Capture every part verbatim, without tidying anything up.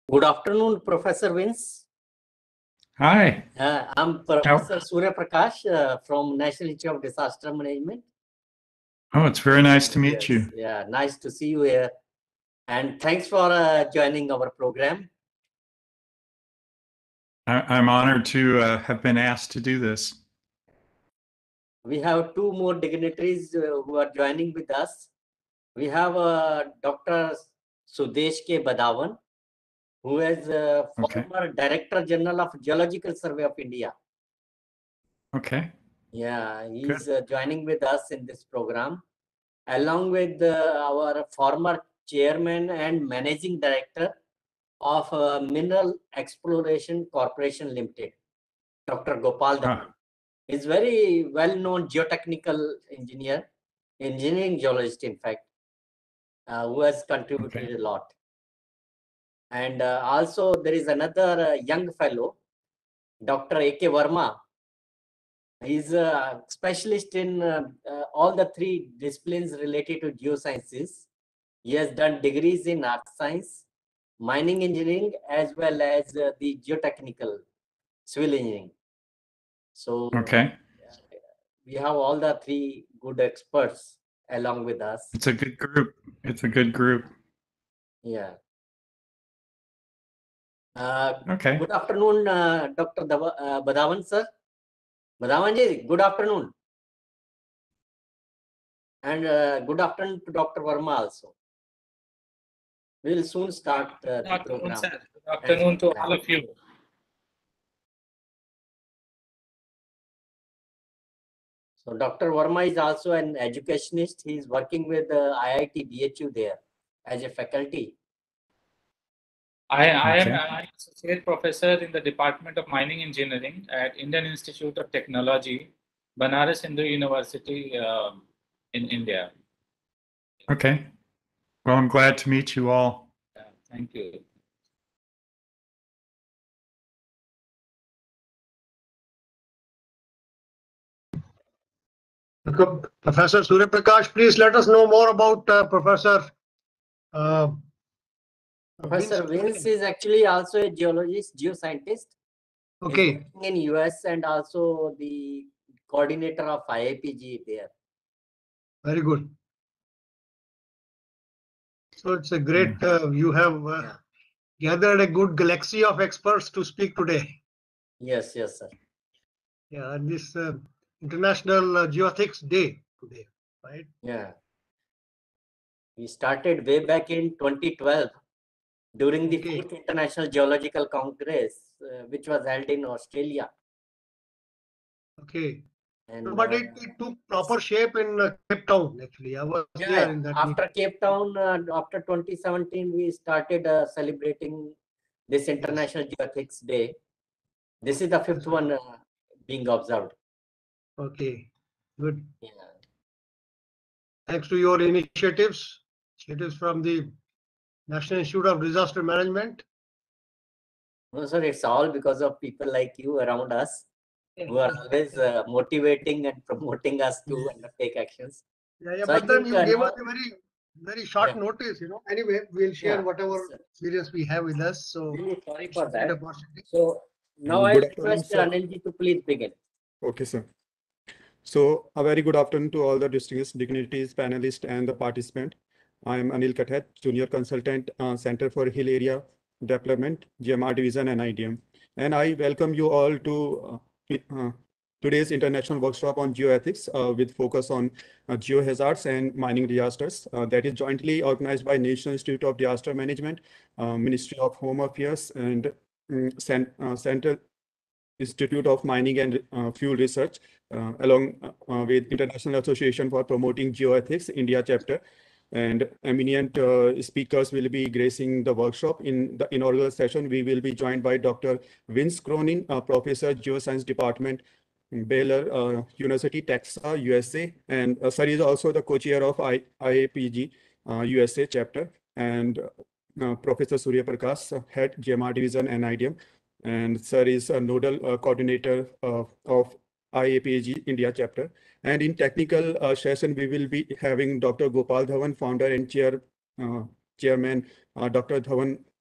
Good afternoon, Professor Vince. Hi. Uh, I'm Professor Surya Prakash uh, from National Institute of Disaster Management. Oh, it's very nice to meet Yes, you. Yeah, nice to see you here. And thanks for uh, joining our program. I, I'm honored to uh, have been asked to do this. We have two more dignitaries uh, who are joining with us. We have uh, Doctor Sudesh K. Badawan, who is uh, Okay. former Director General of Geological Survey of India. Okay. Yeah, he's uh, joining with us in this program, along with uh, our former chairman and managing director of uh, Mineral Exploration Corporation Limited, Doctor Gopal Dhawan. Ah, He's very well-known geotechnical engineer, engineering geologist, in fact, uh, who has contributed okay. a lot. And uh, also there is another uh, young fellow, Doctor A K Verma. He's a specialist in uh, uh, all the three disciplines related to geosciences. He has done degrees in earth science, mining engineering, as well as uh, the geotechnical civil engineering. So Okay. uh, we have all the three good experts along with us. It's a good group. It's a good group. Yeah. Uh, Okay. Good afternoon, uh, Doctor Dava, uh, Badawan, sir. Badawan ji, good afternoon. And uh, good afternoon to Doctor Verma also. We will soon start uh, Good the afternoon, program. sir. Good afternoon to all of you. So Doctor Verma is also an educationist. He is working with the I I T B H U there as a faculty. I, I am Okay. an associate professor in the Department of Mining Engineering at Indian Institute of Technology, Banaras Hindu University uh, in India. Okay. Well, I'm glad to meet you all. Yeah, thank you. Professor Surya Prakash, please let us know more about uh, Professor. Uh, Professor Vince. Vince is actually also a geologist, geoscientist. Okay. He's working in U S and also the coordinator of I A P G there. Very good. So it's a great, uh, you have uh, Yeah. gathered a good galaxy of experts to speak today. Yes, yes, sir. Yeah, and this uh, International uh, Geoethics Day today, right? Yeah. We started way back in twenty twelve during the Okay. fourth International Geological Congress, uh, which was held in Australia. Okay. And So, but uh, it, it took proper shape in uh, Cape Town, actually. I was yeah, there in that after meeting. Cape Town, uh, after twenty seventeen, we started uh, celebrating this International Geoethics Day. This is the fifth one uh, being observed. Okay, good. Yeah. Thanks to your initiatives, initiatives from the National Institute of Disaster Management. No, sir, it's all because of people like you around us who are always uh, motivating and promoting us to undertake actions. Yeah, yeah, So I but then think, you uh, gave now- us a very, very short Yeah. notice, you know. Anyway, we'll share Yeah, whatever sir. experience we have with us. So, Really sorry it's for a great that. opportunity. So now I Good afternoon, request sir. Anilji to please begin. Okay, sir. So a very good afternoon to all the distinguished dignitaries, panelists, and the participant. I am Anil Kathet, Junior Consultant, uh, Center for Hill Area Development, G M R Division, and I D M. And I welcome you all to uh, uh, today's international workshop on geoethics uh, with focus on uh, geohazards and mining disasters uh, that is jointly organized by National Institute of Disaster Management, uh, Ministry of Home Affairs, and um, Cent uh, Central Institute of Mining and uh, Fuel Research, uh, along uh, with International Association for Promoting Geoethics, India chapter. And eminent uh, speakers will be gracing the workshop. In the inaugural session, we will be joined by Doctor Vince Cronin, uh, Professor, Geoscience Department, Baylor uh, University, Texas, U S A. And uh, sir is also the co-chair of I IAPG uh, U S A chapter. And uh, Professor Surya Prakash, uh, head G M R Division and I D M. And sir is a nodal uh, coordinator uh, of I A P G India chapter. And in technical uh, session, we will be having Doctor Gopal Dhawan, founder and chair, uh, chairman, uh, Doctor Dhawan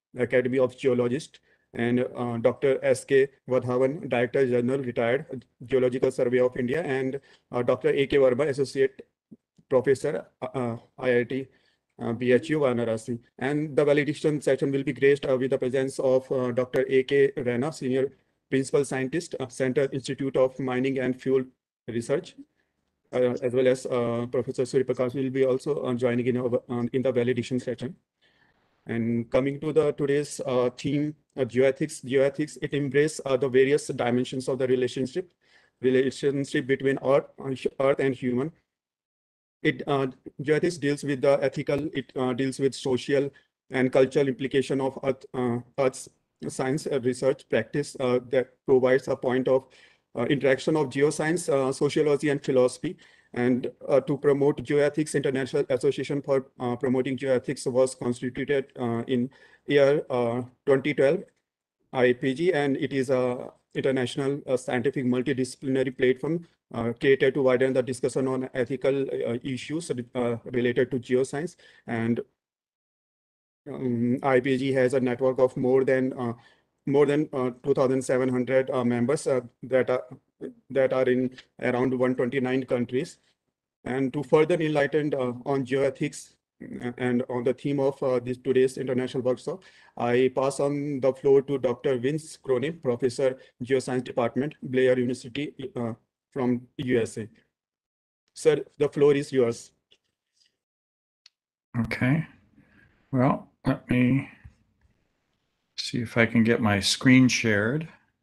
Academy of Geologists, and uh, Doctor S K Vadhavan, Director General, Retired, Geological Survey of India, and uh, Doctor A K Verma, Associate Professor, uh, I I T uh, B H U Varanasi. And the validation session will be graced uh, with the presence of uh, Doctor A K Rana, Senior Principal Scientist, uh, Center Institute of Mining and Fuel Research, uh, as well as uh, Professor Surya Prakash will be also uh, joining in, our, uh, in the validation session. And coming to the today's uh, theme, uh, geoethics. Geoethics, it embraces uh, the various dimensions of the relationship, relationship between Earth, Earth and human. It uh, geoethics deals with the ethical, it uh, deals with social and cultural implication of Earth, uh, Earth's science uh, research practice uh, that provides a point of uh, interaction of geoscience, uh, sociology, and philosophy. And uh, to promote geoethics, International Association for uh, Promoting Geoethics was constituted uh, in year uh, twenty twelve, I P G, and it is a international uh, scientific multidisciplinary platform uh, created to widen the discussion on ethical uh, issues uh, related to geoscience. And um, I P G has a network of more than uh, more than uh, two thousand seven hundred uh, members uh, that are that are in around one hundred twenty-nine countries. And to further enlighten uh, on geoethics and on the theme of uh, this today's international workshop, I pass on the floor to Doctor Vince Cronin, Professor, Geoscience Department, Blair University uh, from U S A. Sir, the floor is yours. Okay. Well, let me see if I can get my screen shared.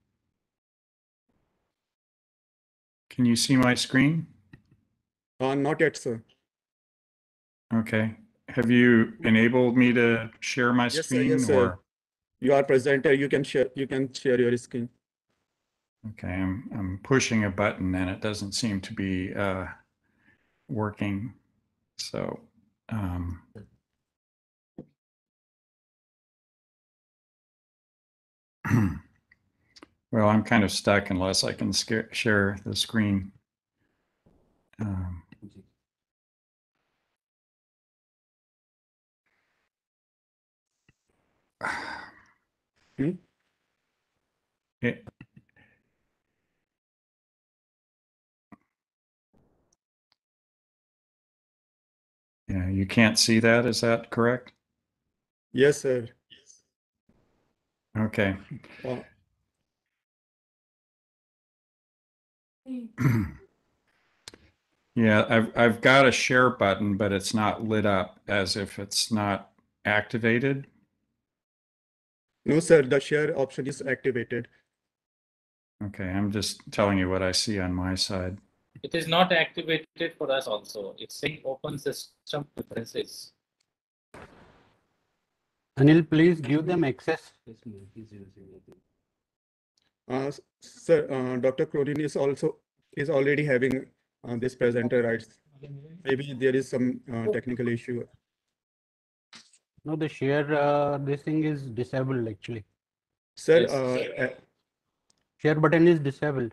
Can you see my screen? Uh, not yet, sir. Okay. Have you enabled me to share my Yes, sir. screen? Yes, sir. Or You are presenter. You can share. You can share your screen. okay, I'm I'm pushing a button and it doesn't seem to be uh, working. So um, well, I'm kind of stuck unless I can sca- share the screen. Um, Hmm? it, yeah, you can't see that. Is that correct? Yes, sir. Okay. Uh, Yeah, I've I've got a share button, but it's not lit up as if it's not activated. no, sir. The share option is activated. Okay, I'm just telling you what I see on my side. It is not activated for us also. It's saying open system preferences. Anil, please give them access. Uh, sir, uh, Doctor Cronin is also is already having uh, this presenter rights. Maybe there is some uh, technical issue. No, the share, uh, this thing is disabled actually. Sir, Yes. uh, uh, Share button is disabled.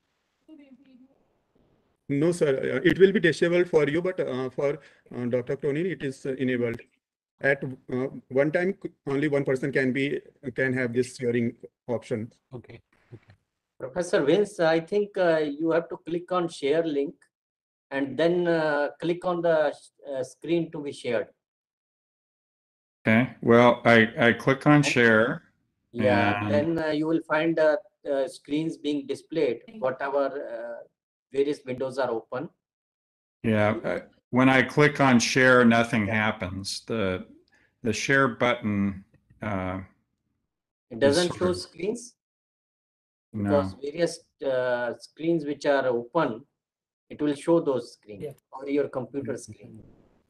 no, sir. Uh, it will be disabled for you, but uh, for uh, Doctor Cronin, it is uh, enabled. At uh, one time, only one person can be can have this sharing option. Okay. Professor Vince, I think uh, you have to click on share link and then uh, click on the uh, screen to be shared. Okay, well, I, I click on share. Yeah, And- then uh, you will find uh, uh, screens being displayed, whatever uh, various windows are open. Yeah, uh, when I click on share, nothing happens. The the share button, uh, It doesn't sort show of- screens no. because various uh, screens which are open, it will show those screens on your computer screen.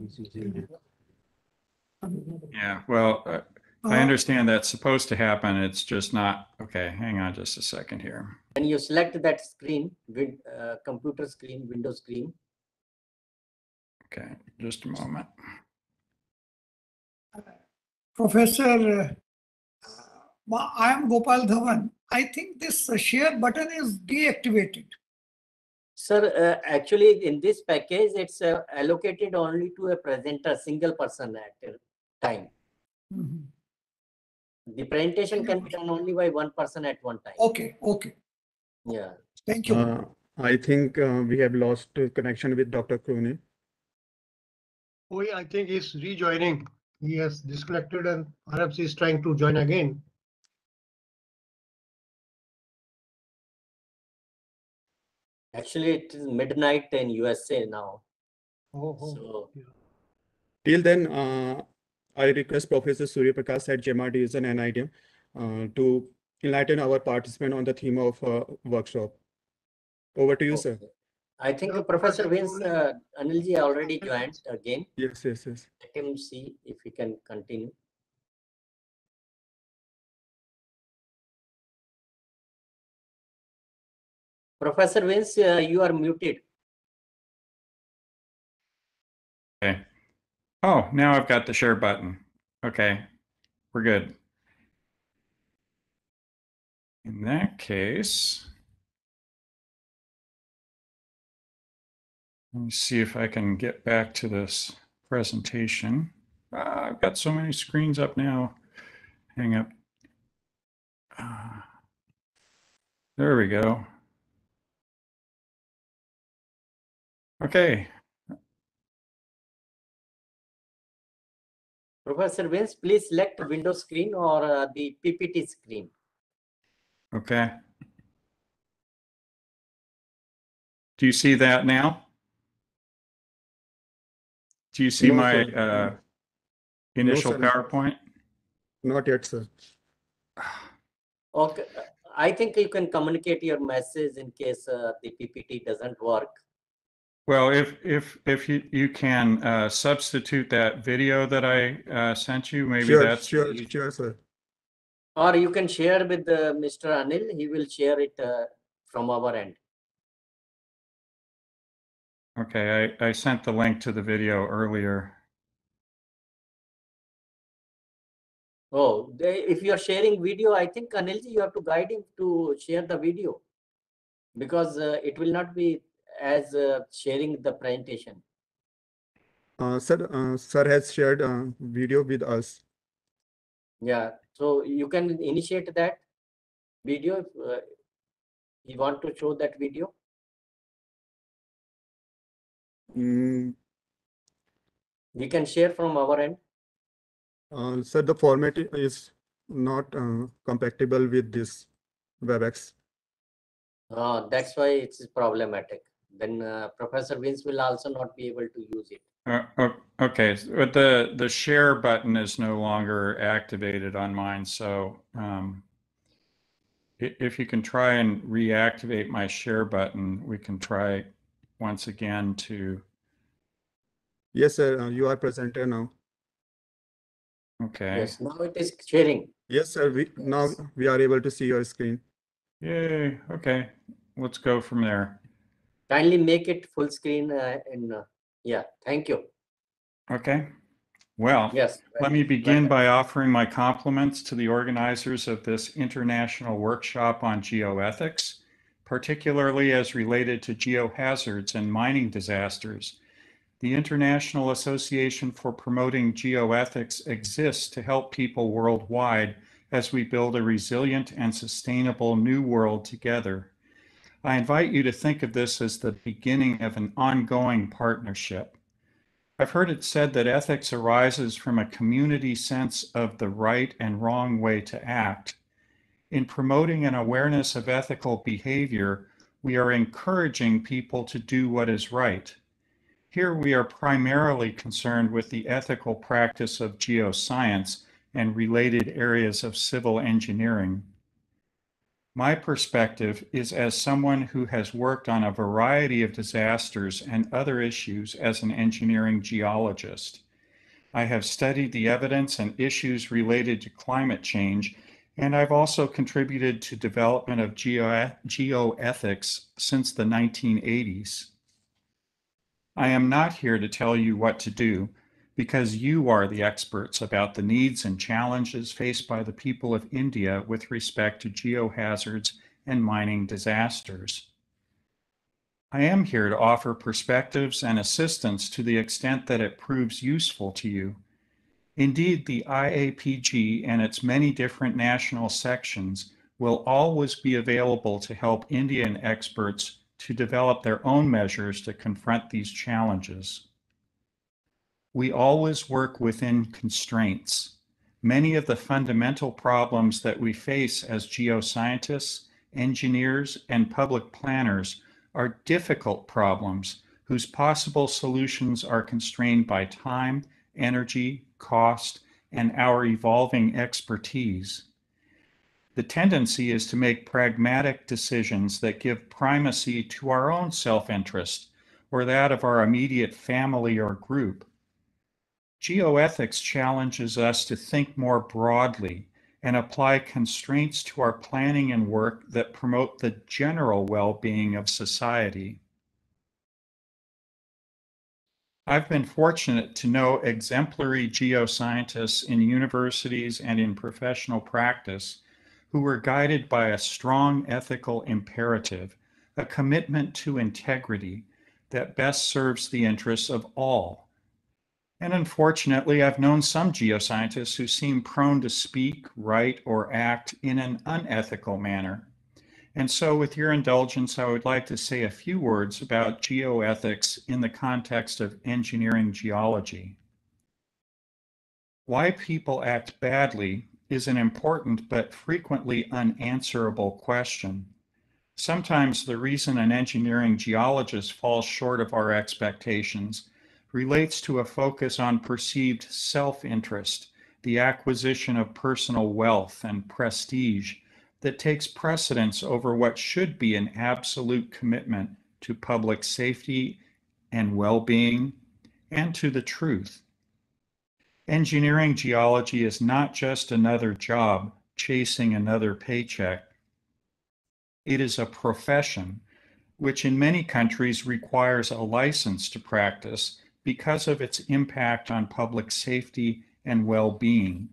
Yeah, well, uh, I understand that's supposed to happen. It's just not. Okay, hang on just a second here. And you select that screen, win, uh, computer screen, window screen. Okay, just a moment. Professor, uh, I am Gopal Dhawan. I think this uh, share button is deactivated. Sir, uh, actually in this package, it's uh, allocated only to a presenter, single person at a time. Mhm. The presentation can be done only by one person at one time. Okay, okay. Yeah. Thank you. Uh, I think uh, we have lost uh, connection with Doctor Clooney. Oh, yeah, I think he's rejoining. He has disconnected and perhaps he's trying to join again. Actually, it is midnight in U S A now. Oh, oh. So Till then, uh, I request Professor Surya Prakash at G M R Division and I D M uh, to enlighten our participant on the theme of uh, workshop. Over to you, sir. okay. I think Yeah, Professor Professor Vince, Clooney. uh, Anilji already joined again. Yes, yes, yes. Let him see if he can continue. Professor Vince, uh, you are muted. Okay. Oh, now I've got the share button. Okay, we're good. In that case, let me see if I can get back to this presentation. Ah, I've got so many screens up now. Hang up. Ah, there we go. Okay. Professor Vince, please select window screen or uh, the P P T screen. Okay. Do you see that now? Do you see No, my sir. uh, initial sir. PowerPoint? Not yet, sir. Okay, uh, I think you can communicate your message in case uh, the P P T doesn't work. Well, if if if you you can uh, substitute that video that I uh, sent you, maybe Sure, that's sure, the- sure, sir. Or you can share with uh, Mister Anil, he will share it uh, from our end. okay. I I sent the link to the video earlier. Oh, they, if you are sharing video, I think Anilji, you have to guide him to share the video because uh, it will not be as uh, sharing the presentation. Uh, sir, uh, sir has shared uh, video with us. Yeah, so you can initiate that video if uh, you want to show that video. Mm, We can share from our end. uh, sir, the format is not uh, compatible with this WebEx. Uh, that's why it's problematic. Then uh, Professor Vince will also not be able to use it. Uh, o- okay, but the the share button is no longer activated on mine. So um, i- if you can try and reactivate my share button, we can try once again to. Yes, sir, uh, you are presenter now. Okay. Yes, now it is sharing. Yes, sir, we, now we are able to see your screen. Yay. Okay. Let's go from there. Kindly make it full screen uh, and uh, yeah, thank you. Okay. Well, Yes. let me begin welcome. by offering my compliments to the organizers of this international workshop on geoethics, particularly as related to geohazards and mining disasters. The International Association for Promoting Geoethics exists to help people worldwide as we build a resilient and sustainable new world together. I invite you to think of this as the beginning of an ongoing partnership. I've heard it said that ethics arises from a community sense of the right and wrong way to act. In promoting an awareness of ethical behavior, we are encouraging people to do what is right. Here we are primarily concerned with the ethical practice of geoscience and related areas of civil engineering. My perspective is as someone who has worked on a variety of disasters and other issues as an engineering geologist. I have studied the evidence and issues related to climate change, and I've also contributed to development of geo geoethics since the nineteen eighties. I am not here to tell you what to do, because you are the experts about the needs and challenges faced by the people of India with respect to geohazards and mining disasters. I am here to offer perspectives and assistance to the extent that it proves useful to you. Indeed, the I A P G and its many different national sections will always be available to help Indian experts to develop their own measures to confront these challenges. We always work within constraints. Many of the fundamental problems that we face as geoscientists, engineers, and public planners are difficult problems whose possible solutions are constrained by time, energy, cost, and our evolving expertise. The tendency is to make pragmatic decisions that give primacy to our own self-interest or that of our immediate family or group. Geoethics challenges us to think more broadly and apply constraints to our planning and work that promote the general well-being of society. I've been fortunate to know exemplary geoscientists in universities and in professional practice who were guided by a strong ethical imperative, a commitment to integrity that best serves the interests of all. And unfortunately, I've known some geoscientists who seem prone to speak, write, or act in an unethical manner. And so with your indulgence, I would like to say a few words about geoethics in the context of engineering geology. Why people act badly is an important but frequently unanswerable question. Sometimes the reason an engineering geologist falls short of our expectations relates to a focus on perceived self-interest, the acquisition of personal wealth and prestige that takes precedence over what should be an absolute commitment to public safety and well-being and to the truth. Engineering geology is not just another job chasing another paycheck. It is a profession which in many countries requires a license to practice because of its impact on public safety and well-being.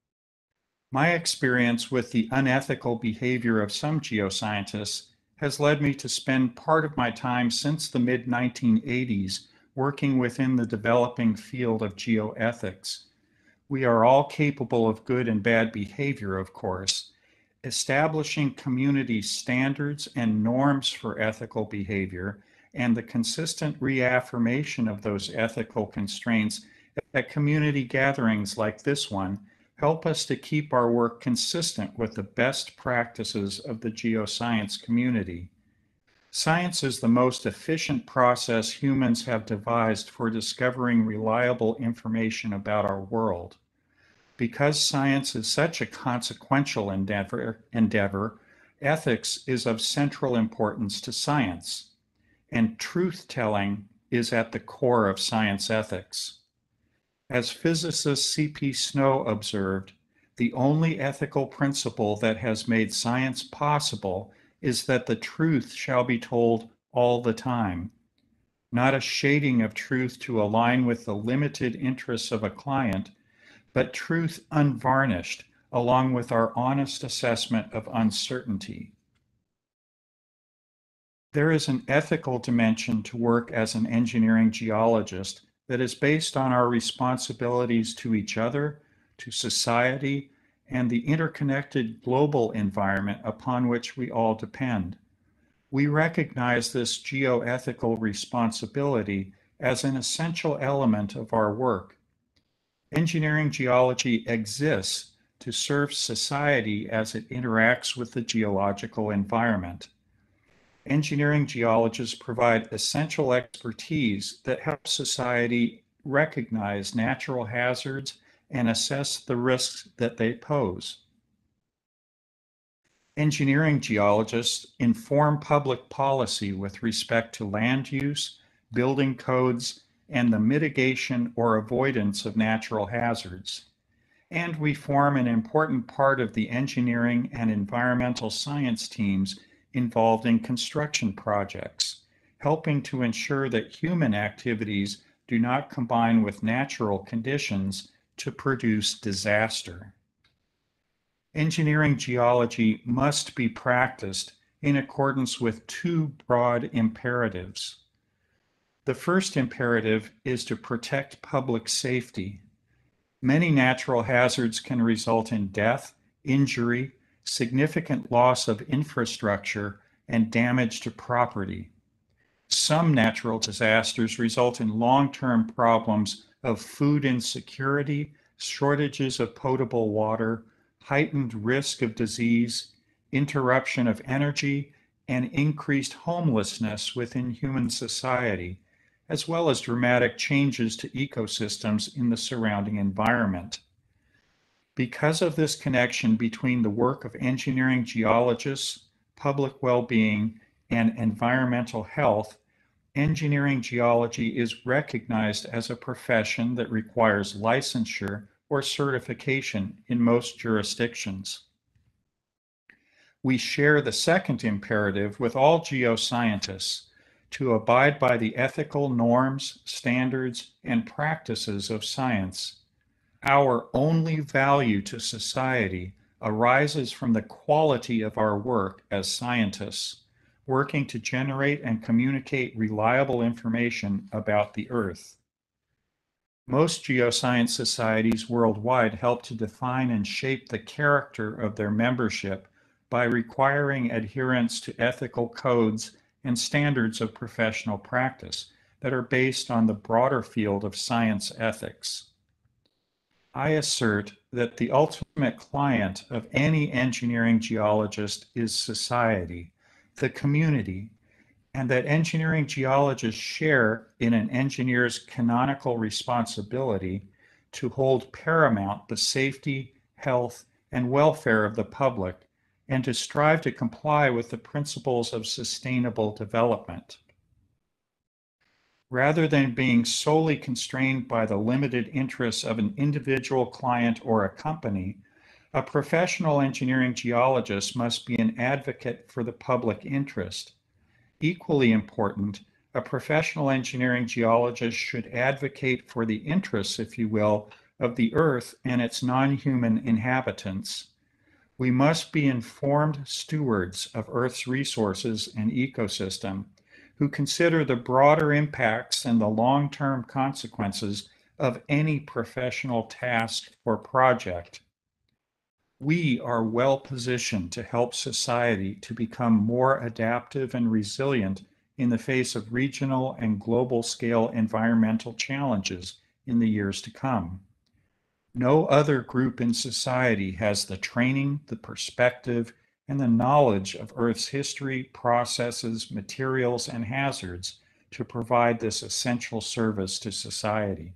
My experience with the unethical behavior of some geoscientists has led me to spend part of my time since the mid nineteen eighties working within the developing field of geoethics. We are all capable of good and bad behavior, of course. Establishing community standards and norms for ethical behavior and the consistent reaffirmation of those ethical constraints at community gatherings like this one help us to keep our work consistent with the best practices of the geoscience community. Science is the most efficient process humans have devised for discovering reliable information about our world. Because science is such a consequential endeavor, endeavor, ethics is of central importance to science, and truth-telling is at the core of science ethics. As physicist C P Snow observed, the only ethical principle that has made science possible is that the truth shall be told all the time, not a shading of truth to align with the limited interests of a client, but truth unvarnished, along with our honest assessment of uncertainty. There is an ethical dimension to work as an engineering geologist that is based on our responsibilities to each other, to society, and the interconnected global environment upon which we all depend. We recognize this geoethical responsibility as an essential element of our work. Engineering geology exists to serve society as it interacts with the geological environment. Engineering geologists provide essential expertise that helps society recognize natural hazards and assess the risks that they pose. Engineering geologists inform public policy with respect to land use, building codes, and the mitigation or avoidance of natural hazards. And we form an important part of the engineering and environmental science teams involved in construction projects, helping to ensure that human activities do not combine with natural conditions to produce disaster. Engineering geology must be practiced in accordance with two broad imperatives. The first imperative is to protect public safety. Many natural hazards can result in death, injury, significant loss of infrastructure, and damage to property. Some natural disasters result in long-term problems of food insecurity, shortages of potable water, heightened risk of disease, interruption of energy, and increased homelessness within human society, as well as dramatic changes to ecosystems in the surrounding environment. Because of this connection between the work of engineering geologists, public well-being, and environmental health, engineering geology is recognized as a profession that requires licensure or certification in most jurisdictions. We share the second imperative with all geoscientists to abide by the ethical norms, standards, and practices of science. Our only value to society arises from the quality of our work as scientists, working to generate and communicate reliable information about the Earth. Most geoscience societies worldwide help to define and shape the character of their membership by requiring adherence to ethical codes and standards of professional practice that are based on the broader field of science ethics. I assert that the ultimate client of any engineering geologist is society, the community, and that engineering geologists share in an engineer's canonical responsibility to hold paramount the safety, health, and welfare of the public, and to strive to comply with the principles of sustainable development. Rather than being solely constrained by the limited interests of an individual client or a company, a professional engineering geologist must be an advocate for the public interest. Equally important, a professional engineering geologist should advocate for the interests, if you will, of the Earth and its non-human inhabitants. We must be informed stewards of Earth's resources and ecosystem, who consider the broader impacts and the long-term consequences of any professional task or project. We are well positioned to help society to become more adaptive and resilient in the face of regional and global scale environmental challenges in the years to come. No other group in society has the training, the perspective, and the knowledge of Earth's history, processes, materials, and hazards to provide this essential service to society.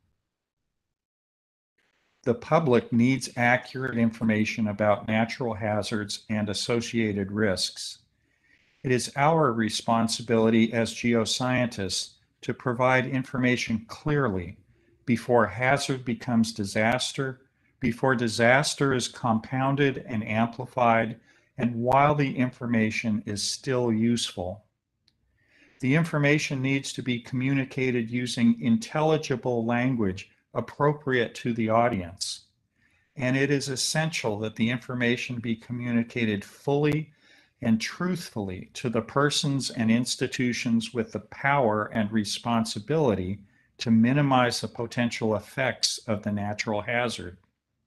The public needs accurate information about natural hazards and associated risks. It is our responsibility as geoscientists to provide information clearly before hazard becomes disaster, before disaster is compounded and amplified, and while the information is still useful. The information needs to be communicated using intelligible language appropriate to the audience. And it is essential that the information be communicated fully and truthfully to the persons and institutions with the power and responsibility to minimize the potential effects of the natural hazard.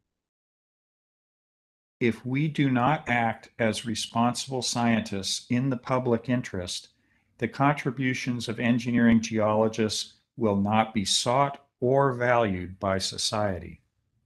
If we do not act as responsible scientists in the public interest, the contributions of engineering geologists will not be sought or valued by society.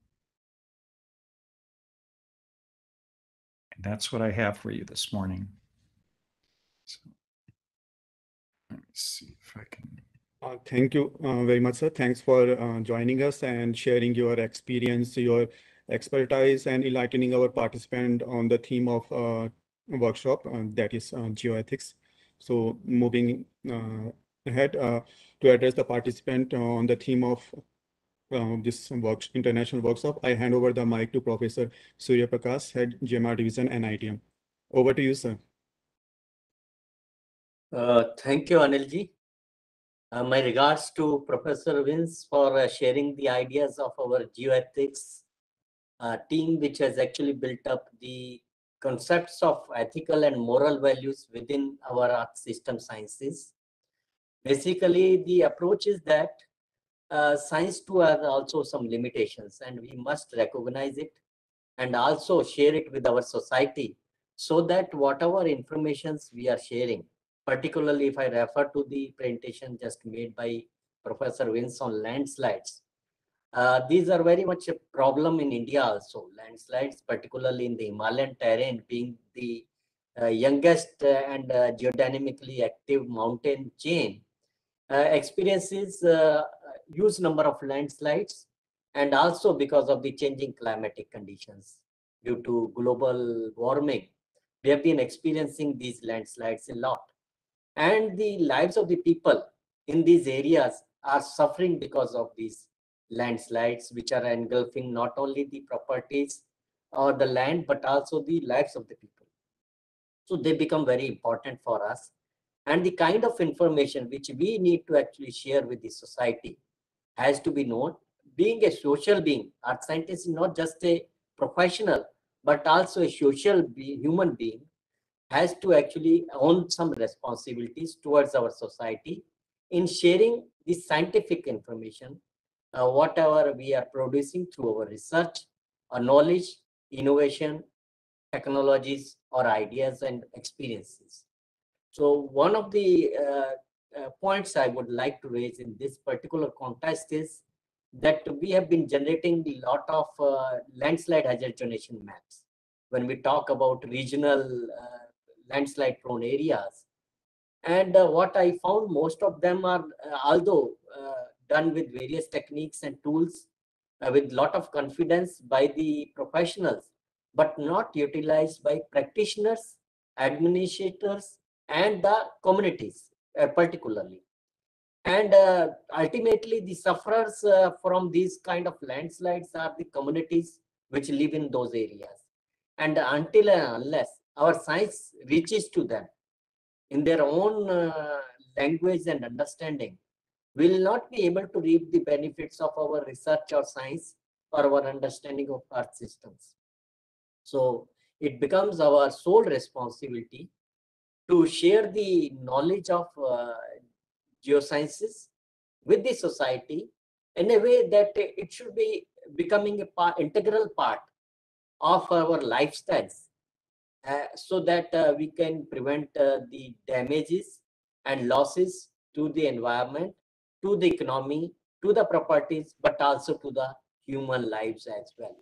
And that's what I have for you this morning. So, let me see if I can. Uh, thank you uh, very much, sir. Thanks for uh, joining us and sharing your experience, your expertise, and enlightening our participant on the theme of uh, workshop, uh, that is uh, geoethics. So moving uh, ahead uh, to address the participant on the theme of uh, this work, international workshop, I hand over the mic to Professor Surya Prakash, Head G M R Division and I T M. Over to you, sir. Uh, thank you, Anilji. Uh, my regards to Professor Vince for uh, sharing the ideas of our geoethics uh, team, which has actually built up the concepts of ethical and moral values within our Earth system sciences. Basically, the approach is that uh, science too has also some limitations, and we must recognize it and also share it with our society, so that whatever informations we are sharing, particularly if I refer to the presentation just made by Professor Vince on landslides, uh, these are very much a problem in India also. Landslides, particularly in the Himalayan terrain, being the uh, youngest uh, and uh, geodynamically active mountain chain, uh, experiences uh, huge number of landslides, and also because of the changing climatic conditions due to global warming, we have been experiencing these landslides a lot, and the lives of the people in these areas are suffering because of these landslides, which are engulfing not only the properties or the land but also the lives of the people. So they become very important for us, and the kind of information which we need to actually share with the society has to be known. Being a social being, earth scientist is not just a professional but also a social be human being, has to actually own some responsibilities towards our society in sharing the scientific information, uh, whatever we are producing through our research, our knowledge, innovation, technologies, or ideas and experiences. So one of the uh, uh, points I would like to raise in this particular context is that we have been generating a lot of uh, landslide hazard donation maps. When we talk about regional uh, landslide prone areas, and uh, what I found, most of them are, uh, although uh, done with various techniques and tools, uh, with lot of confidence by the professionals, but not utilized by practitioners, administrators, and the communities uh, particularly. And uh, ultimately, the sufferers uh, from these kind of landslides are the communities which live in those areas. And until and unless our science reaches to them in their own uh, language and understanding, we will not be able to reap the benefits of our research or science or our understanding of earth systems. So it becomes our sole responsibility to share the knowledge of uh, geosciences with the society in a way that it should be becoming a part, integral part of our lifestyles, uh, so that uh, we can prevent uh, the damages and losses to the environment, to the economy, to the properties, but also to the human lives as well.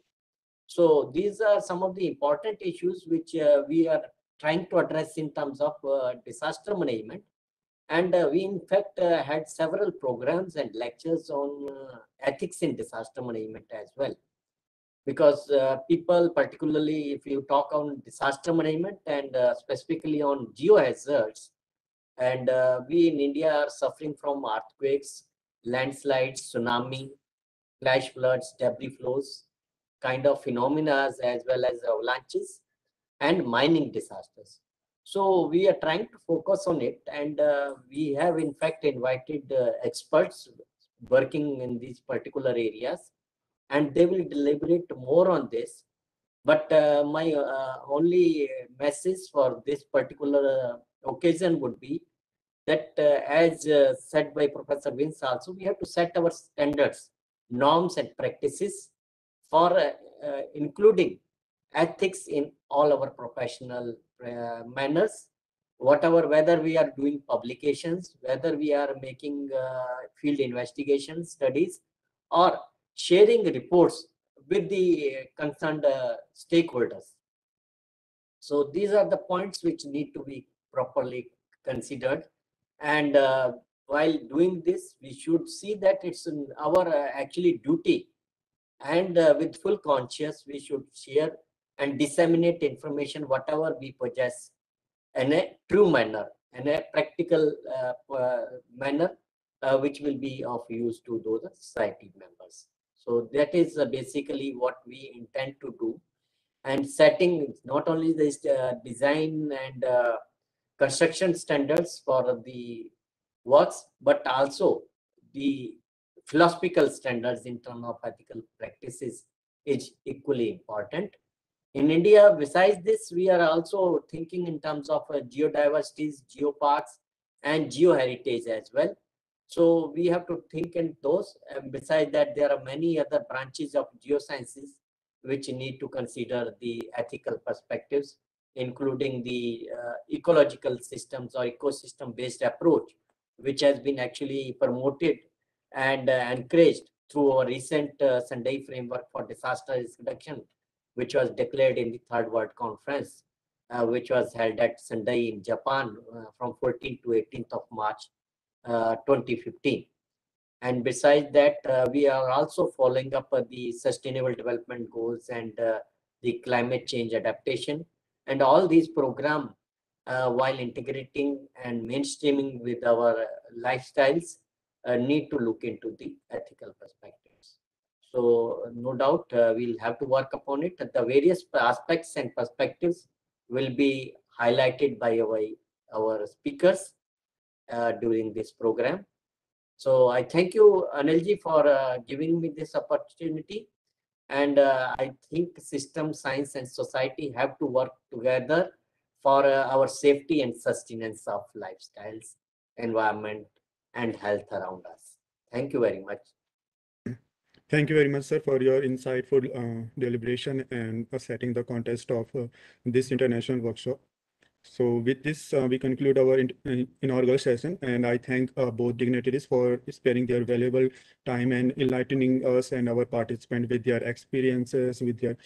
So these are some of the important issues which uh, we are trying to address in terms of uh, disaster management. And uh, we in fact uh, had several programs and lectures on uh, ethics in disaster management as well. Because uh, people, particularly if you talk on disaster management and uh, specifically on geohazards, and uh, we in India are suffering from earthquakes, landslides, tsunami, flash floods, debris flows, kind of phenomena, as well as avalanches and mining disasters. So we are trying to focus on it, and uh, we have in fact invited uh, experts working in these particular areas, and they will deliberate more on this. But uh, my uh, only message for this particular uh, occasion would be that, uh, as uh, said by Professor Vince also, we have to set our standards, norms, and practices for uh, uh, including ethics in all our professional uh, manners, whatever, whether we are doing publications, whether we are making uh, field investigation studies, or sharing reports with the concerned uh, stakeholders. So these are the points which need to be properly considered. And uh, while doing this, we should see that it's in our uh, actually duty, and uh, with full conscience, we should share and disseminate information, whatever we possess, in a true manner, in a practical uh, uh, manner, uh, which will be of use to those society members. So that is uh, basically what we intend to do. And setting not only this uh, design and uh, construction standards for the works, but also the philosophical standards in terms of ethical practices is equally important. In India, besides this, we are also thinking in terms of uh, geodiversities, geoparks, and geoheritage as well. So we have to think in those. And besides that, there are many other branches of geosciences which need to consider the ethical perspectives, including the uh, ecological systems or ecosystem-based approach, which has been actually promoted and uh, encouraged through our recent uh, Sendai Framework for Disaster Risk Reduction, which was declared in the Third World Conference, uh, which was held at Sendai in Japan uh, from fourteenth to eighteenth of March uh, twenty fifteen. And besides that, uh, we are also following up uh, the Sustainable Development Goals and uh, the climate change adaptation. And all these programs, uh, while integrating and mainstreaming with our lifestyles, uh, need to look into the ethical perspectives. So no doubt uh, we'll have to work upon it. The various aspects and perspectives will be highlighted by our, our speakers uh, during this program. So I thank you, Anilji, for uh, giving me this opportunity. And uh, I think system, science, and society have to work together for uh, our safety and sustenance of lifestyles, environment, and health around us. Thank you very much. Thank you very much, sir, for your insightful uh, deliberation and uh, setting the context of uh, this international workshop. So with this, uh, we conclude our in inaugural session, and I thank uh, both dignitaries for sparing their valuable time and enlightening us and our participants with their experiences, with their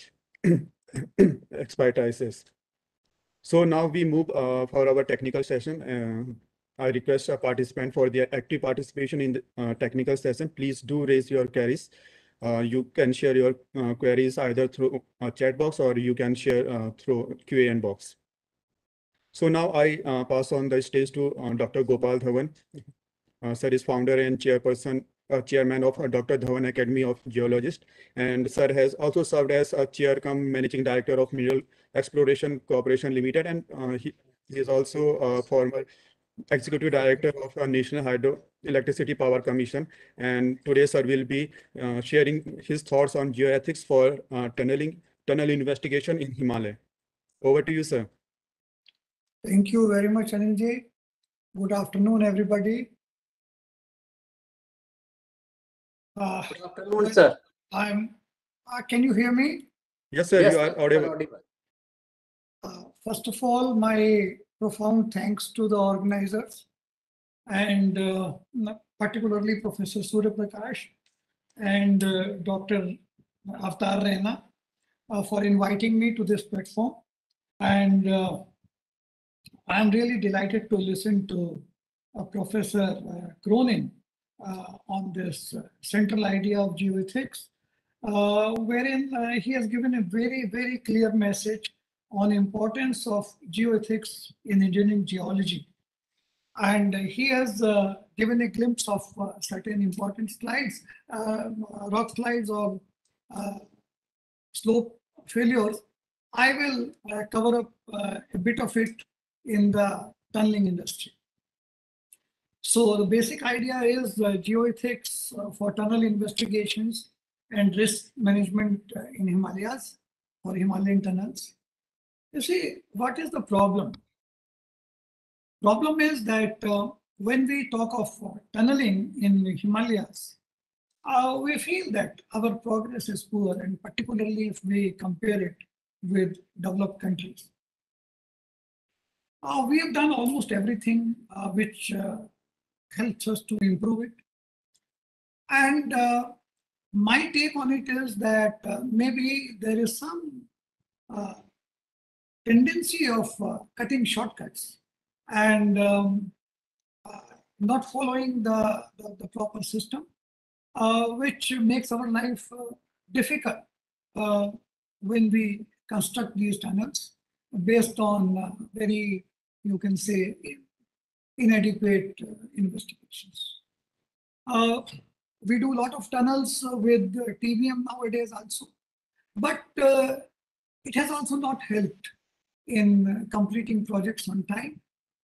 expertises. So now we move uh, for our technical session. Uh, I request a participant for their active participation in the uh, technical session. Please do raise your queries. Uh, you can share your uh, queries either through a chat box or you can share uh, through Q A N box. So now I uh, pass on the stage to uh, Doctor Gopal Dhawan. Uh, sir is founder and chairperson, uh, chairman of uh, Doctor Dhawan Academy of Geologists, and sir has also served as a chair cum managing director of Mineral Exploration Corporation Limited, and uh, he, he is also a former executive director of a National Hydroelectricity Power Commission. And today, sir will be uh, sharing his thoughts on geoethics for uh, tunneling, tunnel investigation in Himalaya. Over to you, sir. Thank you very much, Anilji. Good afternoon, everybody. Uh, Good afternoon, sir. I'm. Uh, can you hear me? Yes, sir. Yes, You are sir, audible. audible. Uh, first of all, my profound thanks to the organizers, and uh, particularly Professor Surya Prakash and uh, Doctor Avtar Raina uh, for inviting me to this platform. And uh, I'm really delighted to listen to uh, Professor uh, Cronin uh, on this uh, central idea of geoethics, uh, wherein uh, he has given a very, very clear message on importance of geoethics in engineering geology. And he has uh, given a glimpse of uh, certain important slides, uh, rock slides or uh, slope failures. I will uh, cover up uh, a bit of it in the tunneling industry. So the basic idea is uh, geoethics uh, for tunnel investigations and risk management uh, in Himalayas or Himalayan tunnels. You see, what is the problem? Problem is that uh, when we talk of uh, tunneling in the Himalayas, uh, we feel that our progress is poor, and particularly if we compare it with developed countries. Uh, we have done almost everything uh, which uh, helps us to improve it. And uh, my take on it is that uh, maybe there is some uh, tendency of uh, cutting shortcuts and um, uh, not following the, the, the proper system, uh, which makes our life uh, difficult uh, when we construct these tunnels based on uh, very, you can say, inadequate uh, investigations. Uh, we do a lot of tunnels uh, with uh, T B M nowadays also, but uh, it has also not helped in uh, completing projects on time.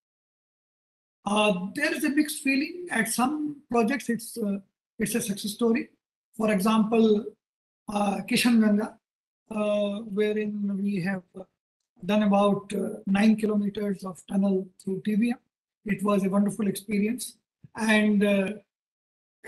Uh, there is a mixed feeling. At some projects, it's uh, it's a success story. For example, uh, Kishanganga, uh, wherein we have done about uh, nine kilometers of tunnel through T B M. It was a wonderful experience. And uh,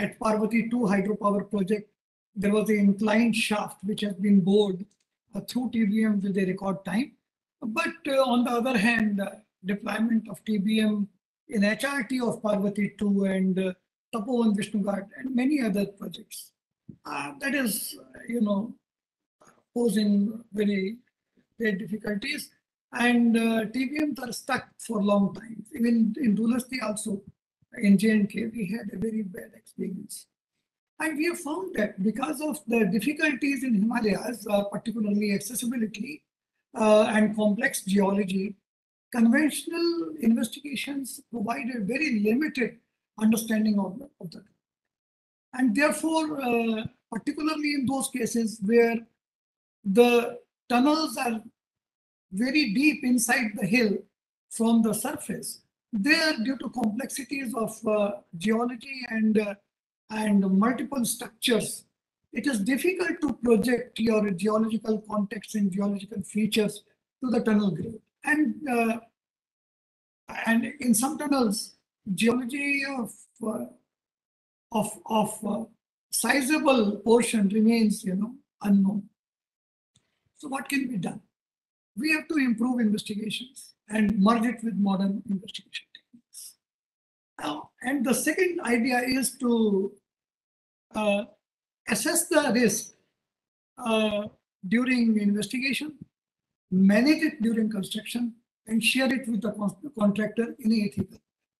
at Parvati two hydropower project, there was an inclined shaft which has been bored uh, through T B M with a record time. But uh, on the other hand, uh, deployment of T B M in H R T of Parvati two and uh, Tapovan Vishnughat and many other projects. Uh, that is, uh, you know, posing very great difficulties. And uh, T B Ms are stuck for a long time. Even in Dulhasti also, in J and K, we had a very bad experience. And we have found that because of the difficulties in Himalayas, uh, particularly accessibility uh, and complex geology, conventional investigations provide a very limited understanding of the, of the and therefore, uh, particularly in those cases where the tunnels are very deep inside the hill from the surface, there, due to complexities of uh, geology and uh, and multiple structures, it is difficult to project your geological context and geological features to the tunnel grade. And uh, and in some tunnels, geology of uh, of of uh, sizable portion remains, you know, unknown. So what can be done? We have to improve investigations and merge it with modern investigation techniques. Now, and the second idea is to uh, assess the risk uh, during investigation, manage it during construction, and share it with the con contractor in a ethical.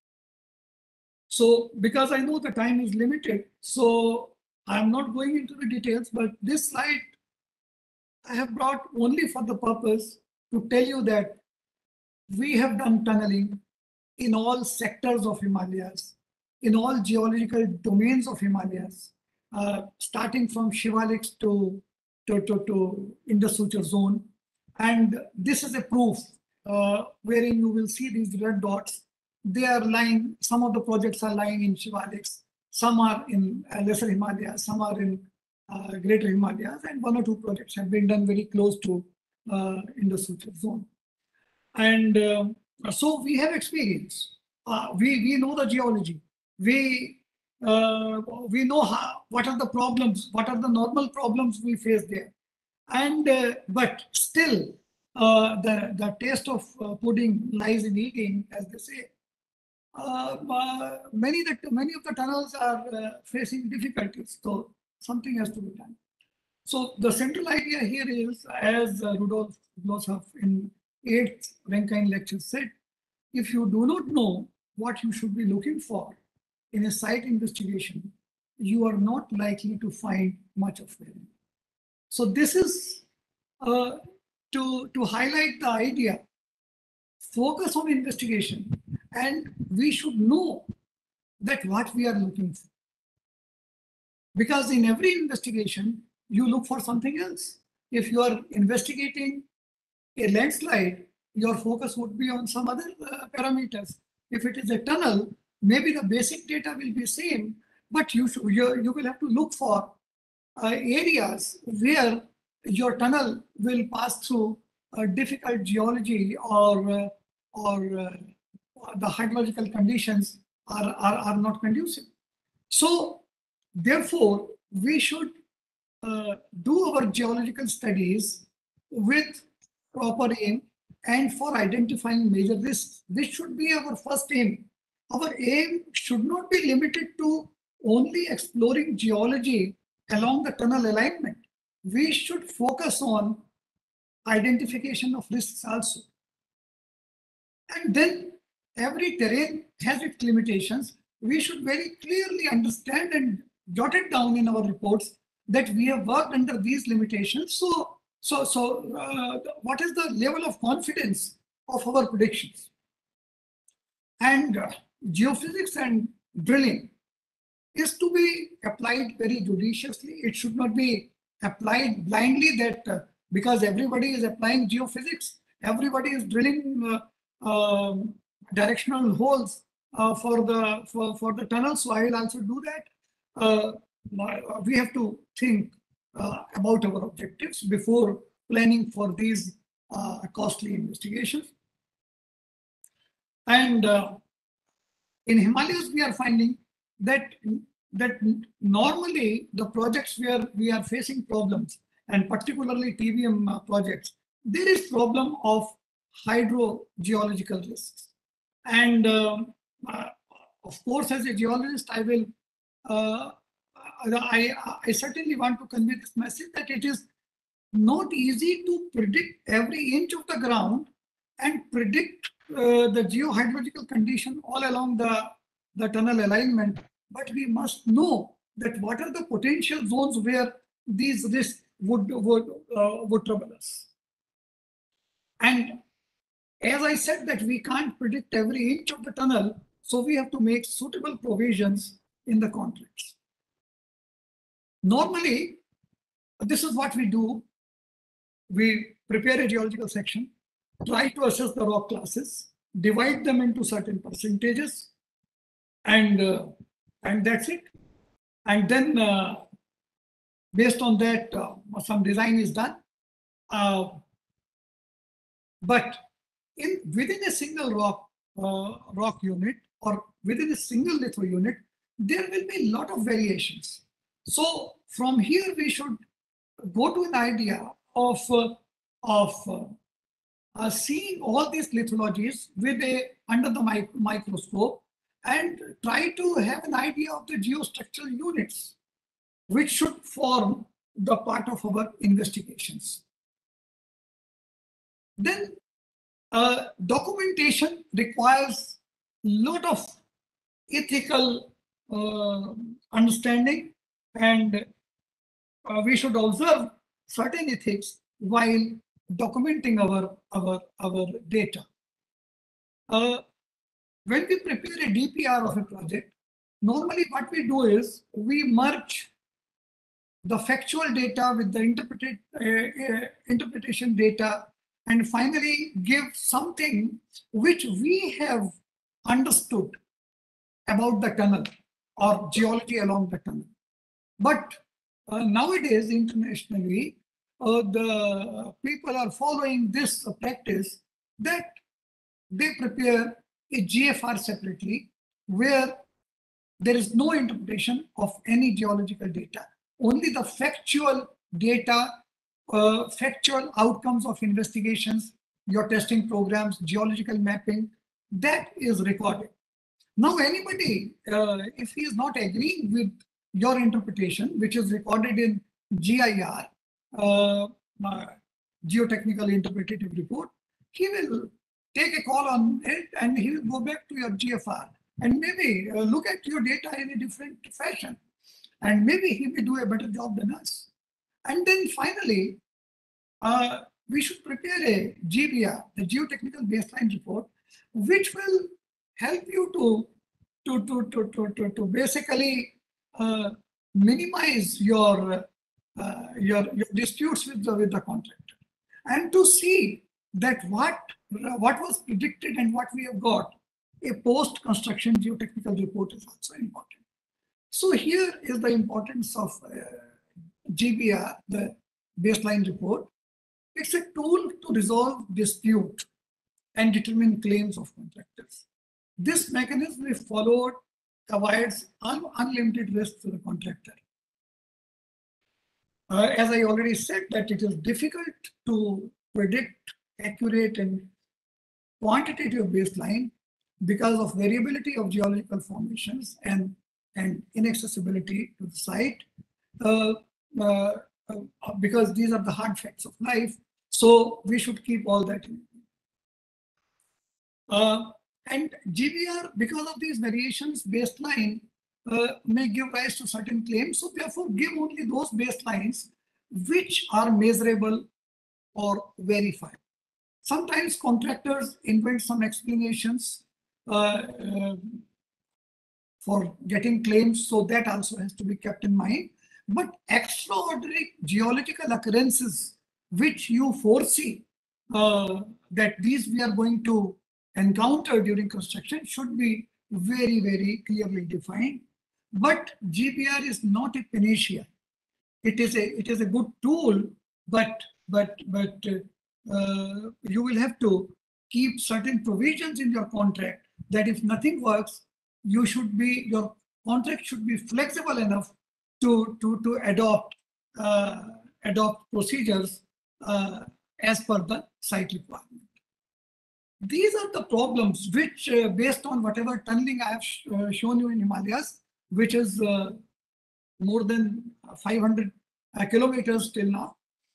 So, because I know the time is limited, so I'm not going into the details, but this slide I have brought only for the purpose to tell you that we have done tunneling in all sectors of Himalayas, in all geological domains of Himalayas, uh, starting from Shivaliks to, to, to, to Indus-Suchar zone. And this is a proof uh, wherein you will see these red dots. They are lying, some of the projects are lying in Shivaliks, some are in uh, Lesser Himalayas, some are in uh, Greater Himalayas, and one or two projects have been done very close to uh, Indus-Suchar zone. And um, so we have experience. Uh, we, we know the geology. We, uh, we know how, what are the problems, what are the normal problems we face there. And, uh, but still, uh, the, the taste of uh, pudding lies in eating, as they say. Uh, uh, many, that, many of the tunnels are uh, facing difficulties, so something has to be done. So the central idea here is, as uh, Rudolf Glosshoff in eighth Rankine lecture said, if you do not know what you should be looking for in a site investigation, you are not likely to find much of value. So this is uh, to, to highlight the idea, focus on investigation, and we should know that what we are looking for. Because in every investigation, you look for something else. If you are investigating a landslide, your focus would be on some other uh, parameters. If it is a tunnel, maybe the basic data will be same, but you, should, you, you will have to look for uh, areas where your tunnel will pass through uh, difficult geology or, uh, or uh, the hydrological conditions are, are, are not conducive. So therefore, we should uh, do our geological studies with proper aim and for identifying major risks. This should be our first aim. Our aim should not be limited to only exploring geology along the tunnel alignment. We should focus on identification of risks also. And then every terrain has its limitations. We should very clearly understand and jot it down in our reports that we have worked under these limitations. So, so, so uh, what is the level of confidence of our predictions? And uh, geophysics and drilling is to be applied very judiciously. It should not be applied blindly that uh, because everybody is applying geophysics, everybody is drilling uh, uh, directional holes uh, for the for, for the tunnel. So I will also do that. Uh, we have to think uh, about our objectives before planning for these uh, costly investigations. And uh, in Himalayas, we are finding that that normally the projects where we are facing problems, and particularly T B M projects, there is problem of hydrogeological risks. And um, uh, of course, as a geologist, I will, uh, I, I certainly want to convey this message that it is not easy to predict every inch of the ground and predict uh, the geohydrological condition all along the, the tunnel alignment. But we must know that what are the potential zones where these risks would, would, uh, would trouble us. And as I said that we can't predict every inch of the tunnel, so we have to make suitable provisions in the contracts. Normally, this is what we do. We prepare a geological section, try to assess the rock classes, divide them into certain percentages, and, uh, and that's it. And then uh, based on that, uh, some design is done. Uh, but in within a single rock uh, rock unit or within a single litho unit, there will be a lot of variations. So from here we should go to an idea of uh, of uh, uh, seeing all these lithologies with a under the mic microscope and try to have an idea of the geostructural units which should form the part of our investigations. Then uh, documentation requires a lot of ethical uh, understanding, and uh, we should observe certain ethics while documenting our, our, our data. Uh, when we prepare a D P R of a project, normally what we do is we merge the factual data with the interpreted, uh, uh, interpretation data, and finally give something which we have understood about the tunnel or geology along the tunnel. But uh, nowadays, internationally, uh, the people are following this uh, practice that they prepare a G F R separately, where there is no interpretation of any geological data, only the factual data, uh, factual outcomes of investigations, your testing programs, geological mapping, that is recorded. Now, anybody, uh, if he is not agreeing with your interpretation, which is recorded in G I R, uh, uh, Geotechnical Interpretative Report, he will take a call on it and he will go back to your G F R and maybe uh, look at your data in a different fashion. And maybe he may do a better job than us. And then finally, uh, we should prepare a G B R, the Geotechnical Baseline Report, which will help you to, to, to, to, to, to, to basically uh, minimize your, uh, your, your disputes with the, with the contractor, and to see that what, what was predicted and what we have got. A post-construction geotechnical report is also important. So here is the importance of uh, G B R, the baseline report. It's a tool to resolve dispute and determine claims of contractors. This mechanism, if followed, provides un unlimited risk to the contractor. Uh, as I already said, that it is difficult to predict accurate and quantitative baseline because of variability of geological formations and, and inaccessibility to the site, uh, uh, uh, because these are the hard facts of life. So we should keep all that in. Uh, and G B R, because of these variations, baseline uh, may give rise to certain claims. So therefore, give only those baselines which are measurable or verified. Sometimes contractors invent some explanations uh, uh, for getting claims, so that also has to be kept in mind. But extraordinary geological occurrences which you foresee uh, that these we are going to encounter during construction should be very, very clearly defined. But G B R is not a panacea. It is a it is a good tool, but but but uh, uh, you will have to keep certain provisions in your contract that if nothing works, you should be your contract should be flexible enough to, to, to adopt, uh, adopt procedures uh, as per the site requirement. These are the problems which, uh, based on whatever tunneling I have sh uh, shown you in Himalayas, which is uh, more than five hundred uh, kilometers till now.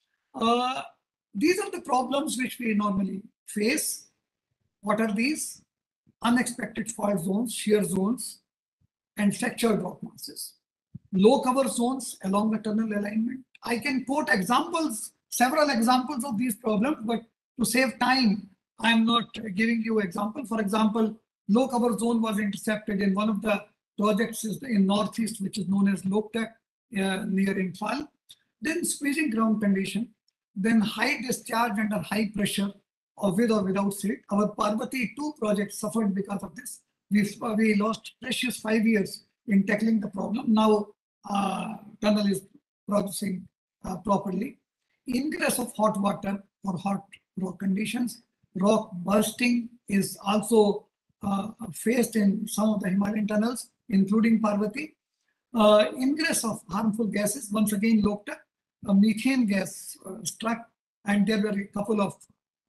Uh, these are the problems which we normally face. What are these? Unexpected fault zones, shear zones, and fractured rock masses. Low cover zones along the tunnel alignment. I can quote examples, several examples of these problems, but to save time, I am not giving you example. For example, low cover zone was intercepted in one of the projects in Northeast, which is known as Loktak uh, near Imphal. Then squeezing ground condition, then high discharge under high pressure, or with or without silt. Our Parvati two project suffered because of this. We, we lost precious five years in tackling the problem. Now uh, tunnel is processing uh, properly. Ingress of hot water or hot rock conditions. Rock bursting is also uh, faced in some of the Himalayan tunnels, including Parvati. Uh, ingress of harmful gases, once again Loktak, a methane gas uh, struck, and there were a couple of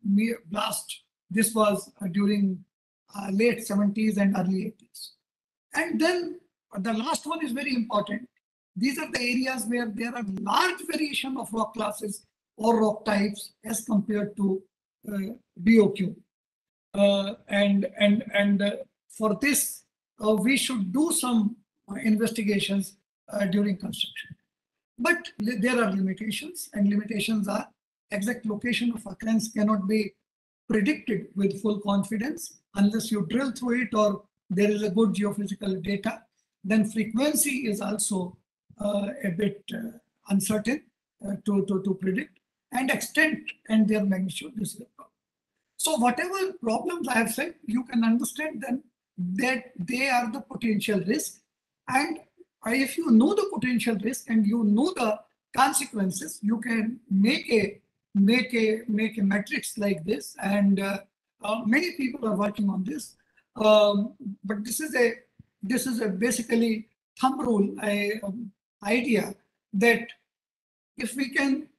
blasts. This was uh, during uh, late seventies and early eighties. And then uh, the last one is very important. These are the areas where there are large variation of rock classes or rock types as compared to uh, B O Q. Uh, and and, and uh, for this, uh, we should do some uh, investigations uh, during construction. But there are limitations, and limitations are exact location of occurrence cannot be predicted with full confidence unless you drill through it or there is a good geophysical data. Then frequency is also uh, a bit uh, uncertain uh, to, to, to predict, and extent and their magnitude, this is a problem. So whatever problems I have said, you can understand then that they are the potential risk. And if you know the potential risk and you know the consequences, you can make a make a make a matrix like this. And uh, uh, many people are working on this. Um, but this is a this is a basically thumb rule a, um, idea that if we can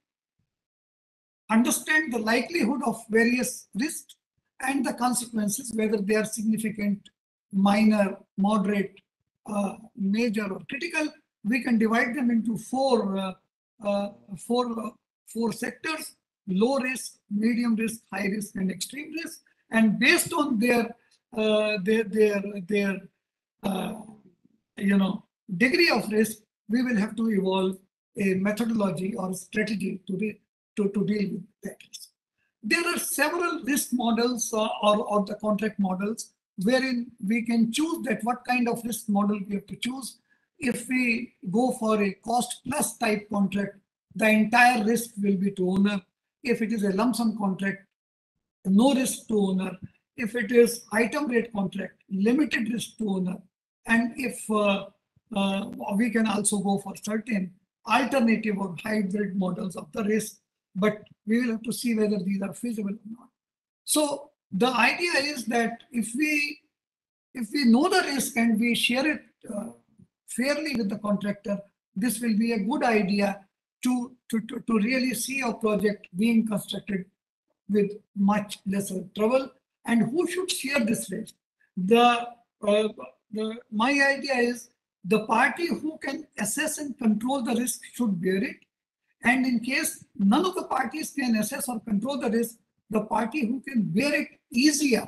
understand the likelihood of various risks and the consequences, whether they are significant, minor, moderate, uh, major, or critical, we can divide them into four, uh, uh, four, uh, four sectors: low risk, medium risk, high risk, and extreme risk. And based on their, uh, their, their, their, uh, you know, degree of risk, we will have to evolve a methodology or strategy to the To, to deal with that risk. There are several risk models uh, or, or the contract models wherein we can choose that what kind of risk model we have to choose. If we go for a cost plus type contract, the entire risk will be to owner. If it is a lump sum contract, no risk to owner. If it is item rate contract, limited risk to owner. And if uh, uh, we can also go for certain alternative or hybrid models of the risk, but we will have to see whether these are feasible or not. So the idea is that if we if we know the risk and we share it uh, fairly with the contractor, this will be a good idea to, to, to, to really see a project being constructed with much lesser trouble. And who should share this risk? The, uh, the my idea is the party who can assess and control the risk should bear it. And in case none of the parties can assess or control the risk, the party who can bear it easier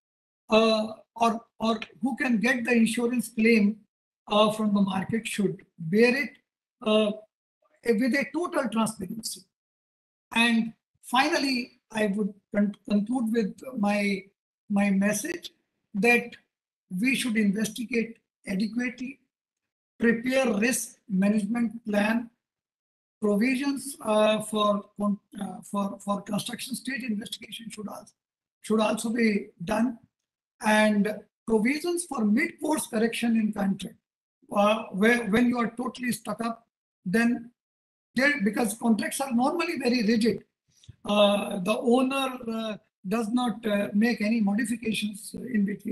uh, or, or who can get the insurance claim uh, from the market should bear it uh, with a total transparency. And finally, I would con conclude with my, my message that we should investigate adequately, prepare risk management plan. Provisions uh, for, uh, for, for construction stage investigation should also, should also be done. And provisions for mid-course correction in contract. Uh, where, when you are totally stuck up, then there, because contracts are normally very rigid, uh, the owner uh, does not uh, make any modifications in between.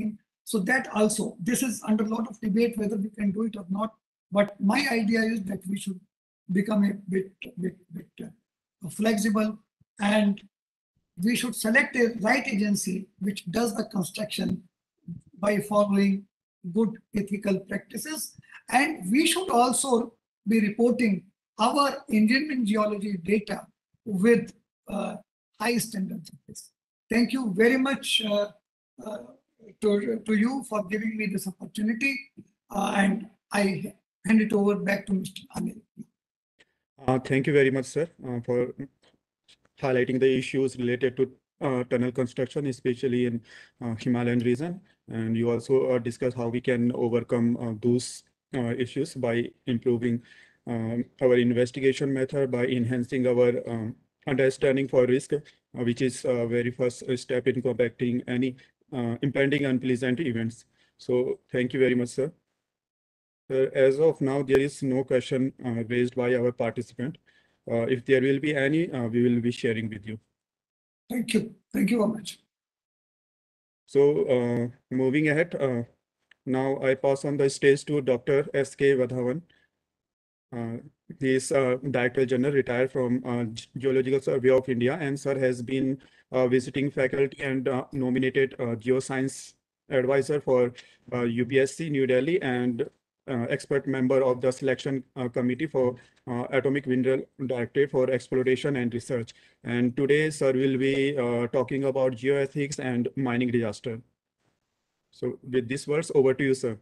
So that also, this is under a lot of debate whether we can do it or not. But my idea is that we should become a bit, bit, bit uh, flexible, and we should select a right agency which does the construction by following good ethical practices. And we should also be reporting our engineering geology data with uh, high standards of this. Thank you very much uh, uh, to, to you for giving me this opportunity. Uh, and I hand it over back to Mister Anil. Uh, thank you very much, sir, uh, for highlighting the issues related to uh, tunnel construction, especially in uh, Himalayan region. And you also uh, discussed how we can overcome uh, those uh, issues by improving um, our investigation method, by enhancing our um, understanding for risk, uh, which is uh, very first step in combating any uh, impending unpleasant events. So thank you very much, sir. Uh, as of now, there is no question uh, raised by our participant. Uh, if there will be any, uh, we will be sharing with you. Thank you. Thank you very much. So uh, moving ahead, uh, now I pass on the stage to Doctor S K Vadhavan. Uh, he is uh, Director General, retired from uh, Geological Survey of India, and sir has been uh, visiting faculty and uh, nominated uh, geoscience advisor for uh, U P S C New Delhi, and uh, expert member of the selection uh, committee for uh, Atomic Mineral Directorate for Exploration and Research. And today, sir will be uh, talking about geoethics and mining disaster. So with these words, over to you, sir.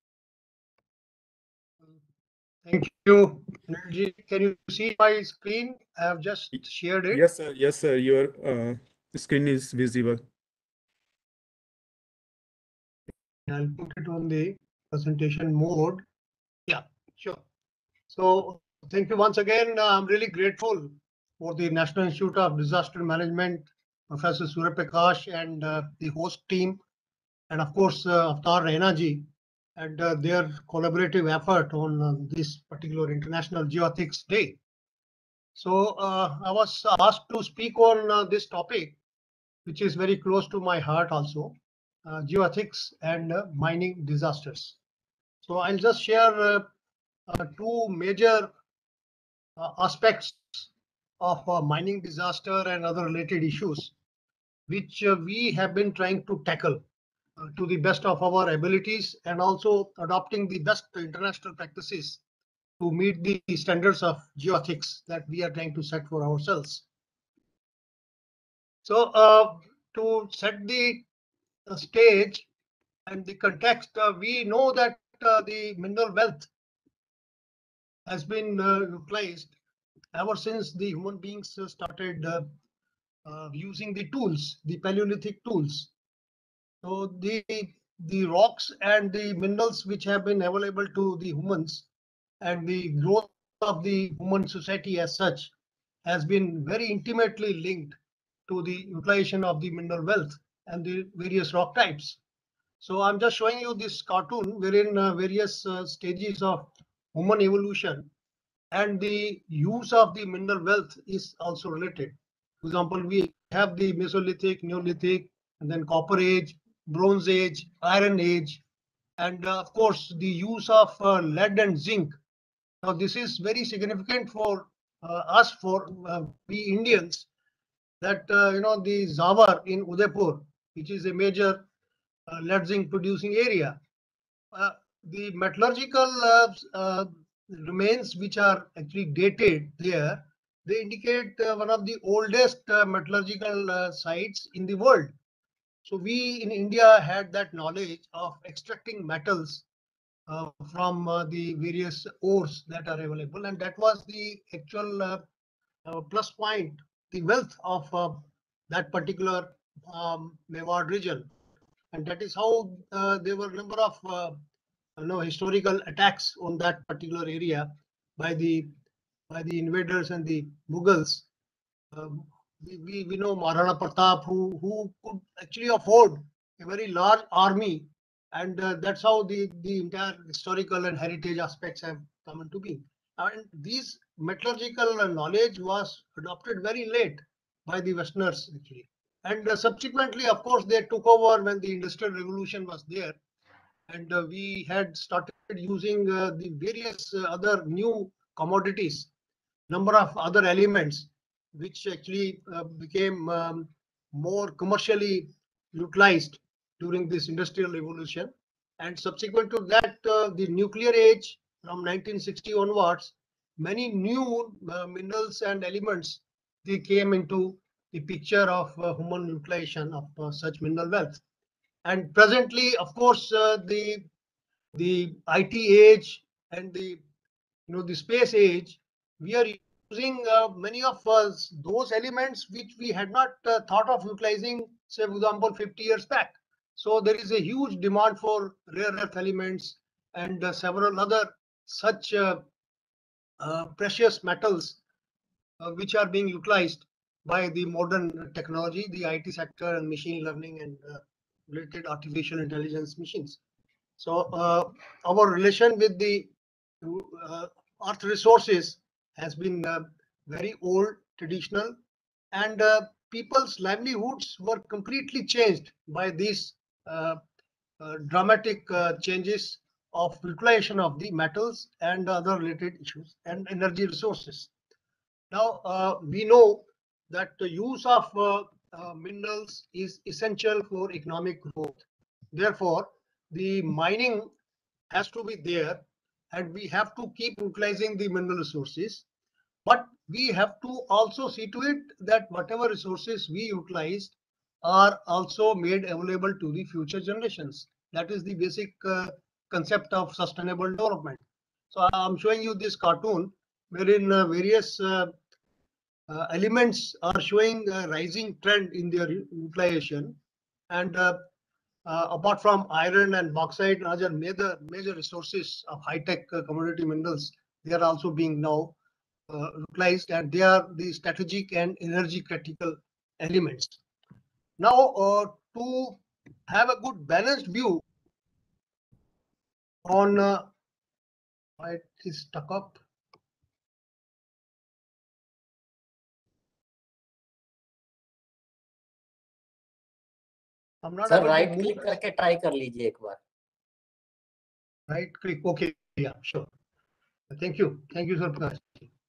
Thank you, Anilji. Can you see my screen? I have just shared it. Yes, sir. Yes, sir. Your uh, screen is visible. I'll put it on the presentation mode. Yeah, sure. So thank you once again. I'm really grateful for the National Institute of Disaster Management, Professor Surya Prakash, and uh, the host team, and of course, uh, Avtar Raina ji, and uh, their collaborative effort on uh, this particular International Geoethics Day. So uh, I was asked to speak on uh, this topic, which is very close to my heart also, uh, geoethics and uh, mining disasters. So I'll just share uh, uh, two major uh, aspects of uh, mining disaster and other related issues, which uh, we have been trying to tackle uh, to the best of our abilities, and also adopting the best international practices to meet the standards of geoethics that we are trying to set for ourselves. So uh, to set the uh, stage and the context, uh, we know that uh, the mineral wealth has been uh, utilized ever since the human beings uh, started uh, uh, using the tools, the Paleolithic tools. So the the rocks and the minerals which have been available to the humans, and the growth of the human society as such, has been very intimately linked to the utilization of the mineral wealth and the various rock types. So I'm just showing you this cartoon wherein uh, various uh, stages of human evolution and the use of the mineral wealth is also related. For example, we have the Mesolithic, Neolithic, and then Copper Age, Bronze Age, Iron Age, and uh, of course the use of uh, lead and zinc. Now this is very significant for uh, us, for uh, we Indians, that uh, you know the Zawar in Udaipur, which is a major uh, lead zinc producing area. Uh, the metallurgical uh, uh, remains which are actually dated there, they indicate uh, one of the oldest uh, metallurgical uh, sites in the world. So we in India had that knowledge of extracting metals uh, from uh, the various ores that are available, and that was the actual uh, uh, plus point, the wealth of uh, that particular um, Mewar region. And that is how uh, there were a number of uh, you know, historical attacks on that particular area by the by the invaders and the Mughals. Um, we, we, we know Maharana Pratap, who, who could actually afford a very large army, and uh, that's how the, the entire historical and heritage aspects have come into being. And these metallurgical knowledge was adopted very late by the Westerners, actually. And uh, subsequently, of course, they took over when the Industrial Revolution was there. And uh, we had started using uh, the various uh, other new commodities, number of other elements, which actually uh, became um, more commercially utilized during this Industrial Revolution. And subsequent to that, uh, the nuclear age from nineteen sixty onwards, many new uh, minerals and elements, they came into the picture of uh, human utilization of uh, such mineral wealth. And presently, of course, uh, the the I T age and the you know the space age, we are using uh, many of us those elements which we had not uh, thought of utilizing, say for example, fifty years back. So there is a huge demand for rare earth elements and uh, several other such uh, uh, precious metals uh, which are being utilized by the modern technology, the I T sector and machine learning and uh, related artificial intelligence machines. So uh, our relation with the uh, earth resources has been uh, very old, traditional, and uh, people's livelihoods were completely changed by these uh, uh, dramatic uh, changes of utilization of the metals and other related issues and energy resources. Now, uh, we know that the use of uh, uh, minerals is essential for economic growth. Therefore, the mining has to be there, and we have to keep utilizing the mineral resources. But we have to also see to it that whatever resources we utilized are also made available to the future generations. That is the basic uh, concept of sustainable development. So I'm showing you this cartoon wherein uh, various uh, uh, elements are showing a rising trend in their utilization. And uh, uh, apart from iron and bauxite and other major, major resources of high-tech uh, commodity minerals, they are also being now uh, utilized, and they are the strategic and energy critical elements. Now, uh, to have a good balanced view on uh, why it is stuck up. I'm not sir able to right move. Click करके try कर लीजिए एक बार. Right click. Okay. Yeah, sure. Thank you. Thank you, sir. Prakash.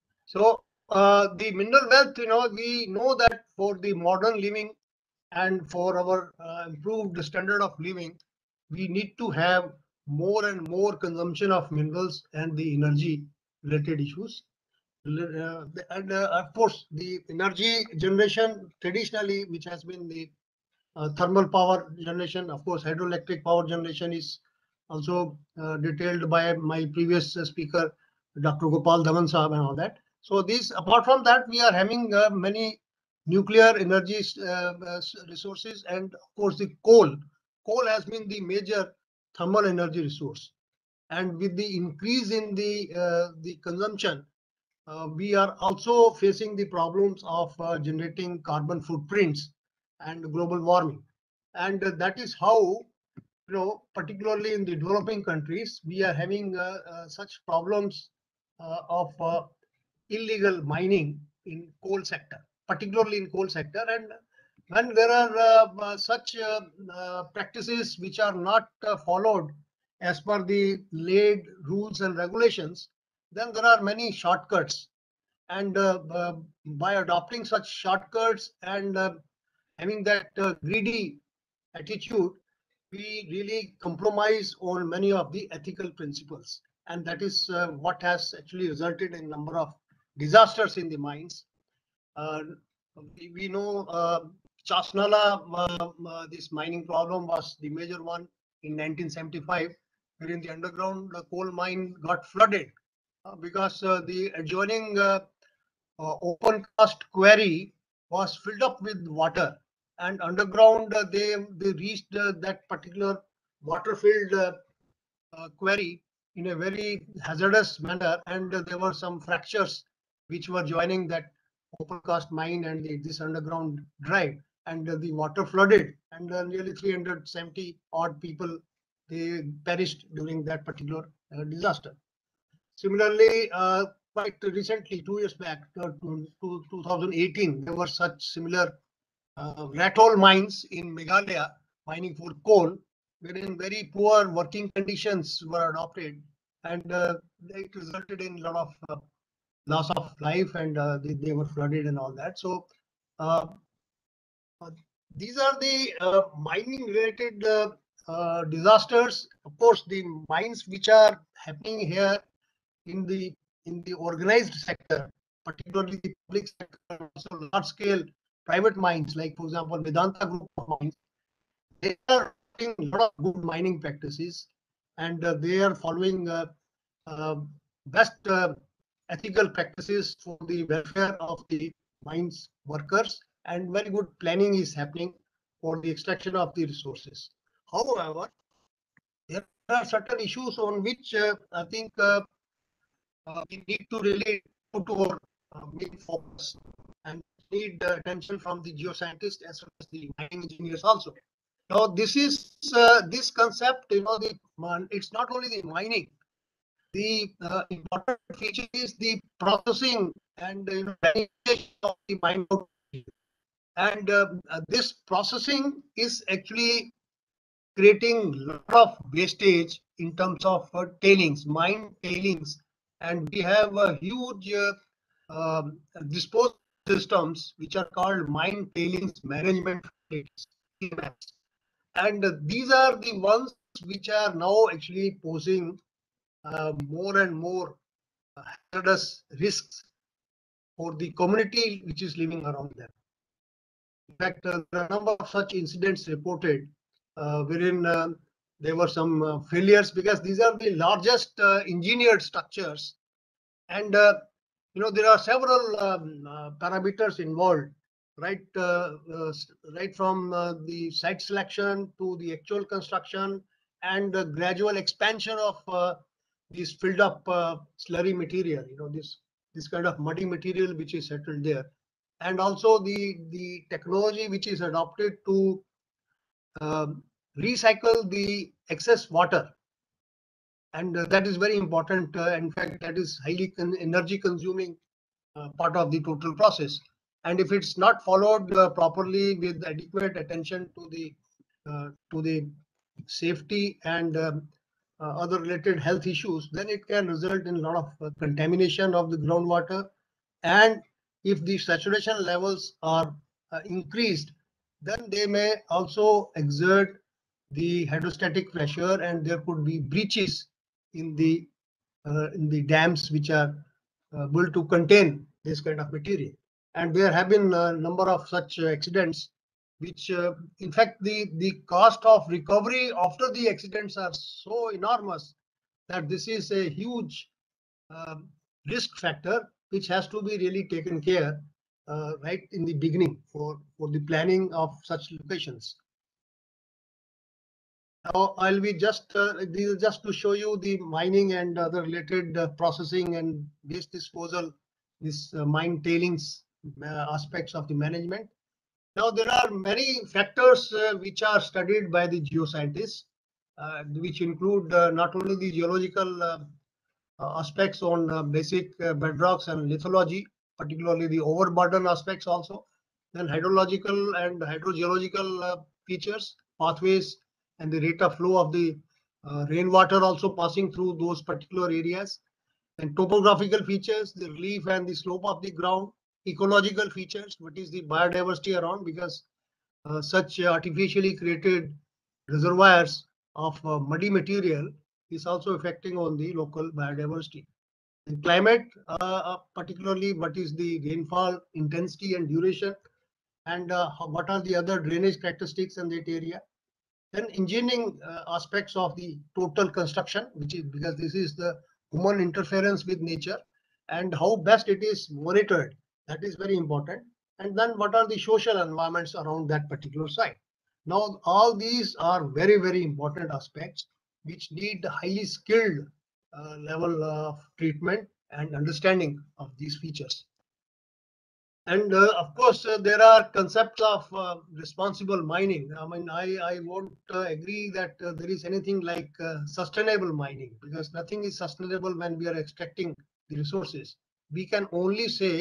So uh, the mineral wealth, you know, we know that for the modern living and for our uh, improved standard of living, we need to have more and more consumption of minerals and the energy related issues. Uh, and uh, of course, the energy generation traditionally, which has been the uh, thermal power generation, of course, hydroelectric power generation is also uh, detailed by my previous uh, speaker, Doctor Gopal Dhawan Saab and all that. So these, apart from that, we are having uh, many nuclear energy uh, resources, and of course the coal. Coal has been the major thermal energy resource, and with the increase in the uh, the consumption, uh, we are also facing the problems of uh, generating carbon footprints and global warming, and uh, that is how, you know, particularly in the developing countries, we are having uh, uh, such problems uh, of uh, illegal mining in coal sector, particularly in coal sector. And when there are uh, uh, such uh, uh, practices which are not uh, followed as per the laid rules and regulations, then there are many shortcuts. And uh, uh, by adopting such shortcuts and uh, having that uh, greedy attitude, we really compromise on many of the ethical principles. And that is uh, what has actually resulted in a number of disasters in the mines. Uh, we, we know uh, Chasnala, uh, uh, this mining problem was the major one in nineteen seventy-five, wherein the underground uh, coal mine got flooded uh, because uh, the adjoining uh, uh, open cast quarry was filled up with water, and underground uh, they they reached uh, that particular water filled uh, uh, quarry in a very hazardous manner, and uh, there were some fractures which were joining that open cast mine and the, this underground drive, and uh, the water flooded, and uh, nearly three hundred seventy odd people, they perished during that particular uh, disaster. Similarly, uh, quite recently, two years back, uh, to, to two thousand eighteen, there were such similar uh, rat hole mines in Meghalaya, mining for coal, wherein very poor working conditions were adopted, and uh, it resulted in a lot of uh, loss of life, and uh, they, they were flooded and all that. So uh, uh, these are the uh, mining related uh, uh, disasters. Of course, the mines which are happening here in the in the organized sector, particularly the public sector, also large scale private mines, like for example, Vedanta Group of Mines, they are doing a lot of good mining practices, and uh, they are following uh, uh, best uh, ethical practices for the welfare of the mines workers, and very good planning is happening for the extraction of the resources. However, there are certain issues on which uh, I think uh, uh, we need to really put our uh, main focus and need uh, attention from the geoscientists as well as the mining engineers also. Now, this is uh, this concept, you know, the it's not only the mining. The uh, important feature is the processing and you know, of the mine output. And uh, uh, this processing is actually creating a lot of wastage in terms of uh, tailings, mine tailings, and we have a huge uh, um, disposal systems which are called mine tailings management facilities, C M Fs. And uh, these are the ones which are now actually posing uh, more and more uh, hazardous risks for the community which is living around them. In fact, uh, there are a number of such incidents reported uh, wherein uh, there were some uh, failures, because these are the largest uh, engineered structures, and uh, you know there are several um, uh, parameters involved, right? Uh, uh, right from uh, the site selection to the actual construction and the gradual expansion of uh, this filled up uh, slurry material. You know this this kind of muddy material which is settled there, and also the the technology which is adopted to um, recycle the excess water, and uh, that is very important. Uh, in fact, that is highly con energy consuming uh, part of the total process, and if it's not followed uh, properly with adequate attention to the uh, to the safety and um, uh, other related health issues, then it can result in a lot of uh, contamination of the groundwater. And if the saturation levels are uh, increased, then they may also exert the hydrostatic pressure, and there could be breaches in the uh, in the dams which are uh, able to contain this kind of material. And there have been a number of such uh, accidents, which uh, in fact the the cost of recovery after the accidents are so enormous that this is a huge um, risk factor which has to be really taken care uh, right in the beginning for for the planning of such locations. Now I'll be just uh, this is just to show you the mining and other related uh, processing and waste disposal, this uh, mine tailings uh, aspects of the management. Now there are many factors uh, which are studied by the geoscientists, uh, which include uh, not only the geological uh, uh, aspects on uh, basic uh, bedrocks and lithology, particularly the overburden aspects also, then hydrological and hydrogeological uh, features, pathways, and the rate of flow of the uh, rainwater also passing through those particular areas, and topographical features, the relief and the slope of the ground, ecological features, what is the biodiversity around, because uh, such artificially created reservoirs of uh, muddy material is also affecting on the local biodiversity. And climate, uh, particularly what is the rainfall intensity and duration, and uh, what are the other drainage characteristics in that area. Then engineering uh, aspects of the total construction, which is because this is the human interference with nature, and how best it is monitored. That is very important. And then what are the social environments around that particular site. Now, all these are very, very important aspects which need highly skilled uh, level of treatment and understanding of these features. And uh, of course, uh, there are concepts of uh, responsible mining. I mean, I, I won't uh, agree that uh, there is anything like uh, sustainable mining, because nothing is sustainable when we are extracting the resources. We can only say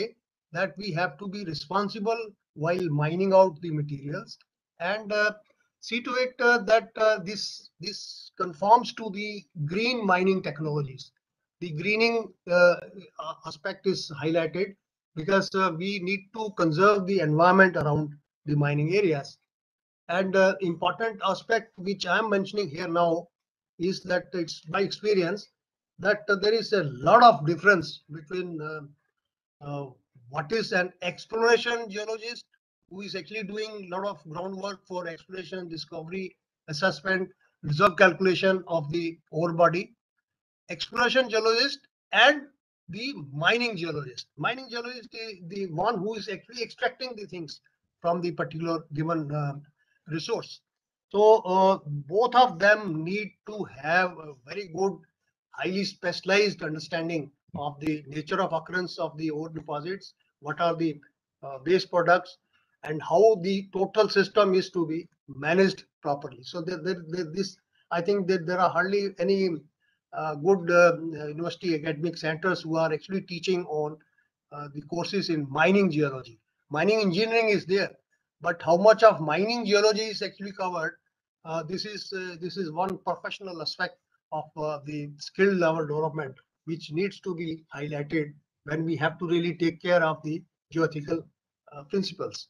that we have to be responsible while mining out the materials, and uh, see to it uh, that uh, this this conforms to the green mining technologies. The greening uh, aspect is highlighted because uh, we need to conserve the environment around the mining areas. And uh, important aspect which I am mentioning here now is that it's my experience that uh, there is a lot of difference between uh, uh, what is an exploration geologist who is actually doing a lot of groundwork for exploration, discovery, assessment, reserve calculation of the ore body, exploration geologist, and the mining geologist. Mining geologist is the one who is actually extracting the things from the particular given uh, resource. So uh, both of them need to have a very good, highly specialized understanding of the nature of occurrence of the ore deposits, what are the uh, base products, and how the total system is to be managed properly. So there, there, there, this, I think that there are hardly any uh, good uh, university academic centers who are actually teaching on uh, the courses in mining geology. Mining engineering is there, but how much of mining geology is actually covered? Uh, this is uh, this is one professional aspect of uh, the skill level development, which needs to be highlighted when we have to really take care of the geoethical uh, principles.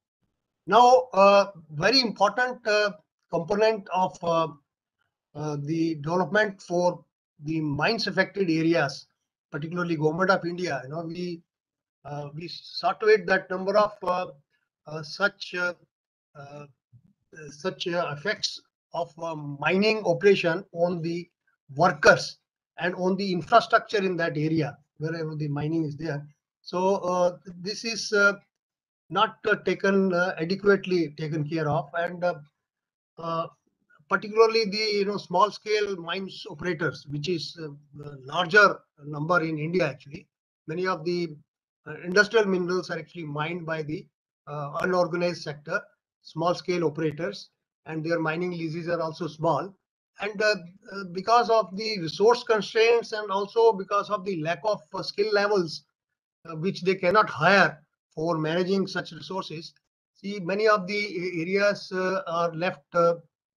Now, uh, very important uh, component of uh, uh, the development for the mines affected areas, particularly Government of India, you know, we uh, we saw to it that number of uh, uh, such uh, uh, such uh, effects of uh, mining operation on the workers and on the infrastructure in that area wherever the mining is there. So uh, this is uh, not uh, taken uh, adequately taken care of, and uh, uh, particularly the you know small scale mines operators, which is uh, the larger number in India actually. Many of the uh, industrial minerals are actually mined by the uh, unorganized sector, small scale operators, and their mining leases are also small. And uh, uh, because of the resource constraints and also because of the lack of uh, skill levels uh, which they cannot hire for managing such resources, see many of the areas uh, are left uh,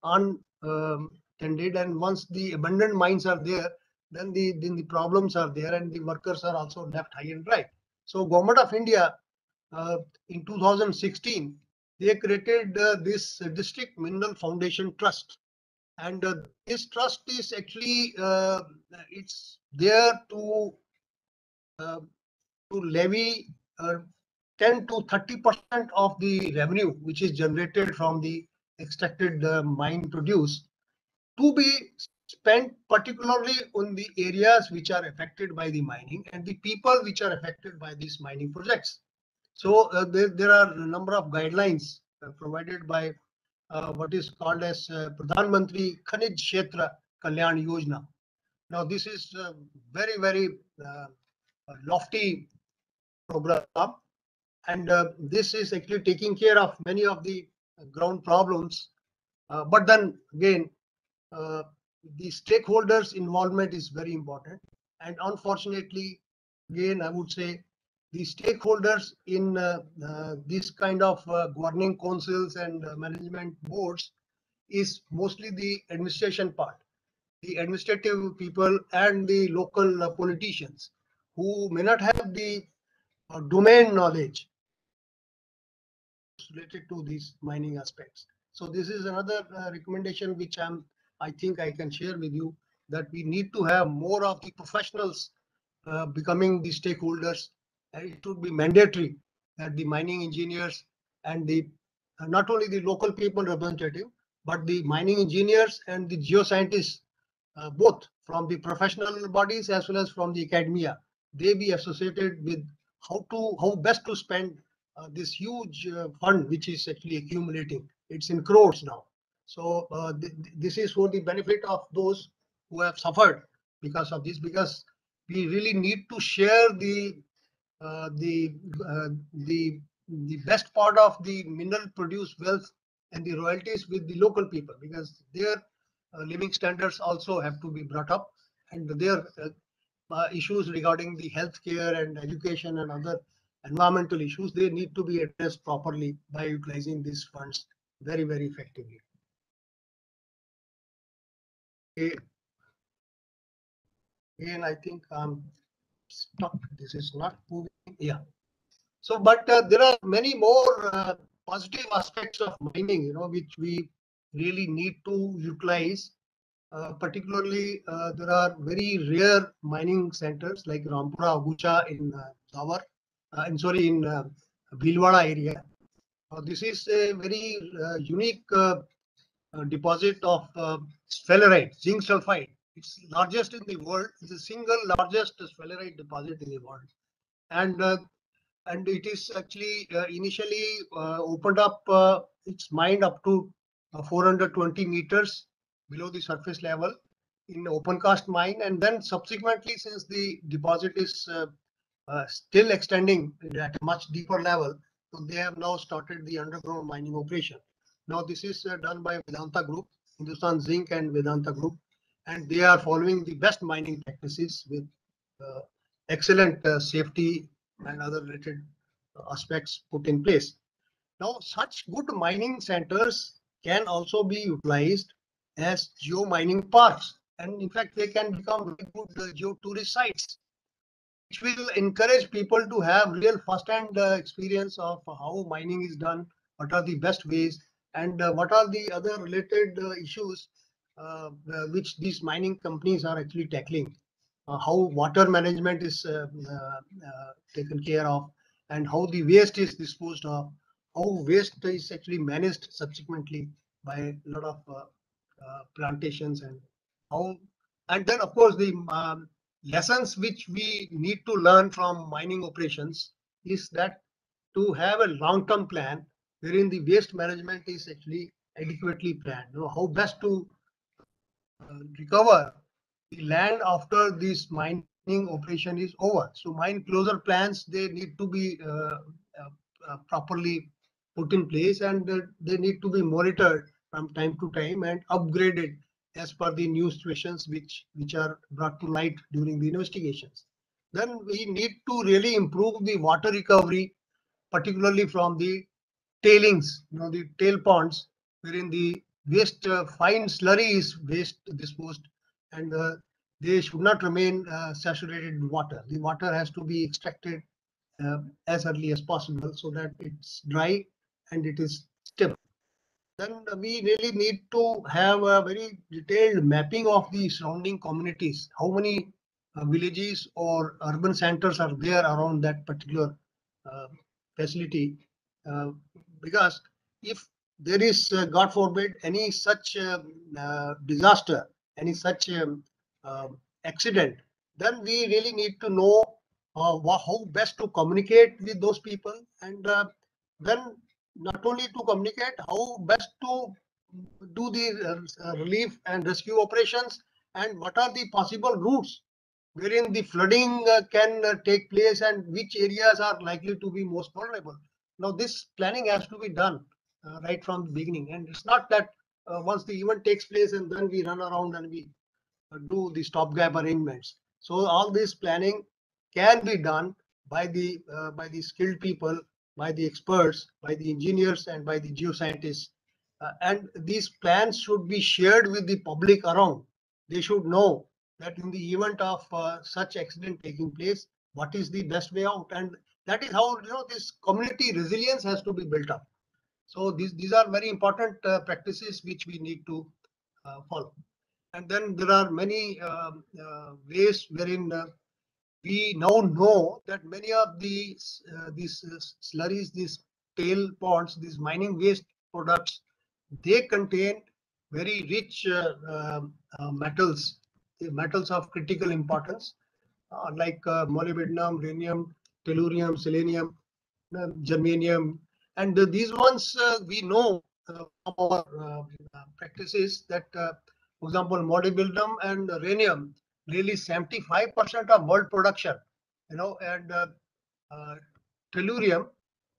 untended, and once the abandoned mines are there, then the then the problems are there, and the workers are also left high and dry. So Government of India uh, in two thousand sixteen, they created uh, this District Mineral Foundation Trust, and uh, this trust is actually uh, it's there to uh, to levy uh, ten to thirty percent of the revenue which is generated from the extracted uh, mine produce to be spent particularly on the areas which are affected by the mining and the people which are affected by these mining projects. So uh, there, there are a number of guidelines uh, provided by uh, what is called as uh, Pradhan Mantri Khanij Kshetra Kalyan Yojana. Now this is uh, very, very uh, lofty program, and uh, this is actually taking care of many of the ground problems. Uh, but then again, uh, the stakeholders' involvement is very important. And unfortunately, again, I would say the stakeholders in uh, uh, this kind of uh, governing councils and uh, management boards is mostly the administration part, the administrative people and the local uh, politicians who may not have the uh, domain knowledge related to these mining aspects. So this is another uh, recommendation which I'm, I think I can share with you, that we need to have more of the professionals uh, becoming the stakeholders, and it would be mandatory that the mining engineers and the uh, not only the local people representative, but the mining engineers and the geoscientists, uh, both from the professional bodies as well as from the academia, they be associated with how to how best to spend uh, this huge uh, fund which is actually accumulating. It's in crores now. So uh, th this is for the benefit of those who have suffered because of this, because we really need to share the uh, the uh, the the best part of the mineral produced wealth and the royalties with the local people, because their uh, living standards also have to be brought up, and their uh, uh, issues regarding the healthcare and education and other environmental issues, they need to be addressed properly by utilizing these funds very, very effectively. Okay. Again, I think I'm stuck. This is not moving. Yeah. So, but uh, there are many more uh, positive aspects of mining, you know, which we really need to utilize. Uh, particularly, uh, there are very rare mining centers like Rampura Agucha in uh, Zawar, uh, and sorry, in uh, Bhilwara area. Uh, this is a very uh, unique uh, uh, deposit of uh, sphalerite, zinc sulfide. It's largest in the world. It's the single largest sphalerite deposit in the world, and uh, and it is actually uh, initially uh, opened up uh, its mine up to uh, four hundred twenty meters below the surface level in open cast mine, and then subsequently, since the deposit is uh, uh, still extending at a much deeper level, so they have now started the underground mining operation. Now this is uh, done by Vedanta Group, Hindustan Zinc and Vedanta Group, and they are following the best mining practices with uh, excellent uh, safety and other related aspects put in place. Now, such good mining centers can also be utilized as geo-mining parks, and in fact, they can become very good uh, geo-tourist sites, which will encourage people to have real first-hand uh, experience of how mining is done, what are the best ways, and uh, what are the other related uh, issues uh, uh, which these mining companies are actually tackling. Uh, how water management is uh, uh, uh, taken care of, and how the waste is disposed of, how waste is actually managed subsequently by a lot of uh, uh, plantations, and how, and then of course the um, lessons which we need to learn from mining operations is that to have a long-term plan wherein the waste management is actually adequately planned. You know, how best to uh, recover the land after this mining operation is over. So mine closure plans, they need to be uh, uh, uh, properly put in place, and uh, they need to be monitored from time to time and upgraded as per the new situations which which are brought to light during the investigations. Then we need to really improve the water recovery, particularly from the tailings, you know, the tail ponds, wherein the waste, uh, fine slurry is waste disposed, and uh, they should not remain uh, saturated in water. The water has to be extracted uh, as early as possible so that it's dry and it is stable. Then we really need to have a very detailed mapping of the surrounding communities. How many uh, villages or urban centers are there around that particular uh, facility? Uh, because if there is, uh, God forbid, any such uh, uh, disaster, any such um, uh, accident, then we really need to know uh, how best to communicate with those people, and uh, then not only to communicate, how best to do the uh, relief and rescue operations, and what are the possible routes wherein the flooding uh, can uh, take place, and which areas are likely to be most vulnerable. Now, this planning has to be done uh, right from the beginning, and it's not that uh, once the event takes place and then we run around and we uh, do the stopgap arrangements. So all this planning can be done by the uh, by the skilled people, by the experts, by the engineers, and by the geoscientists. Uh, and these plans should be shared with the public around. They should know that in the event of uh, such accident taking place, what is the best way out, and that is how, you know, this community resilience has to be built up. So these these are very important uh, practices which we need to uh, follow. And then there are many um, uh, ways wherein uh, we now know that many of these uh, these uh, slurries, these tail ponds, these mining waste products, they contain very rich uh, um, uh, metals, the metals of critical importance, uh, like uh, molybdenum, rhenium, tellurium, selenium, uh, germanium, and uh, these ones uh, we know uh, from our uh, uh, practices that, uh, for example, molybdenum and rhenium, really seventy-five percent of world production, you know, and uh, uh, tellurium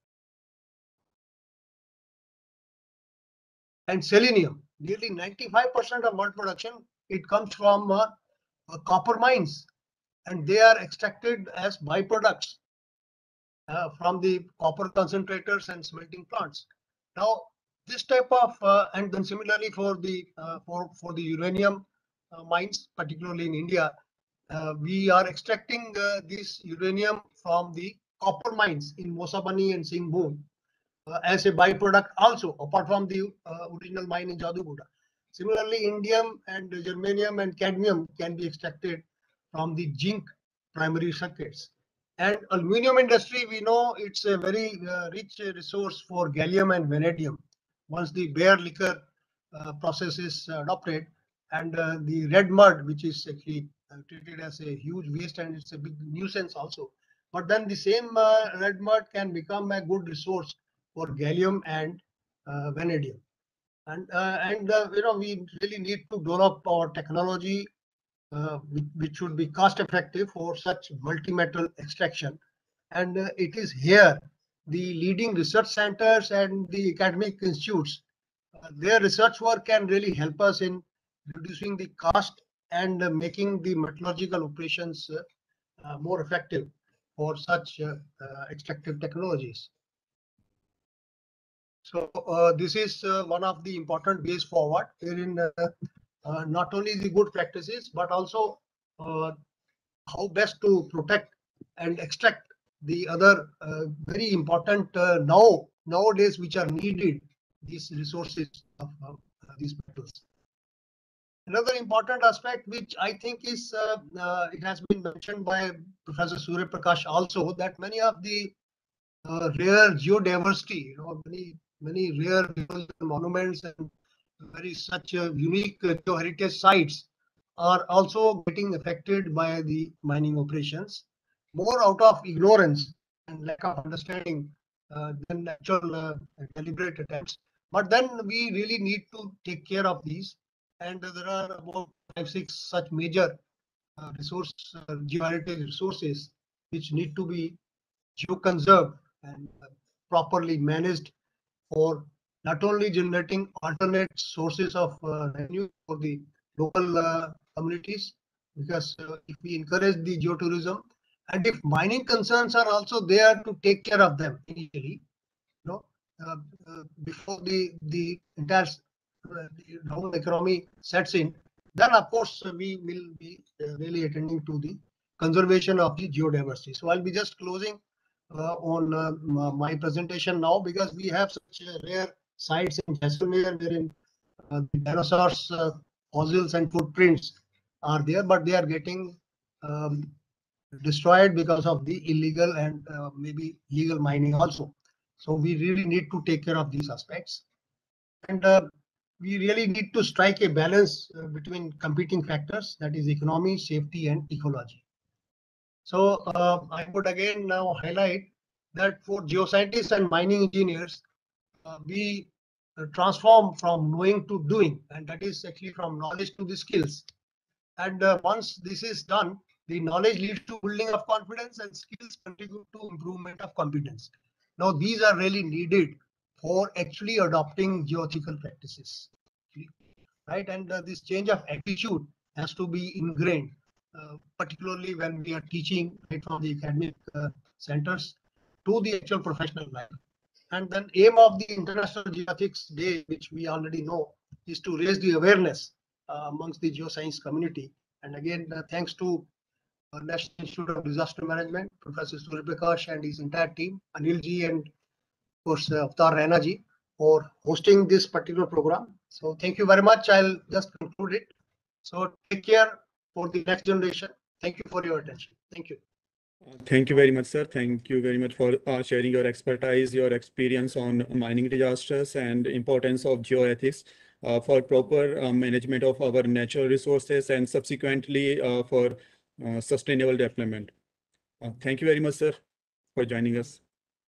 and selenium, nearly ninety-five percent of world production, it comes from uh, uh, copper mines, and they are extracted as byproducts. uh, from the copper concentrators and smelting plants. Now, this type of, uh, and then similarly for the uh, for for the uranium uh, mines, particularly in India, uh, we are extracting uh, this uranium from the copper mines in Mosabani and Singhbhum uh, as a byproduct also, apart from the uh, original mine in Jadugoda. Similarly, indium and germanium and cadmium can be extracted from the zinc primary circuits. And aluminum industry, we know it's a very uh, rich resource for gallium and vanadium. Once the bare liquor uh, process is adopted, and uh, the red mud, which is actually uh, treated as a huge waste and it's a big nuisance also. But then the same uh, red mud can become a good resource for gallium and uh, vanadium. And uh, and uh, you know, we really need to develop our technology uh, which, which should be cost effective for such multi-metal extraction. And uh, it is here the leading research centers and the academic institutes, uh, their research work can really help us in reducing the cost and uh, making the metallurgical operations uh, uh, more effective for such uh, uh, extractive technologies. So uh, this is uh, one of the important ways forward, wherein uh, uh, not only the good practices, but also uh, how best to protect and extract the other uh, very important uh, now nowadays which are needed, these resources of uh, these metals. Another important aspect which I think is uh, uh, it has been mentioned by Professor Surya Prakash also, that many of the uh, rare geodiversity, you know, many many rare monuments and very such uh, unique uh, geoheritage sites are also getting affected by the mining operations, more out of ignorance and lack of understanding uh, than actual uh, deliberate attempts. But then we really need to take care of these, and uh, there are about five, six such major uh, resource uh, geoheritage resources which need to be geoconserved and uh, properly managed for not only generating alternate sources of uh, revenue for the local uh, communities, because uh, if we encourage the geotourism and if mining concerns are also there to take care of them initially, you know, uh, uh, before the the entire uh, down economy sets in, then of course uh, we will be uh, really attending to the conservation of the geodiversity. So I'll be just closing uh, on uh, my presentation now, because we have such uh, rare sites in Jaisalmer wherein uh, the dinosaurs uh, fossils and footprints are there, but they are getting um, destroyed because of the illegal and uh, maybe legal mining also. So we really need to take care of these aspects, and uh, we really need to strike a balance uh, between competing factors, that is economy, safety, and ecology. So uh, I would again now highlight that for geoscientists and mining engineers, uh, we uh, transform from knowing to doing, and that is actually from knowledge to the skills. And uh, once this is done, the knowledge leads to building of confidence and skills contribute to improvement of competence. Now, these are really needed for actually adopting geoethical practices, right? And uh, this change of attitude has to be ingrained, uh, particularly when we are teaching right from the academic uh, centers to the actual professional life. And then aim of the International Geoethics Day, which we already know, is to raise the awareness uh, amongst the geoscience community. And again, uh, thanks to uh, National Institute of Disaster Management, Professor Surya Prakash and his entire team, Anil ji and of course uh, Avtar Raina ji, for hosting this particular program. So thank you very much. I'll just conclude it. So take care for the next generation. Thank you for your attention. Thank you. Thank you very much, sir. Thank you very much for uh, sharing your expertise, your experience on mining disasters and importance of geoethics uh, for proper uh, management of our natural resources and subsequently uh, for uh, sustainable development. Uh, thank you very much, sir, for joining us.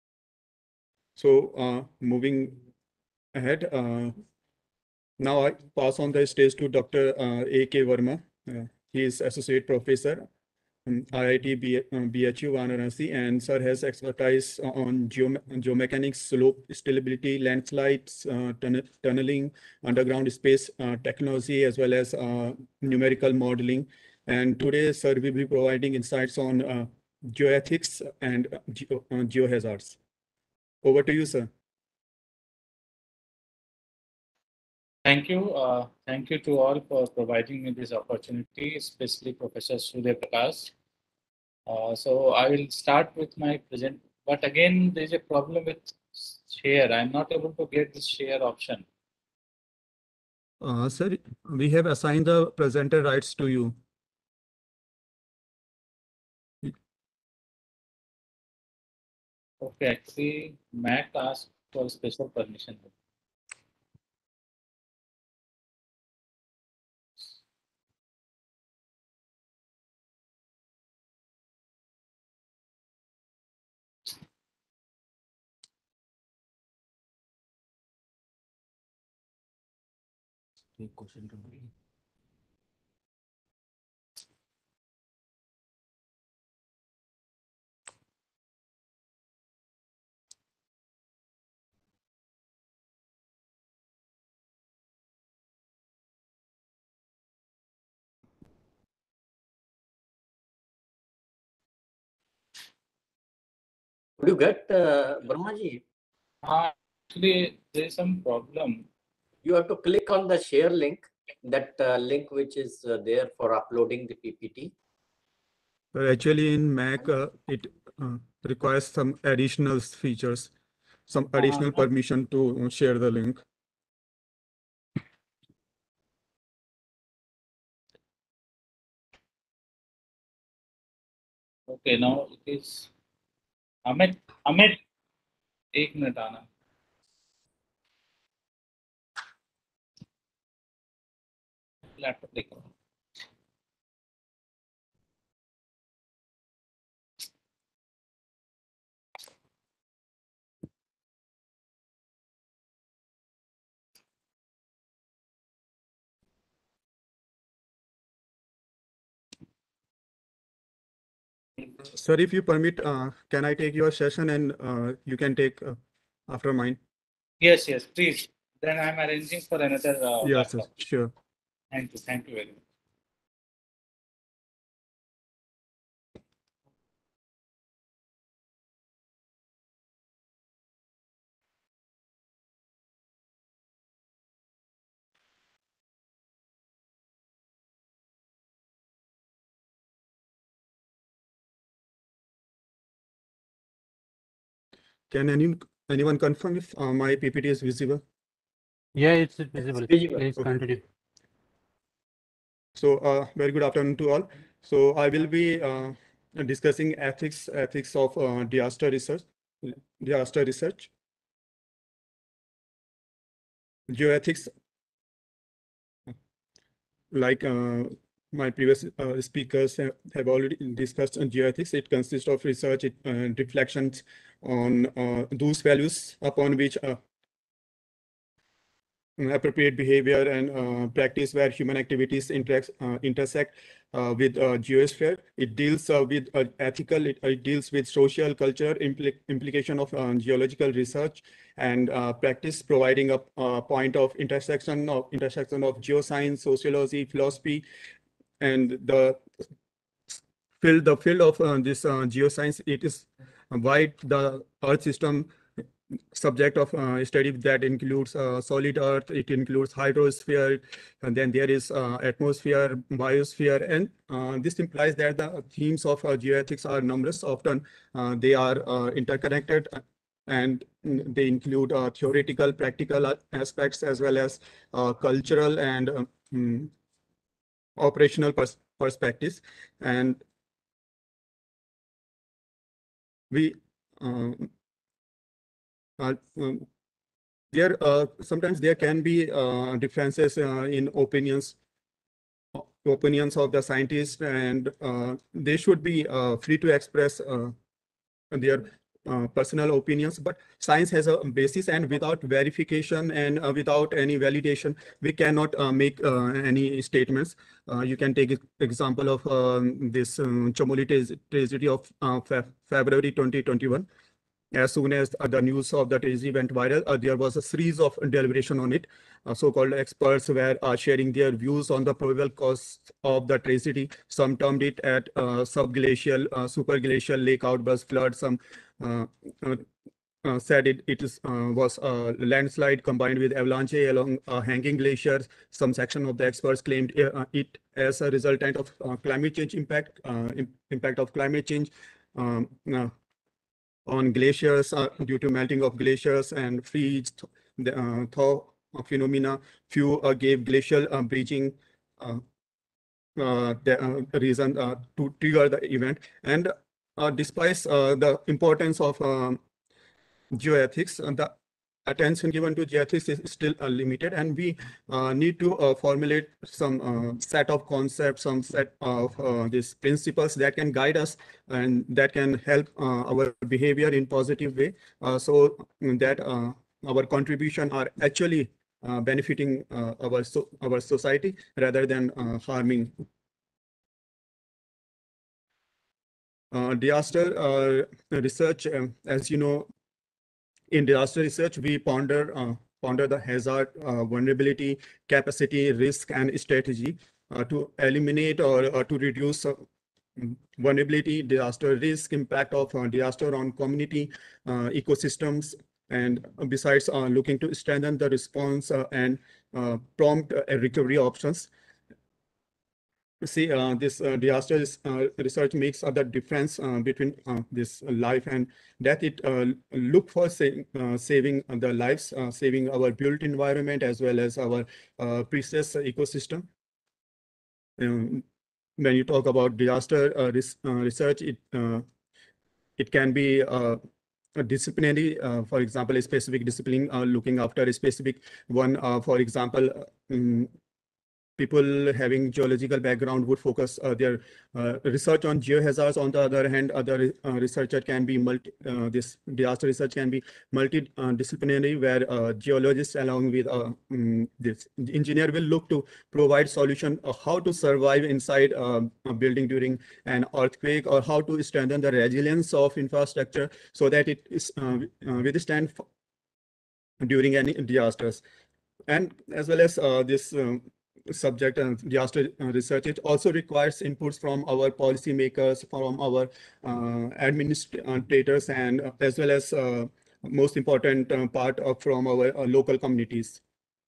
So uh, moving ahead, uh, now I pass on the stage to Doctor Uh, A K Verma. Uh, he is Associate Professor, um, I I T B, um, B H U Varanasi, and sir has expertise on geo geomechanics, slope stability, landslides, uh, tunnel tunneling, underground space uh, technology, as well as uh, numerical modeling. And today, sir will be providing insights on uh, geoethics and uh, geo, uh, geohazards. Over to you, sir. Thank you. Uh, thank you to all for providing me this opportunity, especially Professor Surya Prakash. Uh, so I will start with my present, but again, there is a problem with share. I'm not able to get this share option. Uh, sir, we have assigned the presenter rights to you. Okay, actually, Mac asked for special permission. Could you get uh, Brahmaji? Uh, actually, there is some problem. You have to click on the share link, that uh, link which is uh, there for uploading the P P T. But actually, in Mac, uh, it uh, requires some additional features, some additional Uh-huh. permission to share the link. Okay, now it is Amit. Amit, एक minute आना. Laptop देखो. Sir, if you permit, uh, can I take your session and uh, you can take uh, after mine? Yes, yes, please. Then I'm arranging for another uh, Yes, sir, laptop. sure. Thank you. Thank you very much. Can any, anyone confirm if uh, my P P T is visible? Yeah, it's visible. It's visible. Please Okay. continue. So, uh, very good afternoon to all. So, I will be uh, discussing ethics, ethics of uh, disaster research, disaster research, geoethics. Like uh, my previous uh, speakers have, have already discussed on geoethics, it consists of research it, uh, reflections on uh, those values upon which uh, appropriate behavior and uh, practice where human activities interact, uh, intersect uh, with uh, geosphere. It deals uh, with uh, ethical, it, it deals with social, culture, impl implication of uh, geological research and uh, practice, providing a, a point of intersection of intersection of geoscience, sociology, philosophy, and the field, the field of uh, this uh, geoscience, it is wide the Earth system subject of uh, study that includes uh, solid earth, it includes hydrosphere, and then there is uh, atmosphere, biosphere, and uh, this implies that the themes of uh, geoethics are numerous. Often uh, they are uh, interconnected and they include uh, theoretical, practical aspects as well as uh, cultural and uh, mm, operational pers perspectives. And we uh, uh, um, there uh, sometimes there can be uh, differences uh, in opinions opinions of the scientists, and uh, they should be uh, free to express uh, their uh, personal opinions, but science has a basis, and without verification and uh, without any validation we cannot uh, make uh, any statements. Uh, you can take example of um, this um, Chamoli tragedy of uh, Fe February twenty twenty-one. as soon as uh, the news of the tragedy went viral, uh, there was a series of deliberation on it. Uh, so-called experts were uh, sharing their views on the probable cause of the tragedy. Some termed it at uh, subglacial, uh, superglacial lake outburst flood. Some uh, uh, uh, said it, it is, uh, was a landslide combined with avalanche along uh, hanging glaciers. Some section of the experts claimed uh, it as a resultant of uh, climate change impact, uh, impact of climate change. Um, uh, on glaciers uh, due to melting of glaciers and freeze the uh, thaw phenomena. Few uh, gave glacial uh, breaching uh, uh, the uh, reason uh, to trigger the event. And uh, despite uh, the importance of um, geoethics, uh, the attention given to geoethics is still uh, limited, and we uh, need to uh, formulate some uh, set of concepts, some set of uh, these principles that can guide us and that can help uh, our behavior in positive way, uh, so that uh, our contribution are actually uh, benefiting uh, our so our society rather than uh, harming. Uh, disaster uh, research, um, as you know, in disaster research, we ponder uh, ponder the hazard, uh, vulnerability, capacity, risk, and strategy uh, to eliminate or uh, to reduce uh, vulnerability, disaster risk, impact of uh, disaster on community, uh, ecosystems, and besides uh, looking to strengthen the response uh, and uh, prompt uh, recovery options. See, uh, this uh, disaster uh, research makes uh, the difference uh, between uh, this life and death. It uh, look for sa uh, saving the lives, uh, saving our built environment as well as our uh, precious ecosystem. Um, when you talk about disaster uh, res uh, research, it uh, it can be uh, a disciplinary, uh, for example, a specific discipline uh, looking after a specific one. Uh, for example, um, people having geological background would focus uh, their uh, research on geohazards. On the other hand, other uh, researcher can be multi, uh, this disaster research can be multidisciplinary, uh, where uh, geologists along with uh, um, this engineer will look to provide solution of how to survive inside uh, a building during an earthquake, or how to strengthen the resilience of infrastructure so that it is uh, uh, withstand during any disasters. And as well as uh, this um, subject and disaster research, it also requires inputs from our policymakers, from our uh, administrators, and uh, as well as uh, most important uh, part of from our uh, local communities.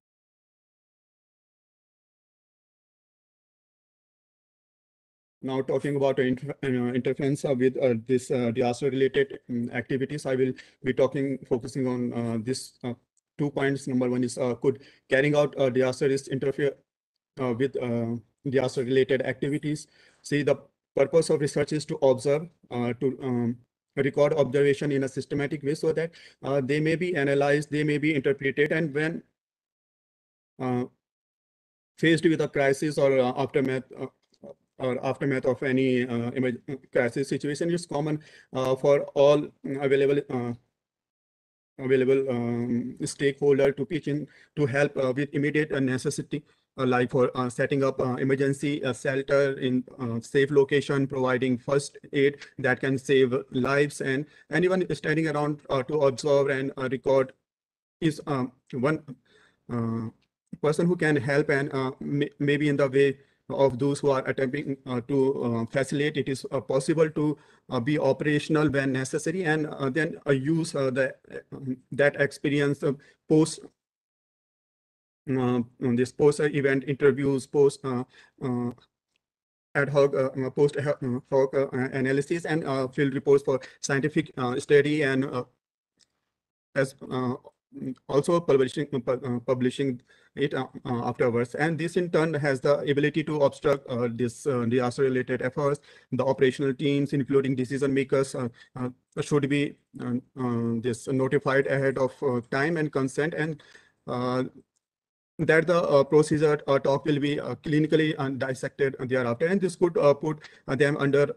Now talking about inter uh, interference uh, with uh, this uh, disaster related um, activities, I will be talking, focusing on uh, this uh, two points. Number one is uh, could carrying out uh, disaster risk interfere uh, with uh, disaster related activities. See, the purpose of research is to observe, uh, to um, record observation in a systematic way so that uh, they may be analyzed, they may be interpreted, and when uh, faced with a crisis or uh, aftermath uh, or aftermath of any uh, crisis situation, it's common uh, for all available uh, available um, stakeholder to pitch in to help uh, with immediate uh, necessity, uh, like for uh, setting up uh, emergency uh, shelter in uh, safe location, providing first aid that can save lives, and anyone standing around uh, to observe and uh, record is um, one uh, person who can help, and uh, may maybe in the way of those who are attempting uh, to uh, facilitate it is uh, possible to uh, be operational when necessary, and uh, then uh, use uh, the uh, that experience uh, post uh, this post event interviews, post uh, uh, ad hoc uh, post hoc uh, analysis, and uh, field reports for scientific uh, study, and uh, as uh, also publishing uh, publishing it uh, uh, afterwards. And this in turn has the ability to obstruct uh, this uh, disaster related efforts. The operational teams, including decision makers, uh, uh, should be uh, uh, this notified ahead of uh, time and consent, and uh, that the uh, procedure uh, talk will be uh, clinically uh, dissected thereafter, and this could uh, put uh, them under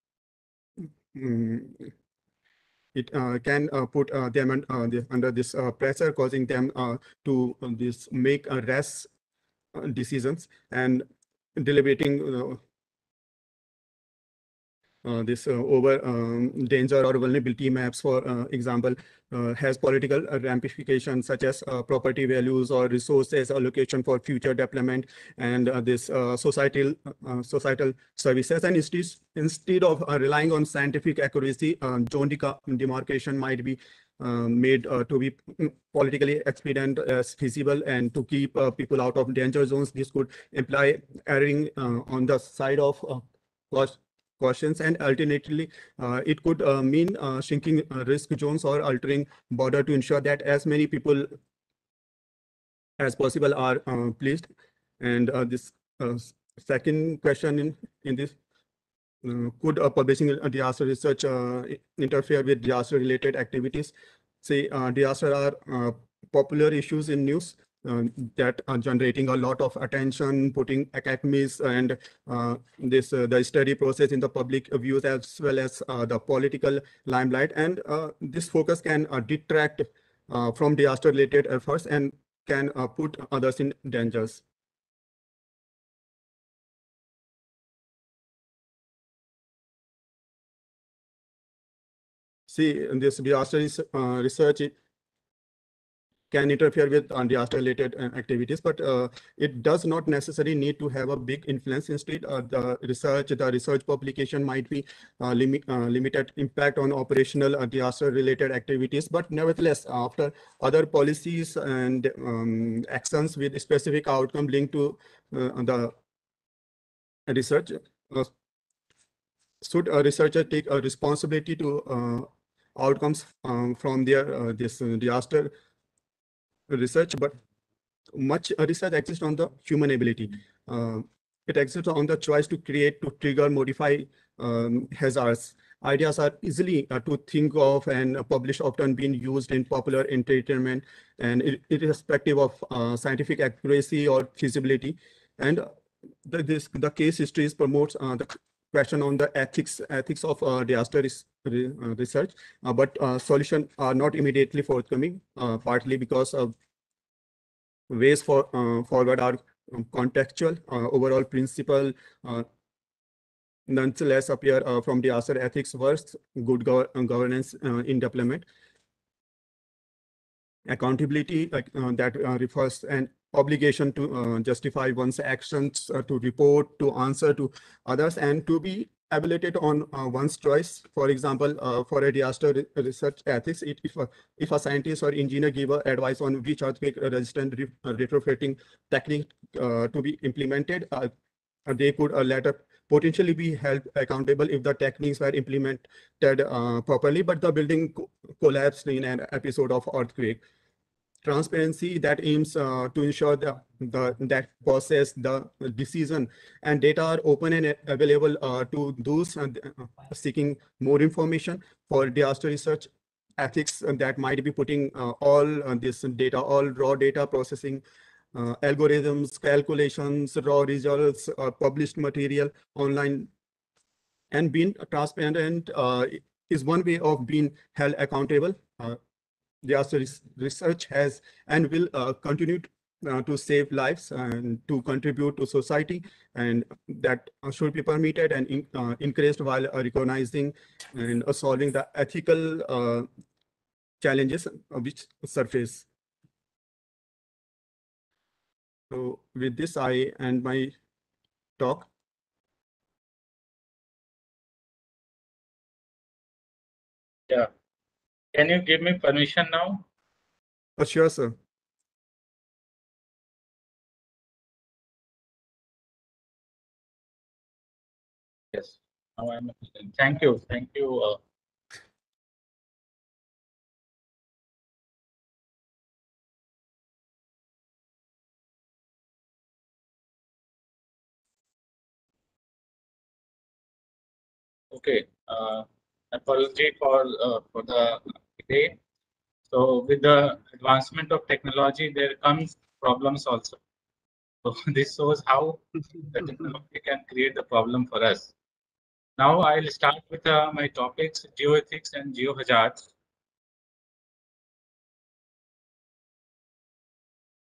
um, it uh, can uh, put uh, them un uh, the, under this uh, pressure, causing them uh, to uh, this make uh, rash uh, decisions and deliberating uh, uh, this uh, over um, danger or vulnerability maps, for uh, example, uh, has political ramifications such as uh, property values or resources allocation for future development, and uh, this uh, societal uh, societal services. And instead, instead of uh, relying on scientific accuracy, uh, zone demarcation might be uh, made uh, to be politically expedient as feasible, and to keep uh, people out of danger zones. This could imply erring uh, on the side of uh, cost cautions, and alternatively, uh, it could uh, mean uh, shrinking uh, risk zones or altering border to ensure that as many people as possible are uh, pleased. And uh, this uh, second question in, in this, uh, could uh, publishing uh, disaster research uh, interfere with disaster related activities? Say uh, disaster are uh, popular issues in news uh, that are generating a lot of attention, putting academies and uh, this uh, the study process in the public views, as well as uh, the political limelight. And uh, this focus can uh, detract uh, from disaster related efforts and can uh, put others in dangers. See, in this disaster is, uh, research it can interfere with uh, disaster-related uh, activities, but uh, it does not necessarily need to have a big influence. Instead, uh, the research, the research publication might be uh, limit, uh, limited impact on operational uh, disaster-related activities, but nevertheless, after other policies and um, actions with specific outcome linked to uh, the research, uh, should a researcher take a responsibility to uh, outcomes um, from their uh, this uh, disaster research, but much uh, research exists on the human ability. Uh, it exists on the choice to create, to trigger, modify um, hazards. Ideas are easily uh, to think of and uh, publish, often being used in popular entertainment, and ir irrespective of uh, scientific accuracy or feasibility. And the, this, the case histories promotes uh, the question on the ethics ethics of uh, disaster res re uh, research, uh, but uh, solutions are not immediately forthcoming, uh, partly because of ways for uh, forward are um, contextual. Uh, overall principle uh, nonetheless appear uh, from disaster ethics works, good gov uh, governance uh, in development, accountability uh, uh, that uh, refers an obligation to uh, justify one's actions, uh, to report, to answer to others, and to be evaluated on uh, one's choice. For example, uh, for a disaster re research ethics, it, if, a, if a scientist or engineer give a advice on which earthquake resistant re uh, retrofitting technique uh, to be implemented, uh, they could uh, later potentially be held accountable if the techniques were implemented uh, properly, but the building co collapsed in an episode of earthquake. Transparency that aims uh, to ensure the, the that process, the decision and data are open and available uh, to those uh, seeking more information. For disaster research ethics, uh, that might be putting uh, all uh, this data, all raw data processing, uh, algorithms, calculations, raw results, uh, published material online, and being transparent uh, is one way of being held accountable. Uh, Disaster research has and will uh, continue to, uh, to save lives and to contribute to society, and that should be permitted and in, uh, encouraged, while uh, recognizing and uh, solving the ethical uh, challenges which surface. So with this, I end my talk. Yeah. Can you give me permission now? Oh, sure, sir. Yes. Now I'm listening. Thank you. Thank you. Uh, okay. Uh, apology for uh, for the delay. So with the advancement of technology, there comes problems also. So this shows how the technology can create the problem for us. Now I'll start with uh, my topics, geoethics and geohazards.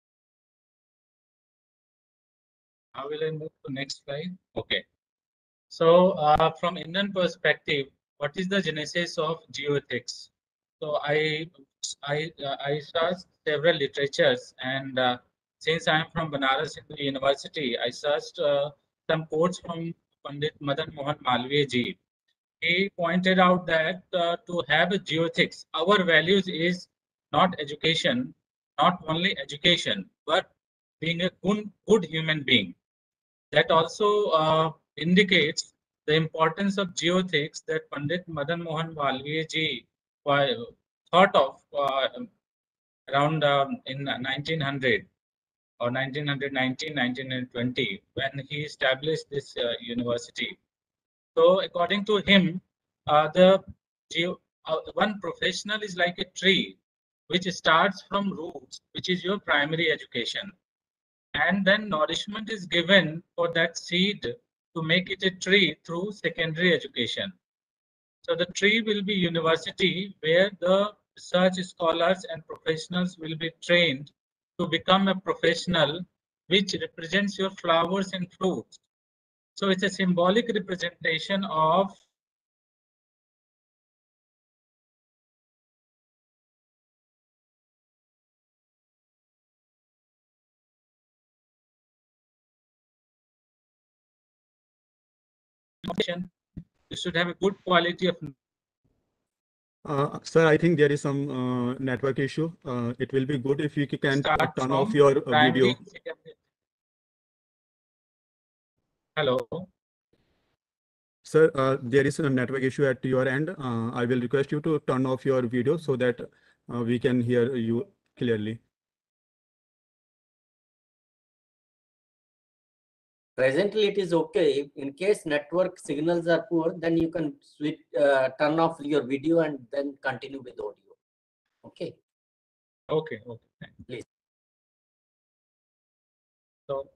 How will I move to next slide? Okay. So uh, from Indian perspective, what is the genesis of geoethics? So I I uh, I searched several literatures, and uh, since I am from Banaras Hindu University, I searched uh, some quotes from Pandit Madan Mohan Malviya ji. He pointed out that uh, to have a geoethics, our values is not education, not only education, but being a good, good human being. That also uh, indicates the importance of geoethics that Pandit Madan Mohan Malviya ji thought of uh, around um, in nineteen hundred or nineteen nineteen, nineteen twenty when he established this uh, university. So according to him, uh, the geo, uh, one professional is like a tree which starts from roots, which is your primary education. And then nourishment is given for that seed to make it a tree through secondary education. So the tree will be university where the research scholars and professionals will be trained to become a professional which represents your flowers and fruits. So it's a symbolic representation of you should have a good quality of. Uh, sir, I think there is some uh, network issue. Uh, it will be good if you can uh, Start turn off from your uh, primary video. and secondary. Hello. Sir, uh, there is a network issue at your end. Uh, I will request you to turn off your video so that uh, we can hear you clearly. Presently, it is okay. In case network signals are poor, then you can switch, uh, turn off your video and then continue with audio. Okay. Okay. Okay. Please. So,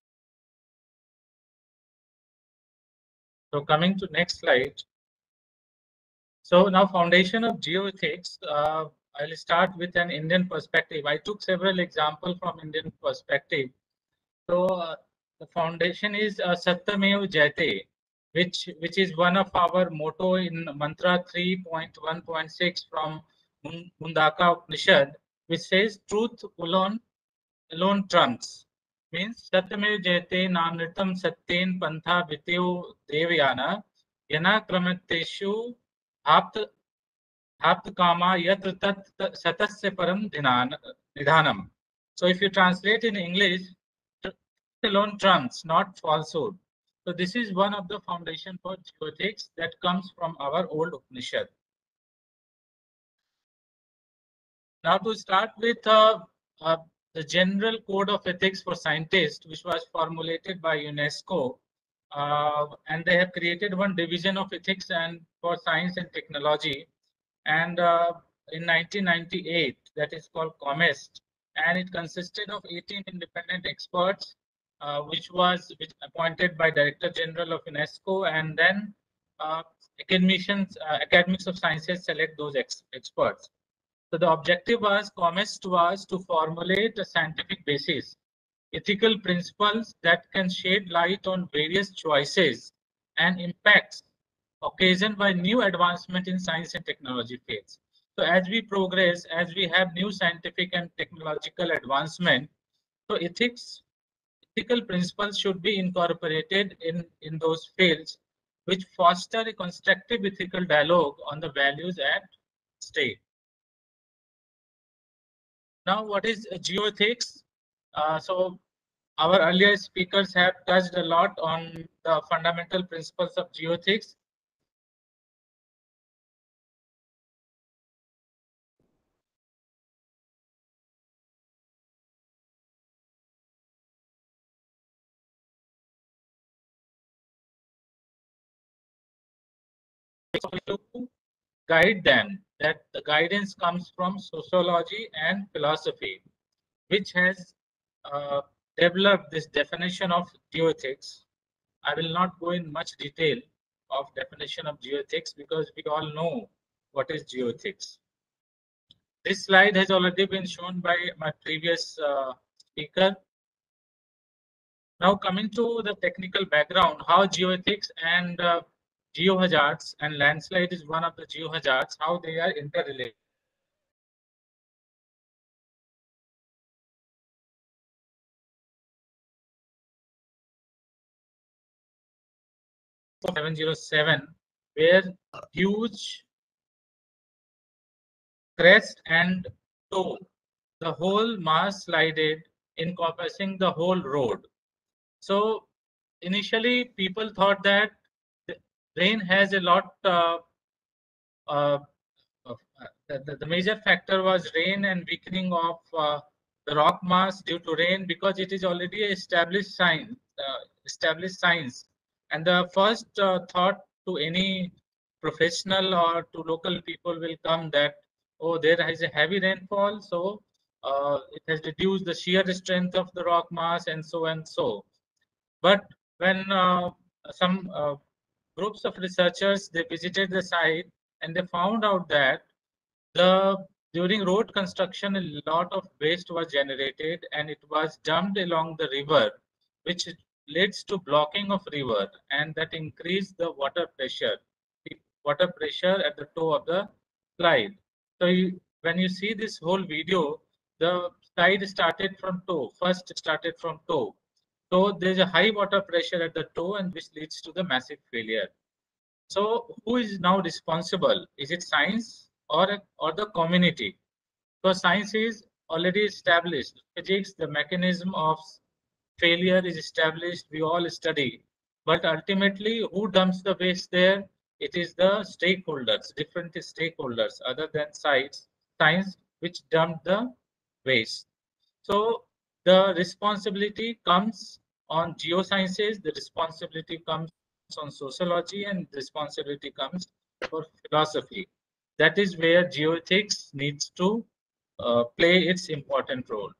so coming to next slide. So now foundation of geoethics. Uh, I'll start with an Indian perspective. I took several examples from Indian perspective. So uh, the foundation is uh, Satyamev Jayate, which which is one of our motto in mantra three point one point six from Mundaka Upanishad, which says truth alone alone trumps. Means Satyamev Jayate Namritam Satyen Pantha Viteu Devyana Yana Kramateshu Apt Apt Kama Yatra Tat Satasya Param Nidhanam. So if you translate in English, alone trumps, not falsehood. So this is one of the foundation for geoethics that comes from our old Upanishad. Now to start with uh, uh, the General Code of Ethics for Scientists, which was formulated by UNESCO, uh, and they have created one division of ethics and for science and technology. And uh, in nineteen ninety-eight, that is called COMEST, and it consisted of eighteen independent experts, uh, which was which appointed by Director General of UNESCO, and then uh, academicians, uh, academics of sciences select those ex experts. So the objective was, COMEST was to formulate a scientific basis, ethical principles that can shed light on various choices and impacts occasioned by new advancement in science and technology fields. So as we progress, as we have new scientific and technological advancement, so ethics, ethical principles should be incorporated in, in those fields, which foster a constructive ethical dialogue on the values at stake. Now, what is geoethics? Uh, so our earlier speakers have touched a lot on the fundamental principles of geoethics. To guide them, that the guidance comes from sociology and philosophy, which has uh, developed this definition of geoethics. I will not go in much detail of definition of geoethics because we all know what is geoethics. This slide has already been shown by my previous uh, speaker. Now coming to the technical background, how geoethics and uh, geohazards, and landslide is one of the geohazards, how they are interrelated. seven oh seven, where huge crest and toe, the whole mass slided, encompassing the whole road. So initially, people thought that the rain has a lot. Uh, uh, of, uh, the, the major factor was rain and weakening of uh, the rock mass due to rain, because it is already established science. Uh, established science, and the first uh, thought to any professional or to local people will come that, oh, there is a heavy rainfall, so uh, it has reduced the shear strength of the rock mass, and so and so. But when uh, some uh, groups of researchers, they visited the site and they found out that the during road construction, a lot of waste was generated and it was dumped along the river, which leads to blocking of river, and that increased the water pressure, the water pressure at the toe of the slide. So you, when you see this whole video, the slide started from toe, first started from toe. So there's a high water pressure at the toe, and which leads to the massive failure. So who is now responsible? Is it science or, or the community? Because science is already established. Physics, the mechanism of failure is established. We all study. But ultimately, who dumps the waste there? It is the stakeholders, different stakeholders other than science, science which dump the waste. So the responsibility comes on geosciences, the responsibility comes on sociology, and responsibility comes for philosophy. That is where geoethics needs to uh, play its important role.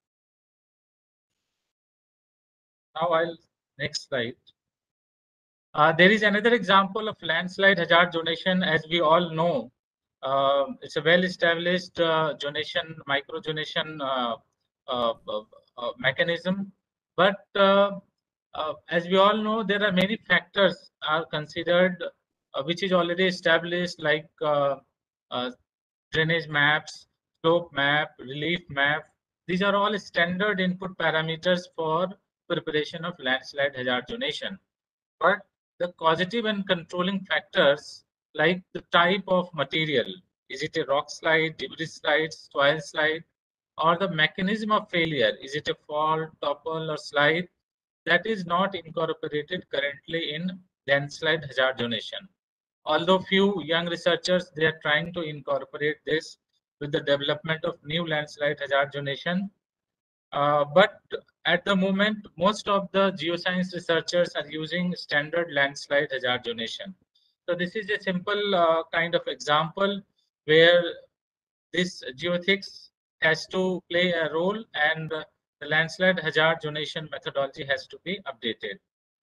Now I'll next slide. Uh, there is another example of landslide hazard zonation. As we all know, uh, it's a well-established uh, zonation, micro zonation uh, uh, uh, mechanism. But uh, uh, as we all know, there are many factors are considered, uh, which is already established, like uh, uh, drainage maps, slope map, relief map. These are all standard input parameters for preparation of landslide hazard zonation. But the causative and controlling factors, like the type of material, is it a rock slide, debris slide, soil slide, or the mechanism of failure, is it a fall, topple, or slide, that is not incorporated currently in landslide hazard zonation. Although few young researchers, they are trying to incorporate this with the development of new landslide hazard zonation. Uh, but at the moment, most of the geoscience researchers are using standard landslide hazard zonation. So this is a simple uh, kind of example where this geoethics has to play a role, and uh, the landslide hazard zonation methodology has to be updated.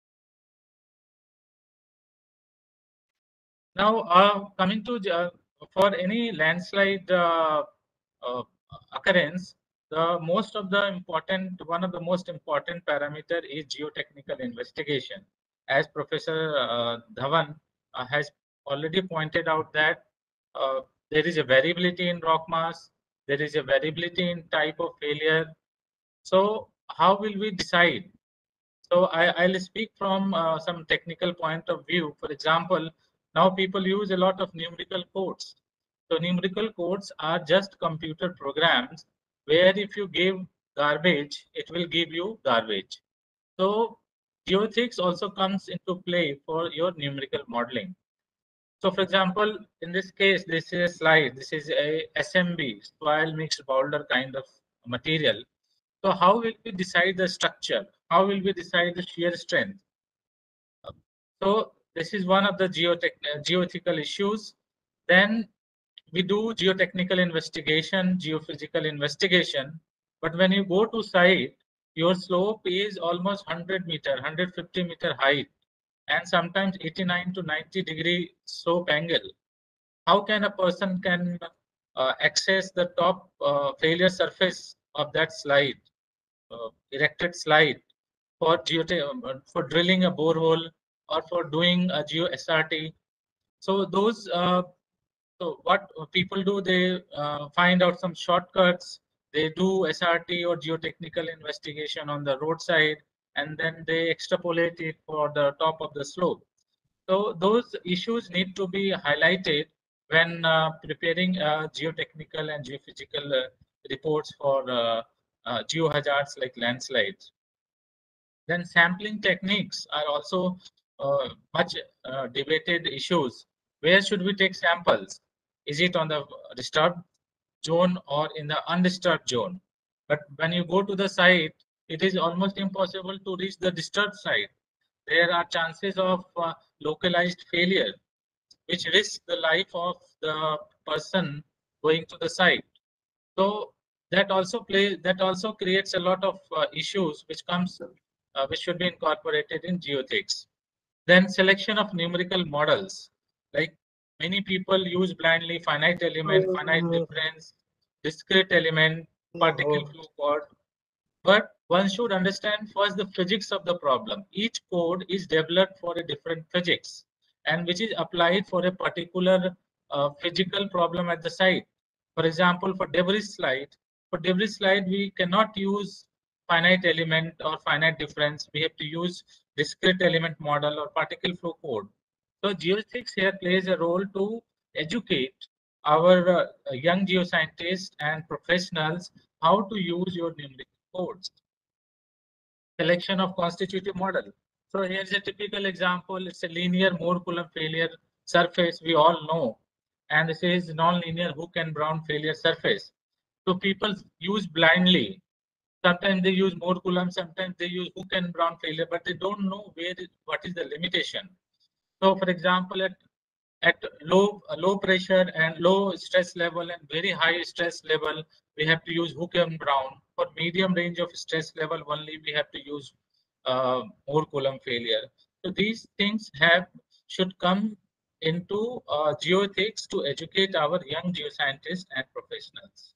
Now, uh, coming to uh, for any landslide uh, uh, occurrence, the most of the important, one of the most important parameter is geotechnical investigation. As Professor uh, Dhawan uh, has already pointed out that uh, there is a variability in rock mass, there is a variability in type of failure. So how will we decide? So I, I'll speak from uh, some technical point of view. For example, now people use a lot of numerical codes. So numerical codes are just computer programs where if you give garbage, it will give you garbage. So geoethics also comes into play for your numerical modeling. So for example, in this case, this is a slide. This is a S M B, soil mixed boulder kind of material. So how will we decide the structure? How will we decide the shear strength? So this is one of the geotech geoethical issues. Then we do geotechnical investigation, geophysical investigation. But when you go to site, your slope is almost one hundred meter, one hundred fifty meter height, and sometimes eighty-nine to ninety degree slope angle. How can a person can uh, access the top uh, failure surface of that slide, uh, erected slide? for geotech, for drilling a borehole or for doing a geo S R T. So those, uh, so what people do, they uh, find out some shortcuts. They do S R T or geotechnical investigation on the roadside, and then they extrapolate it for the top of the slope. So those issues need to be highlighted when uh, preparing uh, geotechnical and geophysical uh, reports for uh, uh, geohazards like landslides. Then sampling techniques are also uh, much uh, debated issues. Where should we take samples? Is it on the disturbed zone or in the undisturbed zone? But when you go to the site, it is almost impossible to reach the disturbed site. There are chances of uh, localized failure, which risk the life of the person going to the site. So that also plays, that also creates a lot of uh, issues which comes, uh, which should be incorporated in geoethics. Then selection of numerical models, like many people use blindly finite element, finite difference, discrete element, particle flow chord. But one should understand first the physics of the problem. Each code is developed for a different physics and which is applied for a particular uh, physical problem at the site. For example, for debris slide, for debris slide, we cannot use finite element or finite difference. We have to use discrete element model or particle flow code. So geophysics here plays a role to educate our uh, young geoscientists and professionals how to use your numerical codes. Selection of constitutive model. So here's a typical example. It's a linear Moore-Coulomb failure surface we all know. And this is non-linear Hooke and Brown failure surface. So people use blindly. Sometimes they use Moore-Coulomb, sometimes they use Hooke and Brown failure, but they don't know where is, what is the limitation. So for example, at at low low pressure and low stress level and very high stress level, we have to use Hooke and Brown. For medium range of stress level only, we have to use uh, Moore-Coulomb failure. So these things have should come into uh, geoethics to educate our young geoscientists and professionals.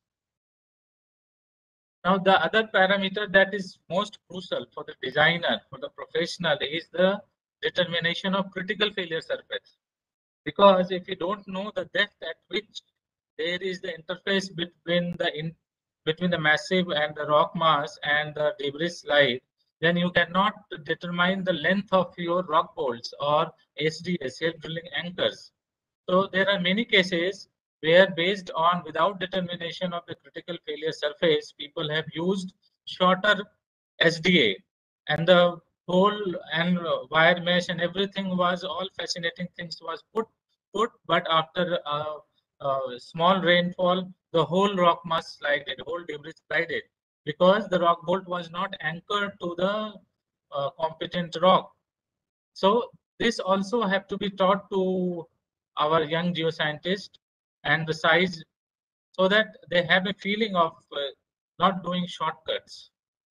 Now, the other parameter that is most crucial for the designer, for the professional, is the determination of critical failure surface. Because if you don't know the depth at which there is the interface between the in, between the massive and the rock mass and the debris slide, then you cannot determine the length of your rock bolts or S D A, self-drilling anchors. So there are many cases where, based on without determination of the critical failure surface, people have used shorter S D A, and the whole and wire mesh and everything was all fascinating things was put put, but after a, a small rainfall, the whole rock mass slided, whole debris slided, because the rock bolt was not anchored to the uh, competent rock. So this also have to be taught to our young geoscientists and the size, so that they have a feeling of uh, not doing shortcuts.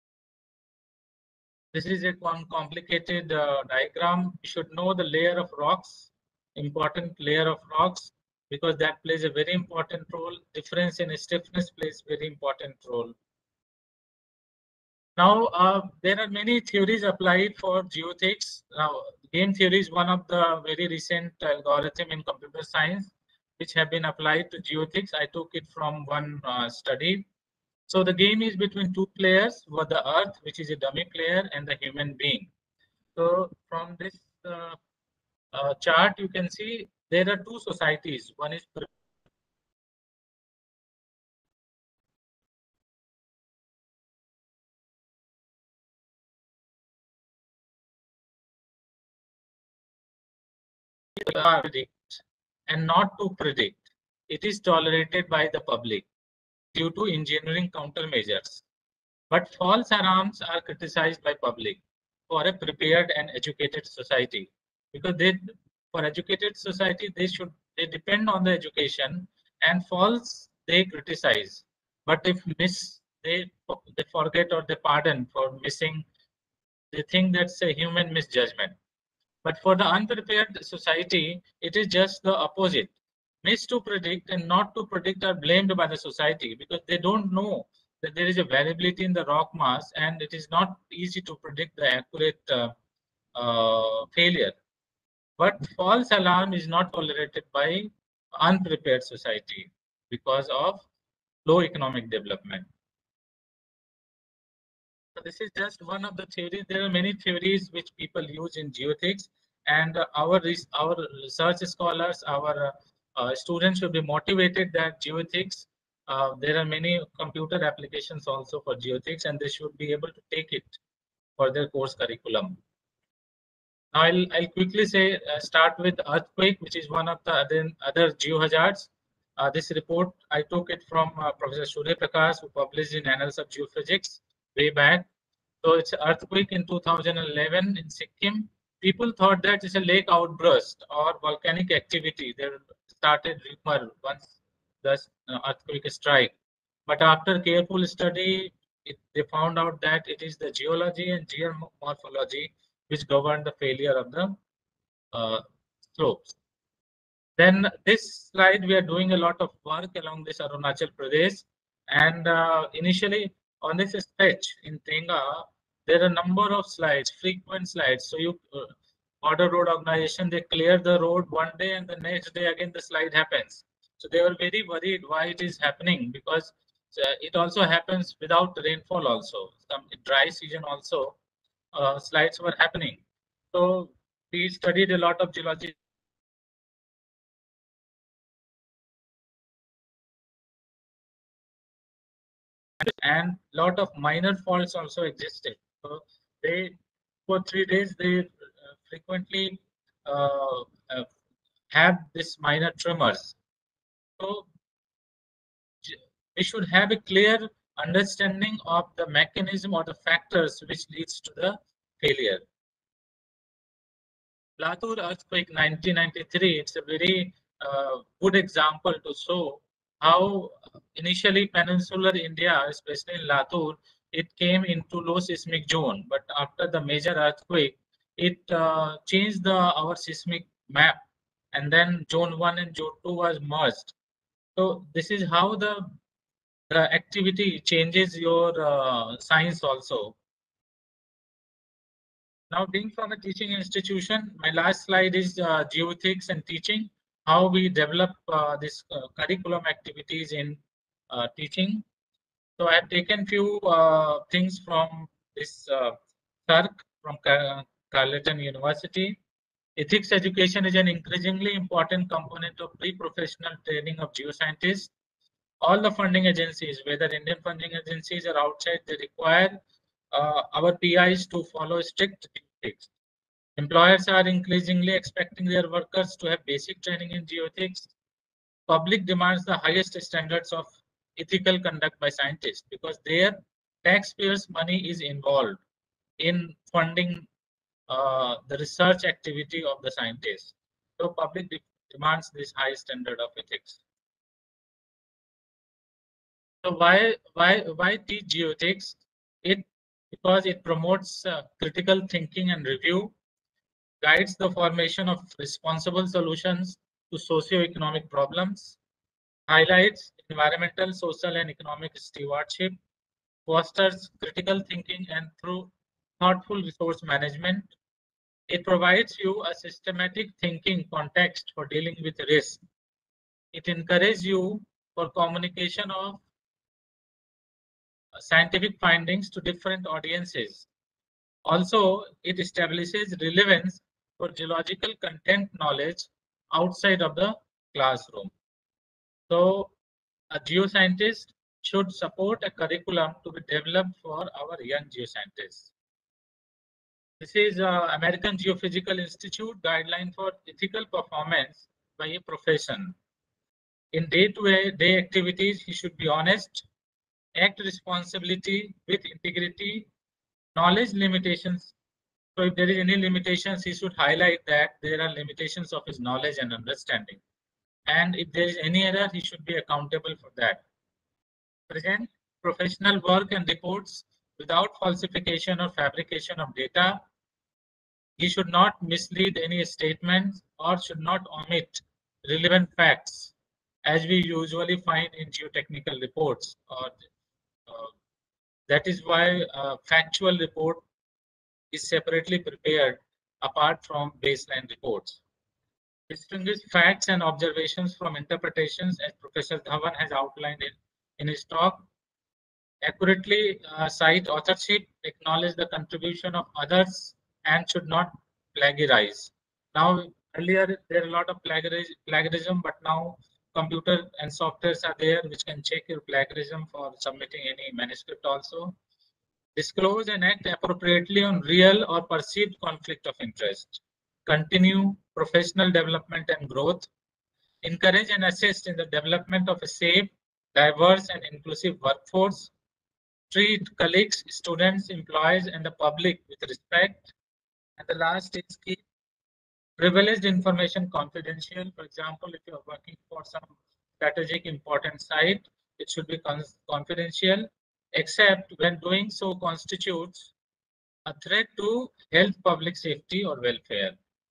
This is a complicated uh, diagram. You should know the layer of rocks, important layer of rocks, because that plays a very important role. Difference in stiffness plays very important role. Now, uh, there are many theories applied for geoethics. Now, game theory is one of the very recent algorithm in computer science, which have been applied to geoethics. I took it from one uh, study. So the game is between two players, with the Earth, which is a dummy player, and the human being. So from this uh, uh, chart, you can see there are two societies. One is predict and not to predict. It is tolerated by the public due to engineering countermeasures. But false alarms are criticized by public for a prepared and educated society, because they, for educated society, they should they depend on the education, and false they criticize. But if miss, they they forget or they pardon for missing. They think that's a human misjudgment. But for the unprepared society, it is just the opposite. Miss to predict and not to predict are blamed by the society, because they don't know that there is a variability in the rock mass, and it is not easy to predict the accurate uh, uh, failure. But false alarm is not tolerated by unprepared society because of low economic development. So this is just one of the theories. There are many theories which people use in geoethics, and uh, our our research scholars, our uh, uh, students should be motivated that geoethics. Uh, there are many computer applications also for geoethics, and they should be able to take it for their course curriculum. Now I'll I'll quickly say uh, start with earthquake, which is one of the other other geohazards. Uh, this report I took it from uh, Professor Surya Prakash, who published in Annals of Geophysics way back. So it's an earthquake in two thousand eleven in Sikkim. People thought that it's a lake outburst or volcanic activity. There started rumor once the uh, earthquake strike. But after careful study, it, they found out that it is the geology and geomorphology which govern the failure of the uh, slopes. Then this slide, we are doing a lot of work along this Arunachal Pradesh. And uh, initially on this stretch in Tenga, there are a number of slides, frequent slides. So you, uh, Border Road Organization, they clear the road one day and the next day again the slide happens. So they were very worried why it is happening, because uh, it also happens without rainfall also. Some dry season also, uh, slides were happening. So we studied a lot of geology. And lot of minor faults also existed. So they, for three days, they uh, frequently uh, uh, have this minor tremors. So we should have a clear understanding of the mechanism or the factors which leads to the failure. Latur earthquake nineteen ninety-three, it's a very uh, good example to show how initially peninsular India, especially in Latur, it came into low seismic zone. But after the major earthquake, it uh, changed the our seismic map, and then zone one and zone two was merged. So this is how the the activity changes your uh, science also. Now, being from a teaching institution, my last slide is uh, geoethics and teaching, how we develop uh, this uh, curriculum activities in uh, teaching. So I have taken few uh, things from this uh, C A R C from Carleton University. Ethics education is an increasingly important component of pre-professional training of geoscientists. All the funding agencies, whether Indian funding agencies or outside, they require uh, our P Is to follow strict ethics. Employers are increasingly expecting their workers to have basic training in geoethics. Public demands the highest standards of ethical conduct by scientists because their taxpayers' money is involved in funding uh, the research activity of the scientists. So public de demands this high standard of ethics. So why why why teach geoethics? It because it promotes uh, critical thinking and review, guides the formation of responsible solutions to socio-economic problems, highlights environmental, social, and economic stewardship, fosters critical thinking and through thoughtful resource management. It provides you a systematic thinking context for dealing with risk. It encourages you for communication of scientific findings to different audiences. Also, it establishes relevance for geological content knowledge outside of the classroom. So, a geoscientist should support a curriculum to be developed for our young geoscientists. This is uh, American Geophysical Institute guideline for ethical performance by a profession. In day-to-day activities, he should be honest, act responsibility with integrity, knowledge limitations. So if there is any limitations, he should highlight that there are limitations of his knowledge and understanding. And if there is any error, he should be accountable for that. Present professional work and reports without falsification or fabrication of data. He should not mislead any statements or should not omit relevant facts, as we usually find in geotechnical reports or uh, That is why a factual report is separately prepared apart from baseline reports. Distinguish facts and observations from interpretations, as Professor Dhawan has outlined in, in his talk. Accurately uh, cite authorship, acknowledge the contribution of others, and should not plagiarize. Now, earlier there are a lot of plagiarism, plagiarism, but now computer and softwares are there which can check your plagiarism for submitting any manuscript also. Disclose and act appropriately on real or perceived conflict of interest. Continue professional development and growth. Encourage and assist in the development of a safe, diverse, and inclusive workforce. Treat colleagues, students, employees, and the public with respect. And the last is keep privileged information confidential. For example, if you are working for some strategic important site, it should be confidential, except when doing so constitutes a threat to health, public safety, or welfare.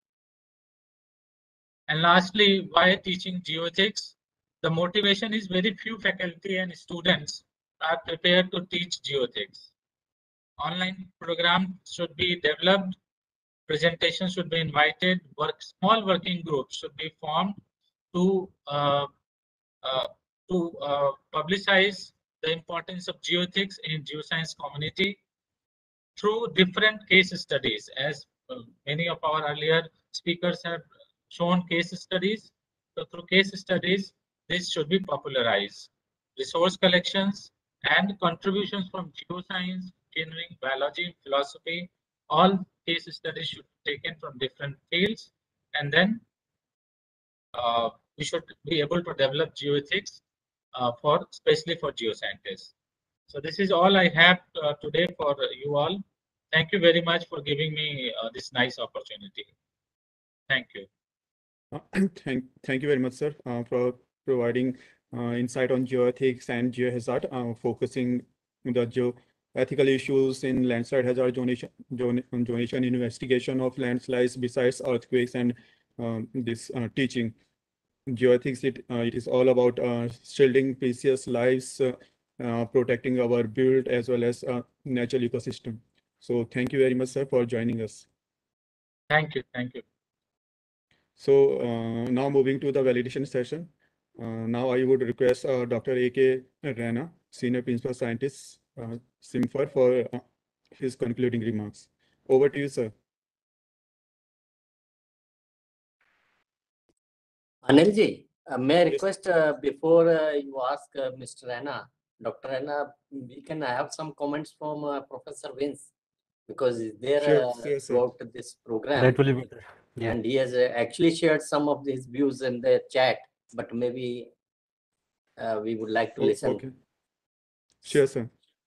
And lastly, why teaching geoethics? The motivation is very few faculty and students are prepared to teach geoethics. Online programs should be developed, presentations should be invited, work, small working groups should be formed to, uh, uh, to uh, publicize the importance of geoethics in geoscience community through different case studies, as uh, many of our earlier speakers have shown case studies. So through case studies, this should be popularized. Resource collections and contributions from geoscience, engineering, biology, philosophy, all case studies should be taken from different fields, and then uh, we should be able to develop geoethics uh, for, especially for geoscientists. So this is all I have uh, today for you all. Thank you very much for giving me uh, this nice opportunity. Thank you. Uh, thank, thank you very much, sir, uh, for providing uh, insight on geoethics and geohazard, uh, focusing on the geoethical issues in landslide hazard zonation, zonation investigation of landslides besides earthquakes and um, this uh, teaching. Geoethics, it, uh, it is all about uh, shielding precious lives, uh, uh, protecting our build as well as uh, natural ecosystem. So thank you very much, sir, for joining us. Thank you. Thank you. So uh, now moving to the validation session. Uh, now I would request uh, Doctor A K Rana, Senior Principal Scientist, uh, SIMFAR, for uh, his concluding remarks. Over to you, sir. Anilji, uh, may I request uh, before uh, you ask uh, Mister Rana, Doctor Rana, we can have some comments from uh, Professor Vince, because he's there Sure, uh, sure, sir. throughout this program. That will be better. Yeah. And he has uh, actually shared some of his views in the chat, but maybe uh, we would like to Oh, listen. okay. Sure, sir.